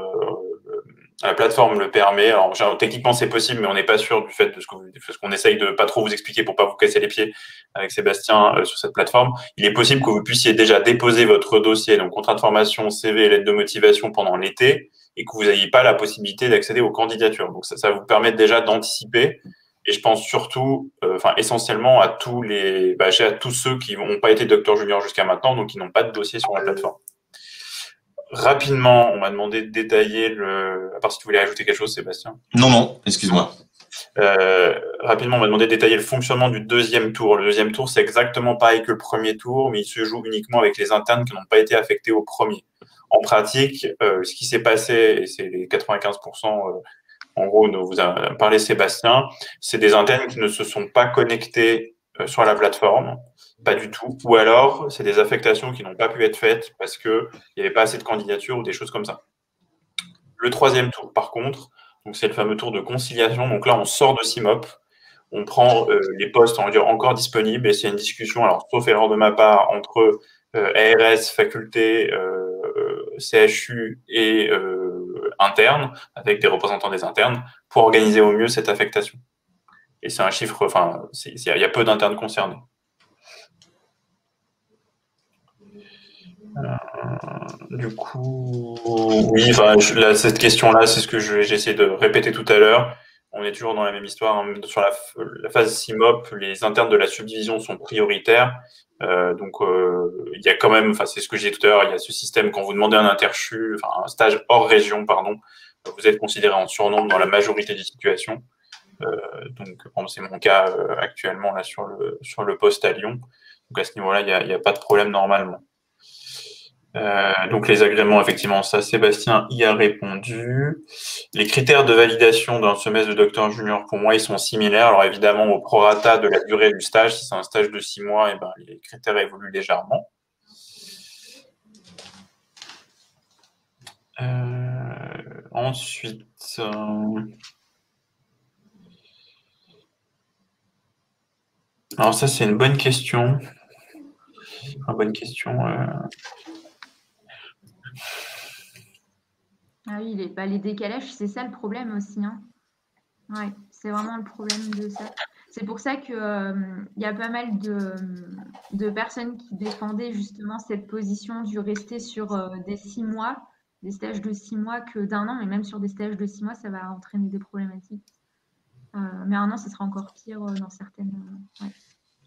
la plateforme le permet, alors genre, techniquement c'est possible, mais on n'est pas sûr du fait de ce qu'on qu'on essaye de pas trop vous expliquer pour pas vous casser les pieds avec Sébastien euh, sur cette plateforme, il est possible que vous puissiez déjà déposer votre dossier, donc contrat de formation, C V et lettre de motivation pendant l'été, et que vous n'ayez pas la possibilité d'accéder aux candidatures. Donc, ça, ça vous permet déjà d'anticiper. Et je pense surtout, euh, enfin, essentiellement à tous les, bah, à tous ceux qui n'ont pas été docteur junior jusqu'à maintenant, donc qui n'ont pas de dossier sur la plateforme. Rapidement, on m'a demandé de détailler le, à part si tu voulais ajouter quelque chose, Sébastien. Non, non, excuse-moi. Euh, rapidement, on m'a demandé de détailler le fonctionnement du deuxième tour. Le deuxième tour, c'est exactement pareil que le premier tour, mais il se joue uniquement avec les internes qui n'ont pas été affectés au premier. En pratique, euh, ce qui s'est passé, et c'est les quatre-vingt-quinze pour cent, euh, en gros, dont vous a parlé Sébastien, c'est des internes qui ne se sont pas connectés euh, sur la plateforme, pas du tout, ou alors c'est des affectations qui n'ont pas pu être faites parce qu'il n'y avait pas assez de candidatures ou des choses comme ça. Le troisième tour, par contre, donc c'est le fameux tour de conciliation. Donc là, on sort de CIMOP, on prend euh, les postes, on va dire, encore disponibles, et c'est une discussion, alors sauf erreur de ma part, entre euh, A R S, faculté, euh, C H U et euh, interne, avec des représentants des internes, pour organiser au mieux cette affectation. Et c'est un chiffre, enfin, il y a peu d'internes concernés. Euh, du coup, oui, enfin, je, là, cette question-là, c'est ce que j'ai essayé de répéter tout à l'heure. On est toujours dans la même histoire. Hein. Sur la, la phase CIMOP, les internes de la subdivision sont prioritaires. Euh, donc, euh, il y a quand même, enfin, c'est ce que j'ai dit tout à l'heure, il y a ce système quand vous demandez un interchu, enfin, un stage hors région, pardon, vous êtes considéré en surnombre dans la majorité des situations. Euh, donc, c'est mon cas euh, actuellement là sur le sur le poste à Lyon. Donc à ce niveau-là, il n'y a, il y a pas de problème normalement. Euh, donc les agréments, effectivement, ça, Sébastien y a répondu. Les critères de validation d'un semestre de docteur junior, pour moi, ils sont similaires. Alors évidemment, au prorata de la durée du stage, si c'est un stage de six mois, eh ben, les critères évoluent légèrement. Euh, ensuite, euh... alors ça, c'est une bonne question. Une bonne question. Euh... Ah oui, les, bah, les décalages, c'est ça le problème aussi. Hein. Ouais, c'est vraiment le problème de ça. C'est pour ça qu'il euh, y a pas mal de, de personnes qui défendaient justement cette position du rester sur euh, des six mois, des stages de six mois que d'un an, mais même sur des stages de six mois, ça va entraîner des problématiques. Euh, mais un an, ce sera encore pire euh, dans certaines... Euh, ouais.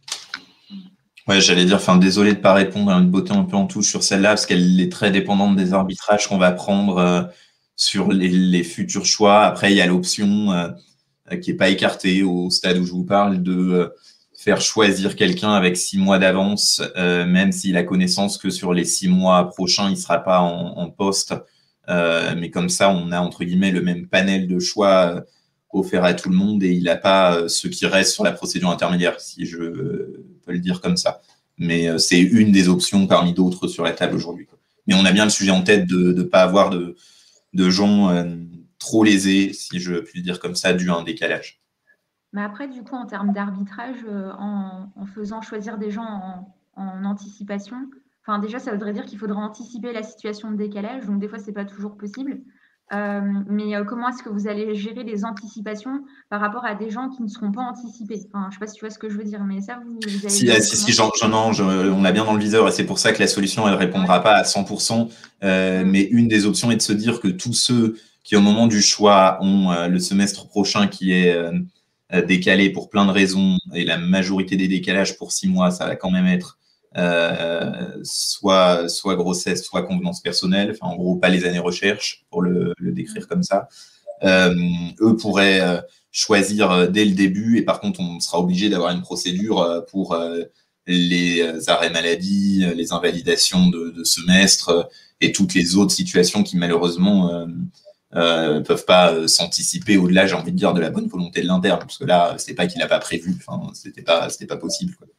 Ouais, j'allais dire, enfin, désolé de ne pas répondre à une beauté un peu en touche sur celle-là, parce qu'elle est très dépendante des arbitrages qu'on va prendre euh, sur les, les futurs choix. Après, il y a l'option euh, qui n'est pas écartée au stade où je vous parle de euh, faire choisir quelqu'un avec six mois d'avance, euh, même s'il a connaissance que sur les six mois prochains, il ne sera pas en, en poste. Euh, mais comme ça, on a, entre guillemets, le même panel de choix euh, offert à tout le monde et il n'a pas euh, ce qui reste sur la procédure intermédiaire, si je peux le dire comme ça. Mais euh, c'est une des options parmi d'autres sur la table aujourd'hui. Mais on a bien le sujet en tête de ne pas avoir de, de gens euh, trop lésés, si je puis le dire comme ça, dû à un décalage. Mais après, du coup, en termes d'arbitrage, euh, en, en faisant choisir des gens en, en anticipation, enfin déjà, ça voudrait dire qu'il faudra anticiper la situation de décalage. Donc des fois, c'est pas toujours possible. Euh, mais euh, comment est-ce que vous allez gérer les anticipations par rapport à des gens qui ne seront pas anticipés? Enfin, je ne sais pas si tu vois ce que je veux dire, mais ça, vous, vous allez... Si, si, si j'en, j'en, j'en, on l'a bien dans le viseur et c'est pour ça que la solution, elle ne répondra ouais. pas à cent pour cent. Euh, mmh. Mais une des options est de se dire que tous ceux qui, au moment du choix, ont euh, le semestre prochain qui est euh, décalé pour plein de raisons et la majorité des décalages pour six mois, ça va quand même être Euh, soit, soit grossesse, soit convenance personnelle, enfin en gros pas les années recherche pour le, le décrire comme ça. Euh, eux pourraient euh, choisir dès le début et par contre on sera obligé d'avoir une procédure pour euh, les arrêts maladie, les invalidations de, de semestre et toutes les autres situations qui malheureusement euh, euh, peuvent pas euh, s'anticiper au-delà, j'ai envie de dire, de la bonne volonté de l'interne, parce que là c'est pas qu'il n'a pas prévu, enfin c'était pas, c'était pas possible quoi.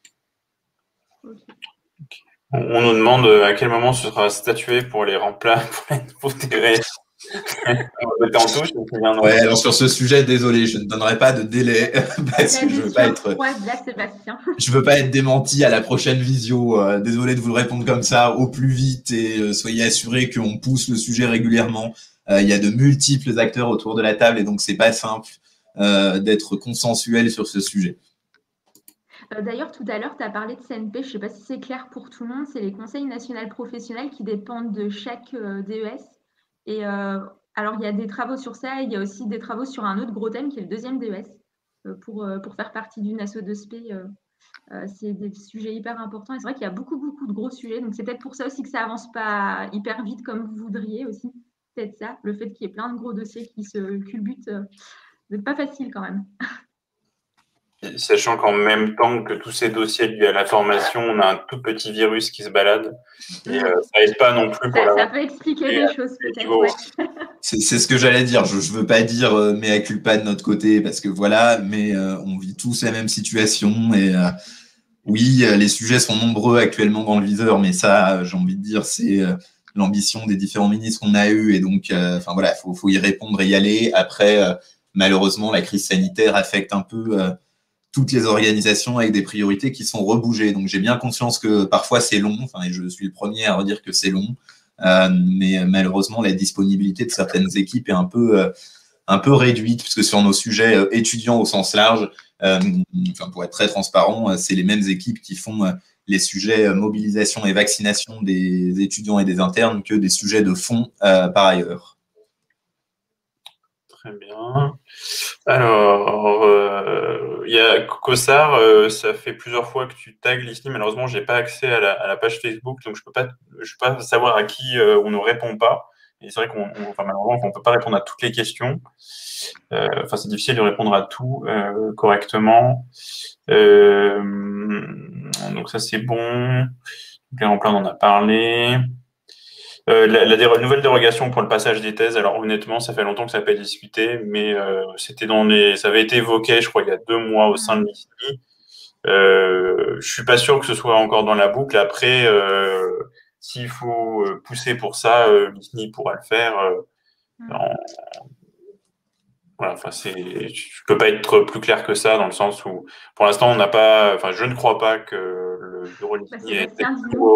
On nous demande à quel moment ce sera statué pour les remplats pour les en touche. Ouais, alors sur ce sujet, désolé, je ne donnerai pas de délai parce que je veux pas être. Je veux pas être démenti à la prochaine visio. Euh, désolé de vous le répondre comme ça au plus vite et euh, soyez assurés qu'on pousse le sujet régulièrement. Euh, il y a de multiples acteurs autour de la table et donc c'est pas simple euh, d'être consensuel sur ce sujet. D'ailleurs, tout à l'heure, tu as parlé de C N P, je ne sais pas si c'est clair pour tout le monde, c'est les conseils nationaux professionnels qui dépendent de chaque euh, D E S. Et euh, alors, il y a des travaux sur ça, et il y a aussi des travaux sur un autre gros thème qui est le deuxième D E S, euh, pour, euh, pour faire partie d'une asso de spé. Euh, euh, c'est des sujets hyper importants. Et c'est vrai qu'il y a beaucoup, beaucoup de gros sujets. Donc, c'est peut-être pour ça aussi que ça avance pas hyper vite comme vous voudriez aussi. Peut-être ça, le fait qu'il y ait plein de gros dossiers qui se culbutent, euh, c'est pas facile quand même. Sachant qu'en même temps que tous ces dossiers liés à la formation, on a un tout petit virus qui se balade. Et euh, ça n'aide pas non plus pour ça, la... ça peut expliquer des choses peut-être, ouais. C'est ce que j'allais dire. Je ne veux pas dire euh, mea culpa de notre côté, parce que voilà, mais euh, on vit tous la même situation. Et euh, oui, les sujets sont nombreux actuellement dans le viseur, mais ça, j'ai envie de dire, c'est euh, l'ambition des différents ministres qu'on a eu. Et donc, enfin euh, voilà, il faut, faut y répondre et y aller. Après, euh, malheureusement, la crise sanitaire affecte un peu euh, toutes les organisations avec des priorités qui sont rebougées. Donc, j'ai bien conscience que parfois c'est long, enfin, et je suis le premier à redire que c'est long, euh, mais malheureusement, la disponibilité de certaines équipes est un peu, euh, un peu réduite, puisque sur nos sujets euh, étudiants au sens large, euh, enfin, pour être très transparent, c'est les mêmes équipes qui font euh, les sujets euh, mobilisation et vaccination des étudiants et des internes que des sujets de fond euh, par ailleurs. Très bien. Alors, euh, il y a Cossard, euh, ça fait plusieurs fois que tu tags l'I S N I. Malheureusement, je n'ai pas accès à la, à la page Facebook, donc je ne peux pas, je peux pas savoir à qui euh, on ne répond pas. Et c'est vrai qu'on enfin, malheureusement, on ne peut pas répondre à toutes les questions. Euh, enfin, c'est difficile de répondre à tout euh, correctement. Euh, donc ça, c'est bon. Les remplats, on en a parlé. Euh, la, la, la nouvelle dérogation pour le passage des thèses, alors honnêtement, ça fait longtemps que ça n'a pas été discuté, mais euh, c'était dans les, ça avait été évoqué, je crois, il y a deux mois au sein de l'I S N I. Euh, je suis pas sûr que ce soit encore dans la boucle. Après, euh, s'il faut pousser pour ça, euh, l'I S N I pourra le faire. Euh, mm. en... Voilà, enfin, c'est, je peux pas être plus clair que ça dans le sens où, pour l'instant, on n'a pas, enfin, je ne crois pas que le bureau de l'I S N I ait été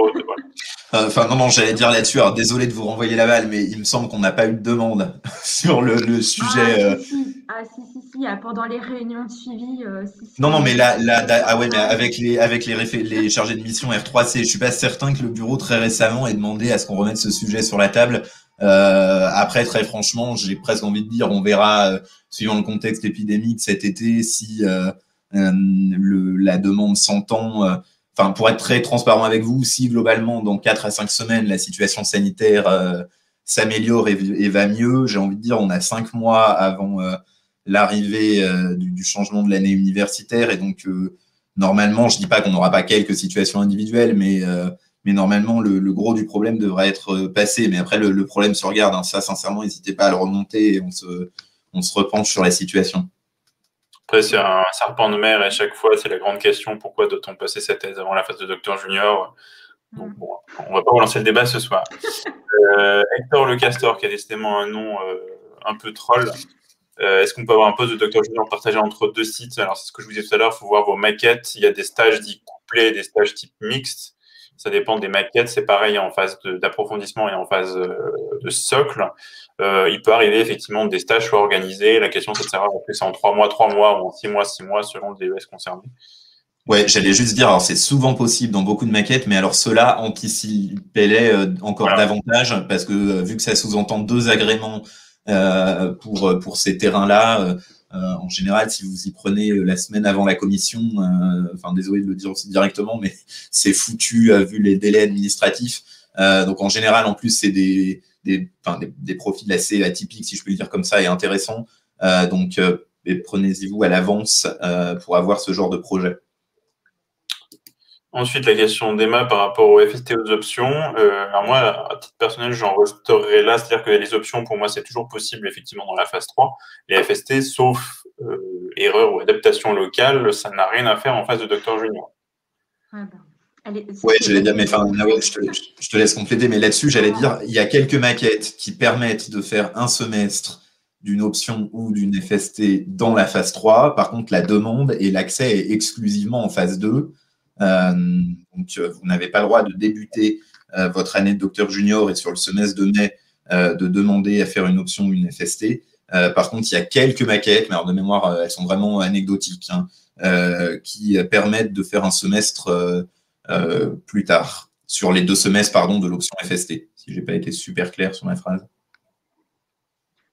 Enfin, non, non, j'allais dire là-dessus, alors désolé de vous renvoyer la balle, mais il me semble qu'on n'a pas eu de demande sur le, le sujet. Ah, euh... si, si. Ah, si, si, si, pendant les réunions de suivi. Euh, si, si, non, non, mais là, là, ah ouais, mais avec les, avec les, les chargés de mission R trois C, je suis pas certain que le bureau très récemment ait demandé à ce qu'on remette ce sujet sur la table. Euh, après, très franchement, j'ai presque envie de dire, on verra, euh, suivant le contexte épidémique cet été, si euh, euh, le, la demande s'entend. Euh, Enfin, pour être très transparent avec vous, si globalement, dans quatre à cinq semaines, la situation sanitaire euh, s'améliore et, et va mieux, j'ai envie de dire, on a cinq mois avant euh, l'arrivée euh, du, du changement de l'année universitaire. Et donc, euh, normalement, je ne dis pas qu'on n'aura pas quelques situations individuelles, mais, euh, mais normalement, le, le gros du problème devrait être passé. Mais après, le, le problème se regarde. Hein, ça, sincèrement, n'hésitez pas à le remonter et on se, on se repenche sur la situation. Après, c'est un serpent de mer et à chaque fois, c'est la grande question, pourquoi doit-on passer sa thèse avant la phase de docteur junior? Donc, bon, on ne va pas relancer le débat ce soir. Euh, Hector Le Castor, qui a décidément un nom euh, un peu troll. Euh, Est-ce qu'on peut avoir un poste de docteur junior partagé entre deux sites? Alors, c'est ce que je vous disais tout à l'heure, il faut voir vos maquettes. Il y a des stages dits couplés, des stages type mixte. Ça dépend des maquettes. C'est pareil en phase d'approfondissement et en phase euh, de socle. Euh, il peut arriver effectivement des stages soient organisés. La question, c'est de savoir est-ce que c'est en trois mois, trois mois ou en six mois, six mois, selon le D E S concerné. Ouais, j'allais juste dire, alors c'est souvent possible dans beaucoup de maquettes, mais alors cela anticipe-les euh, encore voilà. davantage, parce que euh, vu que ça sous-entend deux agréments euh, pour pour ces terrains-là, euh, euh, en général, si vous y prenez la semaine avant la commission, euh, enfin désolé de le dire aussi directement, mais c'est foutu euh, vu les délais administratifs. Euh, donc en général, en plus, c'est des des, enfin, des des profils assez atypiques, si je peux le dire comme ça, et intéressants. Euh, donc euh, prenez-y vous à l'avance euh, pour avoir ce genre de projet. Ensuite, la question d'Emma par rapport aux F S T, aux options. Euh, alors moi, à titre personnel, j'en resterai là. C'est-à-dire que les options, pour moi, c'est toujours possible, effectivement, dans la phase trois. Les F S T, sauf euh, erreur ou adaptation locale, ça n'a rien à faire en phase de docteur junior. Ouais, bah. Allez, ouais, j'allais dire, mais enfin, Nawel, je te, je te laisse compléter, mais là-dessus, j'allais dire, il y a quelques maquettes qui permettent de faire un semestre d'une option ou d'une F S T dans la phase trois. Par contre, la demande et l'accès est exclusivement en phase deux. Euh, donc, euh, vous n'avez pas le droit de débuter euh, votre année de docteur junior et sur le semestre de mai euh, de demander à faire une option ou une F S T. Euh, par contre, il y a quelques maquettes, mais alors de mémoire, euh, elles sont vraiment anecdotiques, hein, euh, qui permettent de faire un semestre euh, euh, plus tard, sur les deux semestres pardon, de l'option F S T, si je n'ai pas été super clair sur ma phrase.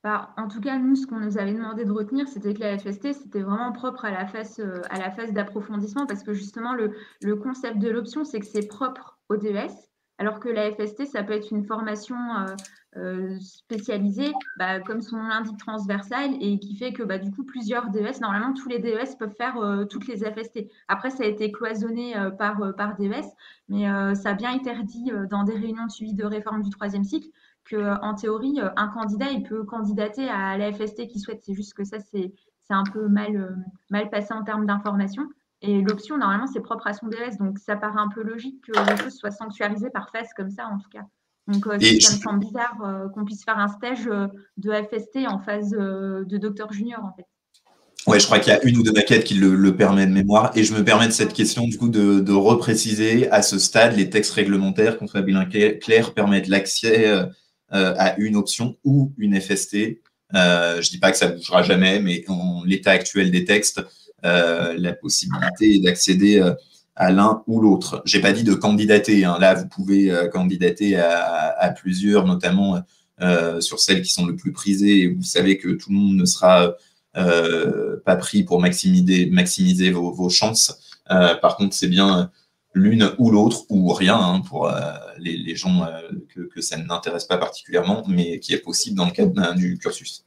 Bah, en tout cas, nous, ce qu'on nous avait demandé de retenir, c'était que la F S T, c'était vraiment propre à la phase, euh, à la phase d'approfondissement, parce que justement, le, le concept de l'option, c'est que c'est propre au D E S, alors que la F S T, ça peut être une formation euh, euh, spécialisée, bah, comme son nom l'indique, transversale, et qui fait que bah, du coup, plusieurs D E S, normalement, tous les D E S peuvent faire euh, toutes les F S T. Après, ça a été cloisonné euh, par, euh, par D E S, mais euh, ça a bien été dit euh, dans des réunions de suivi de réforme du troisième cycle, qu'en théorie, un candidat, il peut candidater à la F S T qu'il souhaite. C'est juste que ça, c'est un peu mal, euh, mal passé en termes d'information. Et l'option, normalement, c'est propre à son D E S. Donc, ça paraît un peu logique que les choses soient sanctuarisées par phase comme ça, en tout cas. Donc, euh, Et ça je- me semble bizarre euh, qu'on puisse faire un stage euh, de F S T en phase euh, de docteur junior, en fait. Ouais, je crois qu'il y a une ou deux maquettes qui le, le permet de mémoire. Et je me permets de cette question, du coup, de, de repréciser à ce stade, les textes réglementaires contre Fabien Clair permettent l'accès euh, à une option ou une F S T. Euh, je dis pas que ça bougera jamais, mais en l'état actuel des textes, euh, la possibilité est d'accéder euh, à l'un ou l'autre. J'ai pas dit de candidater. Hein. Là, vous pouvez euh, candidater à, à plusieurs, notamment euh, sur celles qui sont le plus prisées. Et vous savez que tout le monde ne sera Euh, pas pris pour maximiser, maximiser vos, vos chances. Euh, par contre, c'est bien l'une ou l'autre, ou rien, hein, pour euh, les, les gens euh, que, que ça n'intéresse pas particulièrement, mais qui est possible dans le cadre du cursus.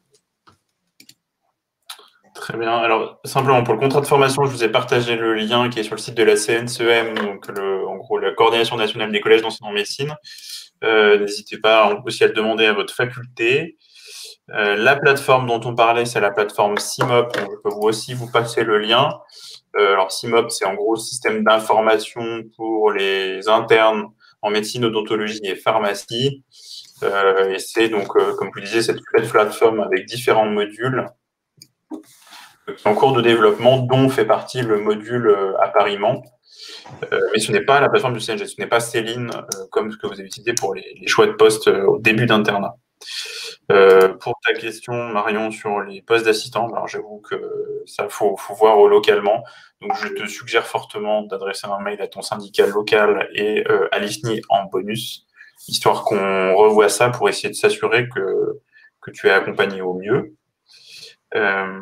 Très bien. Alors, simplement, pour le contrat de formation, je vous ai partagé le lien qui est sur le site de la C N C E M, donc le, en gros, la Coordination nationale des collèges d'enseignants en médecine. Euh, N'hésitez pas aussi à le demander à votre faculté. Euh, la plateforme dont on parlait, c'est la plateforme CIMOP. Donc je peux vous aussi vous passer le lien. Euh, alors, CIMOP, c'est en gros système d'information pour les internes en médecine, odontologie et pharmacie. Euh, et c'est donc, euh, comme je vous disais, cette plateforme avec différents modules qui sont en cours de développement, dont fait partie le module euh, appariement. Euh, mais ce n'est pas la plateforme du C N G, ce n'est pas Céline, euh, comme ce que vous avez utilisé pour les, les choix de poste euh, au début d'internat. Euh, pour ta question, Marion, sur les postes d'assistant, alors j'avoue que ça faut, faut voir localement. Donc, je te suggère fortement d'adresser un mail à ton syndicat local et euh, à l'I S N I en bonus, histoire qu'on revoie ça pour essayer de s'assurer que, que tu es accompagné au mieux. Euh,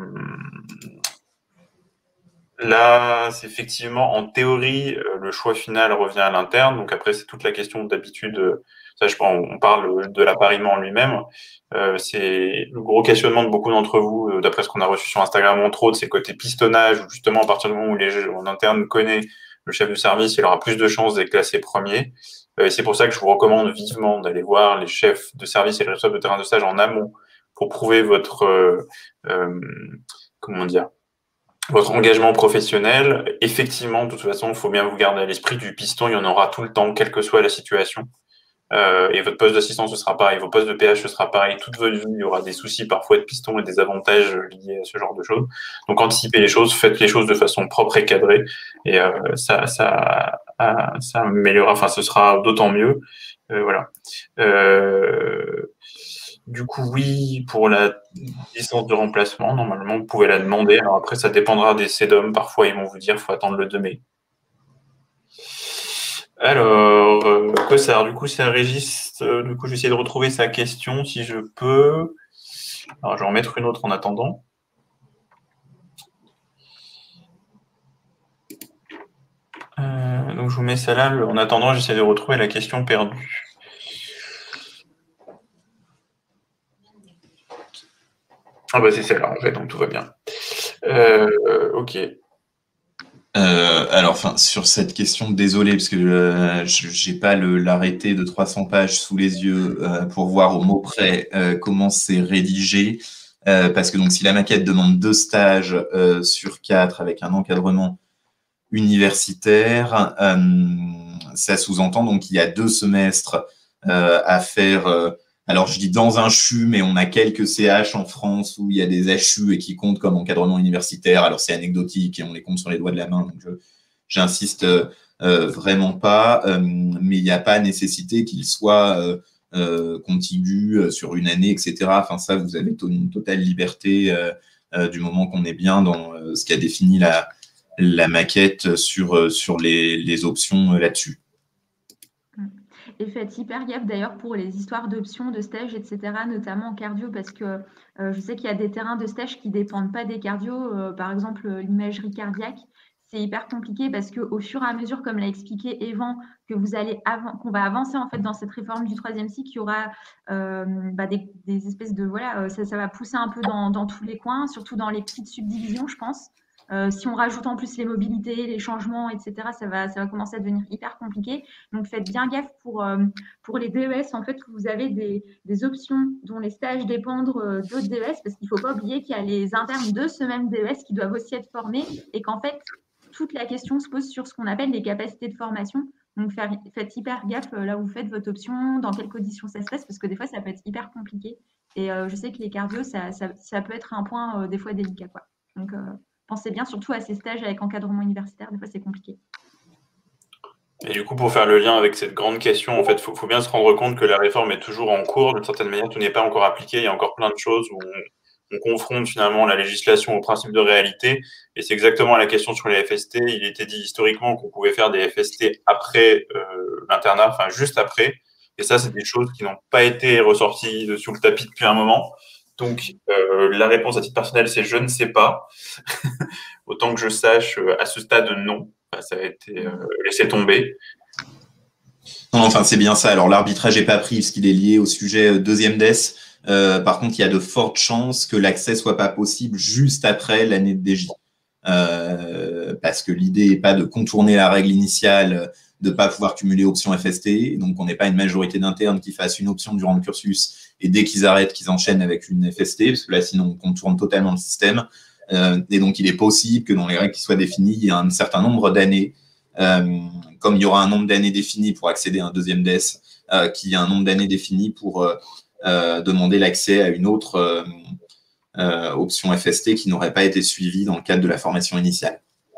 Là, c'est effectivement, en théorie, le choix final revient à l'interne. Donc après, c'est toute la question d'habitude. Ça, je pense, on parle de l'appariement en lui-même. Euh, c'est le gros questionnement de beaucoup d'entre vous, d'après ce qu'on a reçu sur Instagram, entre autres, c'est le côté pistonnage, où justement, à partir du moment où les, en interne connaît le chef de service, il aura plus de chances d'être classé premier. Euh, c'est pour ça que je vous recommande vivement d'aller voir les chefs de service et les responsables de terrain de stage en amont pour prouver votre, euh, euh, comment dire, votre engagement professionnel. Effectivement, de toute façon, il faut bien vous garder à l'esprit du piston, il y en aura tout le temps, quelle que soit la situation. Euh, et votre poste d'assistant, ce sera pareil, vos postes de P H, ce sera pareil, toute votre vie, il y aura des soucis parfois de piston et des avantages liés à ce genre de choses. Donc, anticipez les choses, faites les choses de façon propre et cadrée, et euh, ça, ça, ça améliorera, enfin, ce sera d'autant mieux. Euh, voilà. Euh, Du coup, oui, pour la licence de remplacement, normalement, vous pouvez la demander. Alors après, ça dépendra des C E D O M. Parfois, ils vont vous dire qu'il faut attendre le deux mai. Alors, euh, quoi ça, du coup, c'est un Régis. Euh, du coup, je vais essayer de retrouver sa question si je peux. Alors, je vais en mettre une autre en attendant. Euh, donc, je vous mets ça là. En attendant, j'essaie de retrouver la question perdue. Ah bah c'est celle-là, en fait, donc tout va bien. Euh, ok. Euh, alors, enfin, sur cette question, désolé, parce que euh, je n'ai pas l'arrêté de trois cents pages sous les yeux euh, pour voir au mot près euh, comment c'est rédigé. Euh, parce que donc, si la maquette demande deux stages euh, sur quatre avec un encadrement universitaire, euh, ça sous-entend donc qu'il y a deux semestres euh, à faire. Euh, alors, je dis dans un C H U, mais on a quelques C H en France où il y a des H U et qui comptent comme encadrement universitaire. Alors, c'est anecdotique et on les compte sur les doigts de la main. Donc, j'insiste euh, vraiment pas. Euh, mais il n'y a pas nécessité qu'il soit euh, euh, contigu sur une année, et cetera. Enfin, ça, vous avez une totale liberté euh, euh, du moment qu'on est bien dans euh, ce qu'a défini la, la maquette sur, sur les, les options là-dessus. Et faites hyper gaffe d'ailleurs pour les histoires d'options, de stages, et cetera, notamment en cardio, parce que euh, je sais qu'il y a des terrains de stage qui ne dépendent pas des cardio, euh, par exemple l'imagerie cardiaque. C'est hyper compliqué parce qu'au fur et à mesure, comme l'a expliqué Evan, que vous allez qu'on va avancer en fait dans cette réforme du troisième cycle, il y aura euh, bah, des, des espèces de voilà, ça, ça va pousser un peu dans, dans tous les coins, surtout dans les petites subdivisions, je pense. Euh, si on rajoute en plus les mobilités, les changements, et cetera, ça va, ça va commencer à devenir hyper compliqué. Donc, faites bien gaffe pour, euh, pour les D E S. En fait, vous avez des, des options dont les stages dépendent euh, d'autres D E S, parce qu'il ne faut pas oublier qu'il y a les internes de ce même D E S qui doivent aussi être formés et qu'en fait, toute la question se pose sur ce qu'on appelle les capacités de formation. Donc, faire, faites hyper gaffe euh, là où vous faites votre option, dans quelles conditions ça se passe, parce que des fois, ça peut être hyper compliqué. Et euh, je sais que les cardio, ça, ça, ça peut être un point euh, des fois délicat, quoi. Donc, euh, pensez bien surtout à ces stages avec encadrement universitaire, des fois c'est compliqué. Et du coup, pour faire le lien avec cette grande question, en fait, il faut, faut bien se rendre compte que la réforme est toujours en cours. D'une certaine manière, tout n'est pas encore appliqué. Il y a encore plein de choses où on, on confronte finalement la législation au principe de réalité. Et c'est exactement la question sur les F S T. Il était dit historiquement qu'on pouvait faire des F S T après euh, l'internat, enfin juste après. Et ça, c'est des choses qui n'ont pas été ressorties de sous le tapis depuis un moment. Donc, euh, la réponse à titre personnel, c'est je ne sais pas. Autant que je sache, euh, à ce stade, non. Enfin, ça a été euh, laissé tomber. Non, enfin, c'est bien ça. Alors, l'arbitrage n'est pas pris parce qu'il est lié au sujet deuxième D E S. Euh, par contre, il y a de fortes chances que l'accès soit pas possible juste après l'année de D J. Euh, parce que l'idée n'est pas de contourner la règle initiale, de ne pas pouvoir cumuler options F S T. Donc, on n'est pas une majorité d'internes qui fassent une option durant le cursus et dès qu'ils arrêtent, qu'ils enchaînent avec une F S T, parce que là, sinon, on contourne totalement le système. Euh, et donc, il est possible que dans les règles qui soient définies, il y ait un certain nombre d'années, euh, comme il y aura un nombre d'années défini pour accéder à un deuxième D E S, euh, qu'il y a un nombre d'années défini pour euh, euh, demander l'accès à une autre euh, euh, option F S T qui n'aurait pas été suivie dans le cadre de la formation initiale.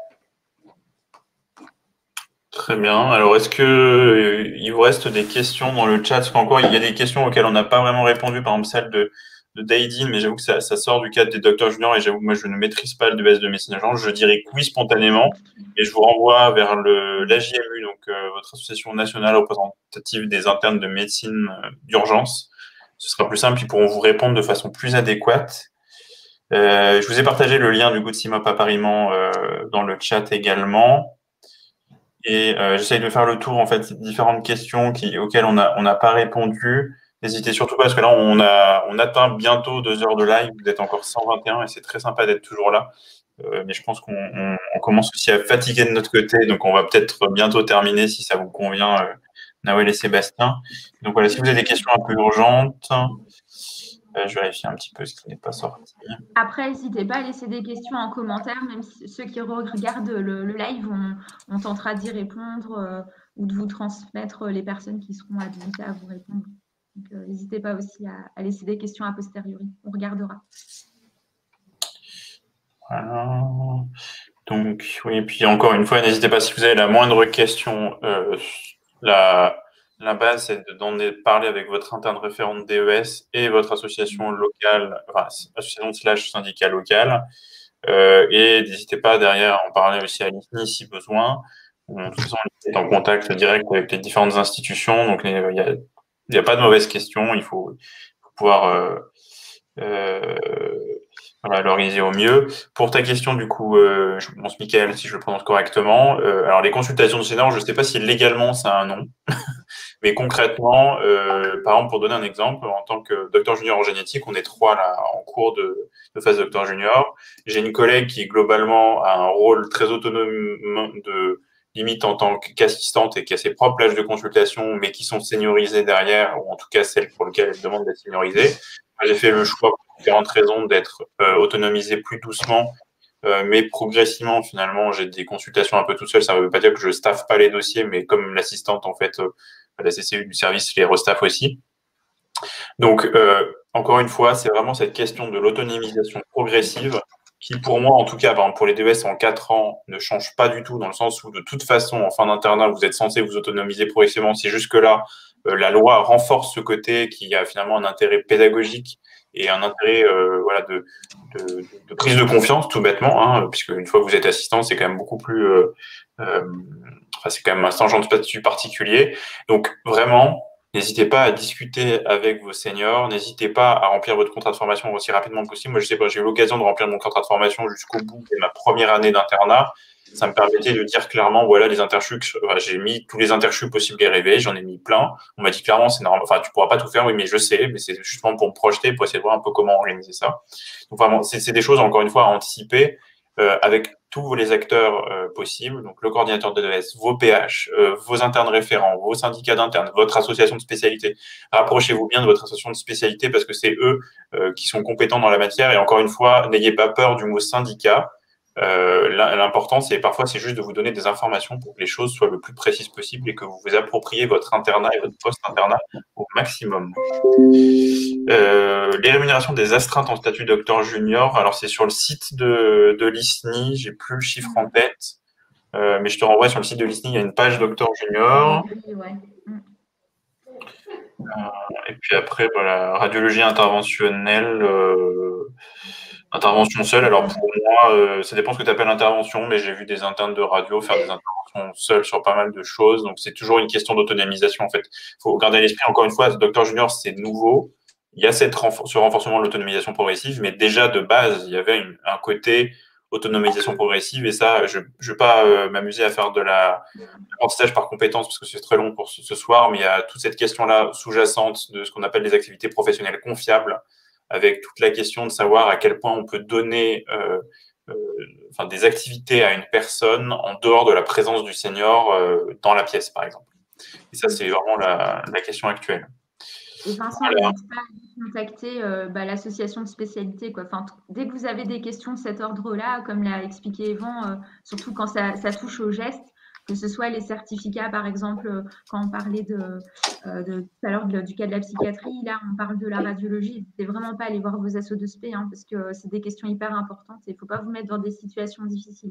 Très bien. Alors, est-ce qu'il euh, vous reste des questions dans le chat? Parce qu'encore, il y a des questions auxquelles on n'a pas vraiment répondu, par exemple celle de, de Daidin, mais j'avoue que ça, ça sort du cadre des docteurs juniors et j'avoue que moi, je ne maîtrise pas le D E S de médecine agence. Je dirais que oui spontanément et je vous renvoie vers l'A J M U, donc euh, votre association nationale représentative des internes de médecine euh, d'urgence. Ce sera plus simple, ils pourront vous répondre de façon plus adéquate. Euh, je vous ai partagé le lien du Good Simop appariement euh, dans le chat également. Et euh, j'essaye de faire le tour, en fait, différentes questions qui, auxquelles on n'a on a pas répondu. N'hésitez surtout pas, parce que là, on, a, on atteint bientôt deux heures de live. Vous êtes encore cent vingt et un et c'est très sympa d'être toujours là. Euh, mais je pense qu'on on, on commence aussi à fatiguer de notre côté. Donc, on va peut-être bientôt terminer si ça vous convient, euh, Nawel et Sébastien. Donc, voilà, si vous avez des questions un peu urgentes, euh, je vérifie un petit peu ce qui n'est pas sorti. Après, n'hésitez pas à laisser des questions en commentaire, même si ceux qui regardent le, le live, on, on tentera d'y répondre euh, ou de vous transmettre les personnes qui seront habilitées à vous répondre. Donc, euh, n'hésitez pas aussi à, à laisser des questions a posteriori. On regardera. Voilà. Donc, oui, et puis encore une fois, n'hésitez pas, si vous avez la moindre question, euh, la, la base, c'est d'en parler avec votre interne référent de D E S et votre association locale, enfin, association slash syndicat local. Euh, et n'hésitez pas derrière à en parler aussi à l'I S N I si besoin. De toute façon, on est en contact direct avec les différentes institutions, donc il n'y a, il y a pas de mauvaises questions, il faut, faut pouvoir euh, euh, voilà, valoriser au mieux. Pour ta question, du coup, euh, je pense Michael, si je le prononce correctement, euh, alors les consultations de sénat, je ne sais pas si légalement ça a un nom, mais concrètement, euh, par exemple, pour donner un exemple, en tant que docteur junior en génétique, on est trois là en cours de, de phase docteur junior. J'ai une collègue qui globalement a un rôle très autonome de limite en tant qu'assistante et qui a ses propres plages de consultation, mais qui sont seniorisées derrière, ou en tout cas celles pour lesquelles elle demande d'être seniorisée. J'ai fait le choix, pour différentes raisons, d'être euh, autonomisé plus doucement, euh, mais progressivement, finalement, j'ai des consultations un peu tout seul. Ça ne veut pas dire que je staffe pas les dossiers, mais comme l'assistante, en fait, euh, la C C U du service les restaffe aussi. Donc, euh, encore une fois, c'est vraiment cette question de l'autonomisation progressive qui, pour moi, en tout cas, par exemple, pour les D E S en quatre ans, ne change pas du tout, dans le sens où, de toute façon, en fin d'internat, vous êtes censé vous autonomiser progressivement. C'est juste que là, euh, la loi renforce ce côté qui a finalement un intérêt pédagogique et un intérêt euh, voilà, de, de, de prise de confiance, tout bêtement, hein, puisque une fois que vous êtes assistant, c'est quand même beaucoup plus... Euh, euh, enfin, c'est quand même un changement de statut particulier. Donc, vraiment, n'hésitez pas à discuter avec vos seniors, n'hésitez pas à remplir votre contrat de formation aussi rapidement possible. Moi, je sais pas, j'ai eu l'occasion de remplir mon contrat de formation jusqu'au bout de ma première année d'internat. Ça me permettait de dire clairement, voilà, les interchups, enfin, j'ai mis tous les interchups possibles et rêvés, j'en ai mis plein. On m'a dit clairement, c'est normal, enfin, tu pourras pas tout faire, oui, mais je sais, mais c'est justement pour me projeter, pour essayer de voir un peu comment organiser ça. Donc, vraiment, c'est des choses, encore une fois, à anticiper, euh, avec tous les acteurs euh, possibles, donc le coordinateur de D E S, vos P H, euh, vos internes référents, vos syndicats d'internes, votre association de spécialité. Rapprochez-vous bien de votre association de spécialité parce que c'est eux euh, qui sont compétents dans la matière. Et encore une fois, n'ayez pas peur du mot syndicat. Euh, L'important, c'est parfois, c'est juste de vous donner des informations pour que les choses soient le plus précises possible et que vous vous appropriez votre internat et votre post-internat au maximum. Euh, les rémunérations des astreintes en statut docteur junior, alors c'est sur le site de, de l'I S N I, j'ai plus le chiffre en tête, euh, mais je te renvoie sur le site de l'I S N I, il y a une page docteur junior. Ouais. Euh, et puis après, voilà, radiologie interventionnelle, euh, intervention seule. Alors pour moi, euh, ça dépend ce que tu appelles intervention, mais j'ai vu des internes de radio faire des interventions seules sur pas mal de choses. Donc c'est toujours une question d'autonomisation en fait. Il faut garder à l'esprit, encore une fois, ce docteur junior, c'est nouveau. Il y a cette renfor ce renforcement de l'autonomisation progressive, mais déjà de base, il y avait une, un côté autonomisation progressive, et ça, je ne vais pas euh, m'amuser à faire de l'apprentissage par compétence, parce que c'est très long pour ce, ce soir, mais il y a toute cette question-là sous-jacente de ce qu'on appelle les activités professionnelles confiables, avec toute la question de savoir à quel point on peut donner euh, euh, enfin, des activités à une personne en dehors de la présence du senior euh, dans la pièce, par exemple. Et ça, c'est vraiment la, la question actuelle. Et Vincent, voilà. N'hésitez pas à contacter euh, bah, l'association de spécialité, quoi. Enfin, dès que vous avez des questions de cet ordre-là, comme l'a expliqué Yvan, euh, surtout quand ça, ça touche aux gestes, que ce soit les certificats, par exemple, euh, quand on parlait de, euh, de, tout à l'heure du cas de la psychiatrie, là, on parle de la radiologie. N'hésitez vraiment pas à aller voir vos assos de spé, hein, parce que c'est des questions hyper importantes et il ne faut pas vous mettre dans des situations difficiles.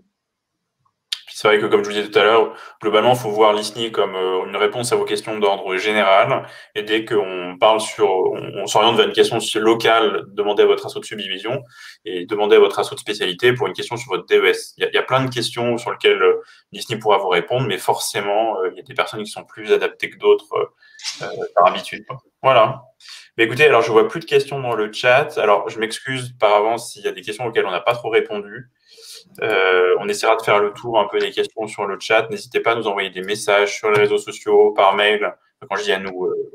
C'est vrai que, comme je vous disais tout à l'heure, globalement, il faut voir l'I S N I comme euh, une réponse à vos questions d'ordre général. Et dès qu'on parle sur, on, on s'oriente vers une question locale, demandez à votre asso de subdivision et demandez à votre asso de spécialité pour une question sur votre D E S. Il y a, il y a plein de questions sur lesquelles euh, l'I S N I pourra vous répondre, mais forcément, euh, il y a des personnes qui sont plus adaptées que d'autres euh, par habitude. Voilà. Mais écoutez, alors je vois plus de questions dans le chat. Alors, je m'excuse par avance s'il y a des questions auxquelles on n'a pas trop répondu. Euh, on essaiera de faire le tour un peu des questions sur le chat. N'hésitez pas à nous envoyer des messages sur les réseaux sociaux, par mail. Quand je dis à nous, euh,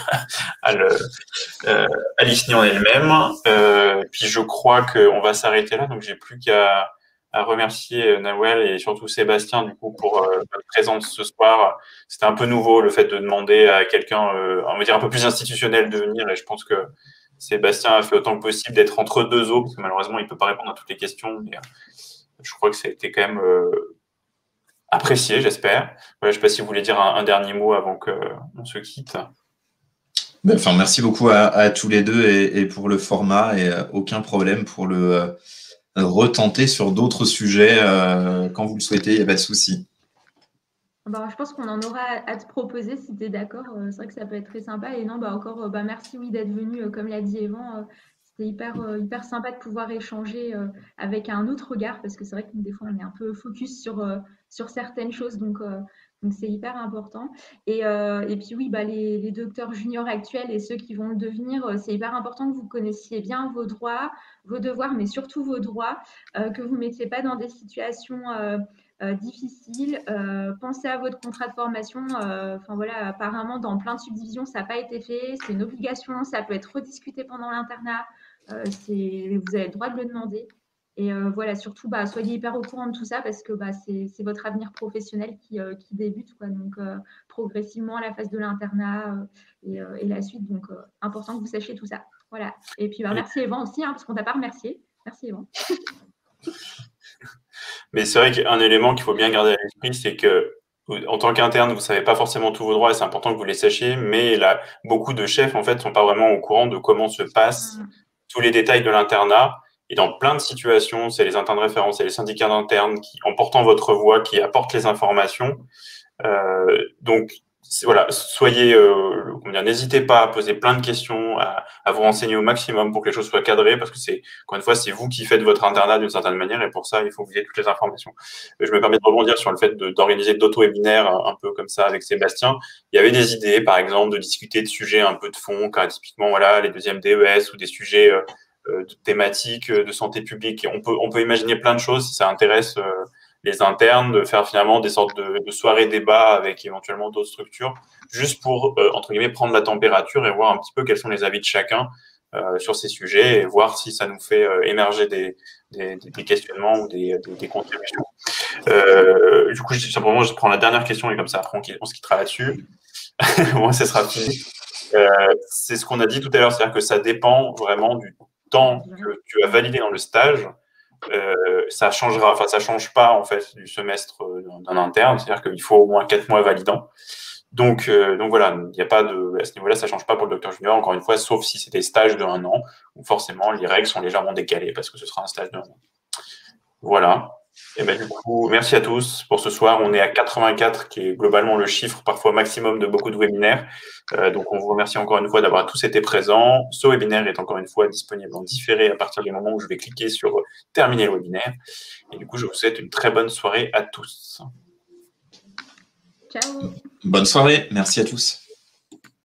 à l'I euh, S N I en elle-même. Euh, puis je crois qu'on va s'arrêter là. Donc j'ai plus qu'à à remercier Nawel et surtout Sébastien du coup pour euh, votre présence ce soir. C'était un peu nouveau le fait de demander à quelqu'un, euh, on va dire un peu plus institutionnel de venir. Et je pense que Sébastien a fait autant que possible d'être entre deux eaux parce que malheureusement il peut pas répondre à toutes les questions. Mais, je crois que ça a été quand même euh, apprécié, j'espère. Voilà, je ne sais pas si vous voulez dire un, un dernier mot avant qu'on se quitte. Enfin, merci beaucoup à, à tous les deux et, et pour le format et euh, aucun problème pour le euh, retenter sur d'autres sujets euh, quand vous le souhaitez, il n'y a pas de souci. Bah, je pense qu'on en aura à te proposer si tu es d'accord. C'est vrai que ça peut être très sympa. Et non, bah, encore bah, merci oui, d'être venu, comme l'a dit Yvan. C'était hyper, euh, hyper sympa de pouvoir échanger euh, avec un autre regard parce que c'est vrai que des fois on est un peu focus sur, euh, sur certaines choses, donc euh, donc c'est hyper important. Et, euh, et puis oui, bah, les, les docteurs juniors actuels et ceux qui vont le devenir, c'est hyper important que vous connaissiez bien vos droits, vos devoirs, mais surtout vos droits, euh, que vous ne mettiez pas dans des situations euh, euh, difficiles. Euh, pensez à votre contrat de formation. Euh, enfin voilà, apparemment dans plein de subdivisions, ça n'a pas été fait. C'est une obligation, ça peut être rediscuté pendant l'internat. Euh, vous avez le droit de le demander. Et euh, voilà, surtout, bah, soyez hyper au courant de tout ça parce que bah, c'est votre avenir professionnel qui, euh, qui débute, quoi. Donc, euh, progressivement à la phase de l'internat euh, et, euh, et la suite. Donc, euh, important que vous sachiez tout ça. Voilà. Et puis, bah, merci Yvan aussi, hein, parce qu'on t'a pas remercié. Merci Yvan. Mais c'est vrai qu'un élément qu'il faut bien garder à l'esprit, c'est que en tant qu'interne, vous ne savez pas forcément tous vos droits et c'est important que vous les sachiez, mais là, beaucoup de chefs, en fait, ne sont pas vraiment au courant de comment se passent mmh. tous les détails de l'internat. Et dans plein de situations, c'est les internes référents, c'est les syndicats d'internes qui, en portant votre voix, qui apportent les informations. Euh, donc, voilà, soyez, euh, comment dire, n'hésitez pas à poser plein de questions, à, à vous renseigner au maximum pour que les choses soient cadrées, parce que c'est, encore une fois, c'est vous qui faites votre internat d'une certaine manière, et pour ça, il faut que vous ayez toutes les informations. Je me permets de rebondir sur le fait d'organiser d'autres webinaires un peu comme ça avec Sébastien. Il y avait des idées, par exemple, de discuter de sujets un peu de fond, car typiquement, voilà, les deuxièmes D E S ou des sujets euh, de thématiques de santé publique. Et on peut, on peut imaginer plein de choses si ça intéresse euh, les internes, de faire finalement des sortes de, de soirées débats avec éventuellement d'autres structures, juste pour, euh, entre guillemets, prendre la température et voir un petit peu quels sont les avis de chacun euh, sur ces sujets et voir si ça nous fait euh, émerger des, des, des questionnements ou des, des, des contributions. Euh, du coup, je, simplement, je prends la dernière question et comme ça, après, on, on se quittera là-dessus. Moi, ce sera fini. Euh, c'est ce qu'on a dit tout à l'heure, c'est-à-dire que ça dépend vraiment du temps que tu as validé dans le stage. Euh, ça changera, enfin ça change pas en fait du semestre d'un interne, c'est-à-dire qu'il faut au moins quatre mois validants. Donc, euh, donc voilà, il n'y a pas de, à ce niveau-là, ça change pas pour le docteur junior, encore une fois, sauf si c'est des stages de un an, où forcément les règles sont légèrement décalées parce que ce sera un stage de un an. Voilà. Et ben du coup, merci à tous pour ce soir. On est à quatre-vingt-quatre, qui est globalement le chiffre parfois maximum de beaucoup de webinaires. Euh, donc, on vous remercie encore une fois d'avoir tous été présents. Ce webinaire est encore une fois disponible en différé à partir du moment où je vais cliquer sur « Terminer le webinaire ». Et du coup, je vous souhaite une très bonne soirée à tous. Ciao. Bonne soirée. Merci à tous.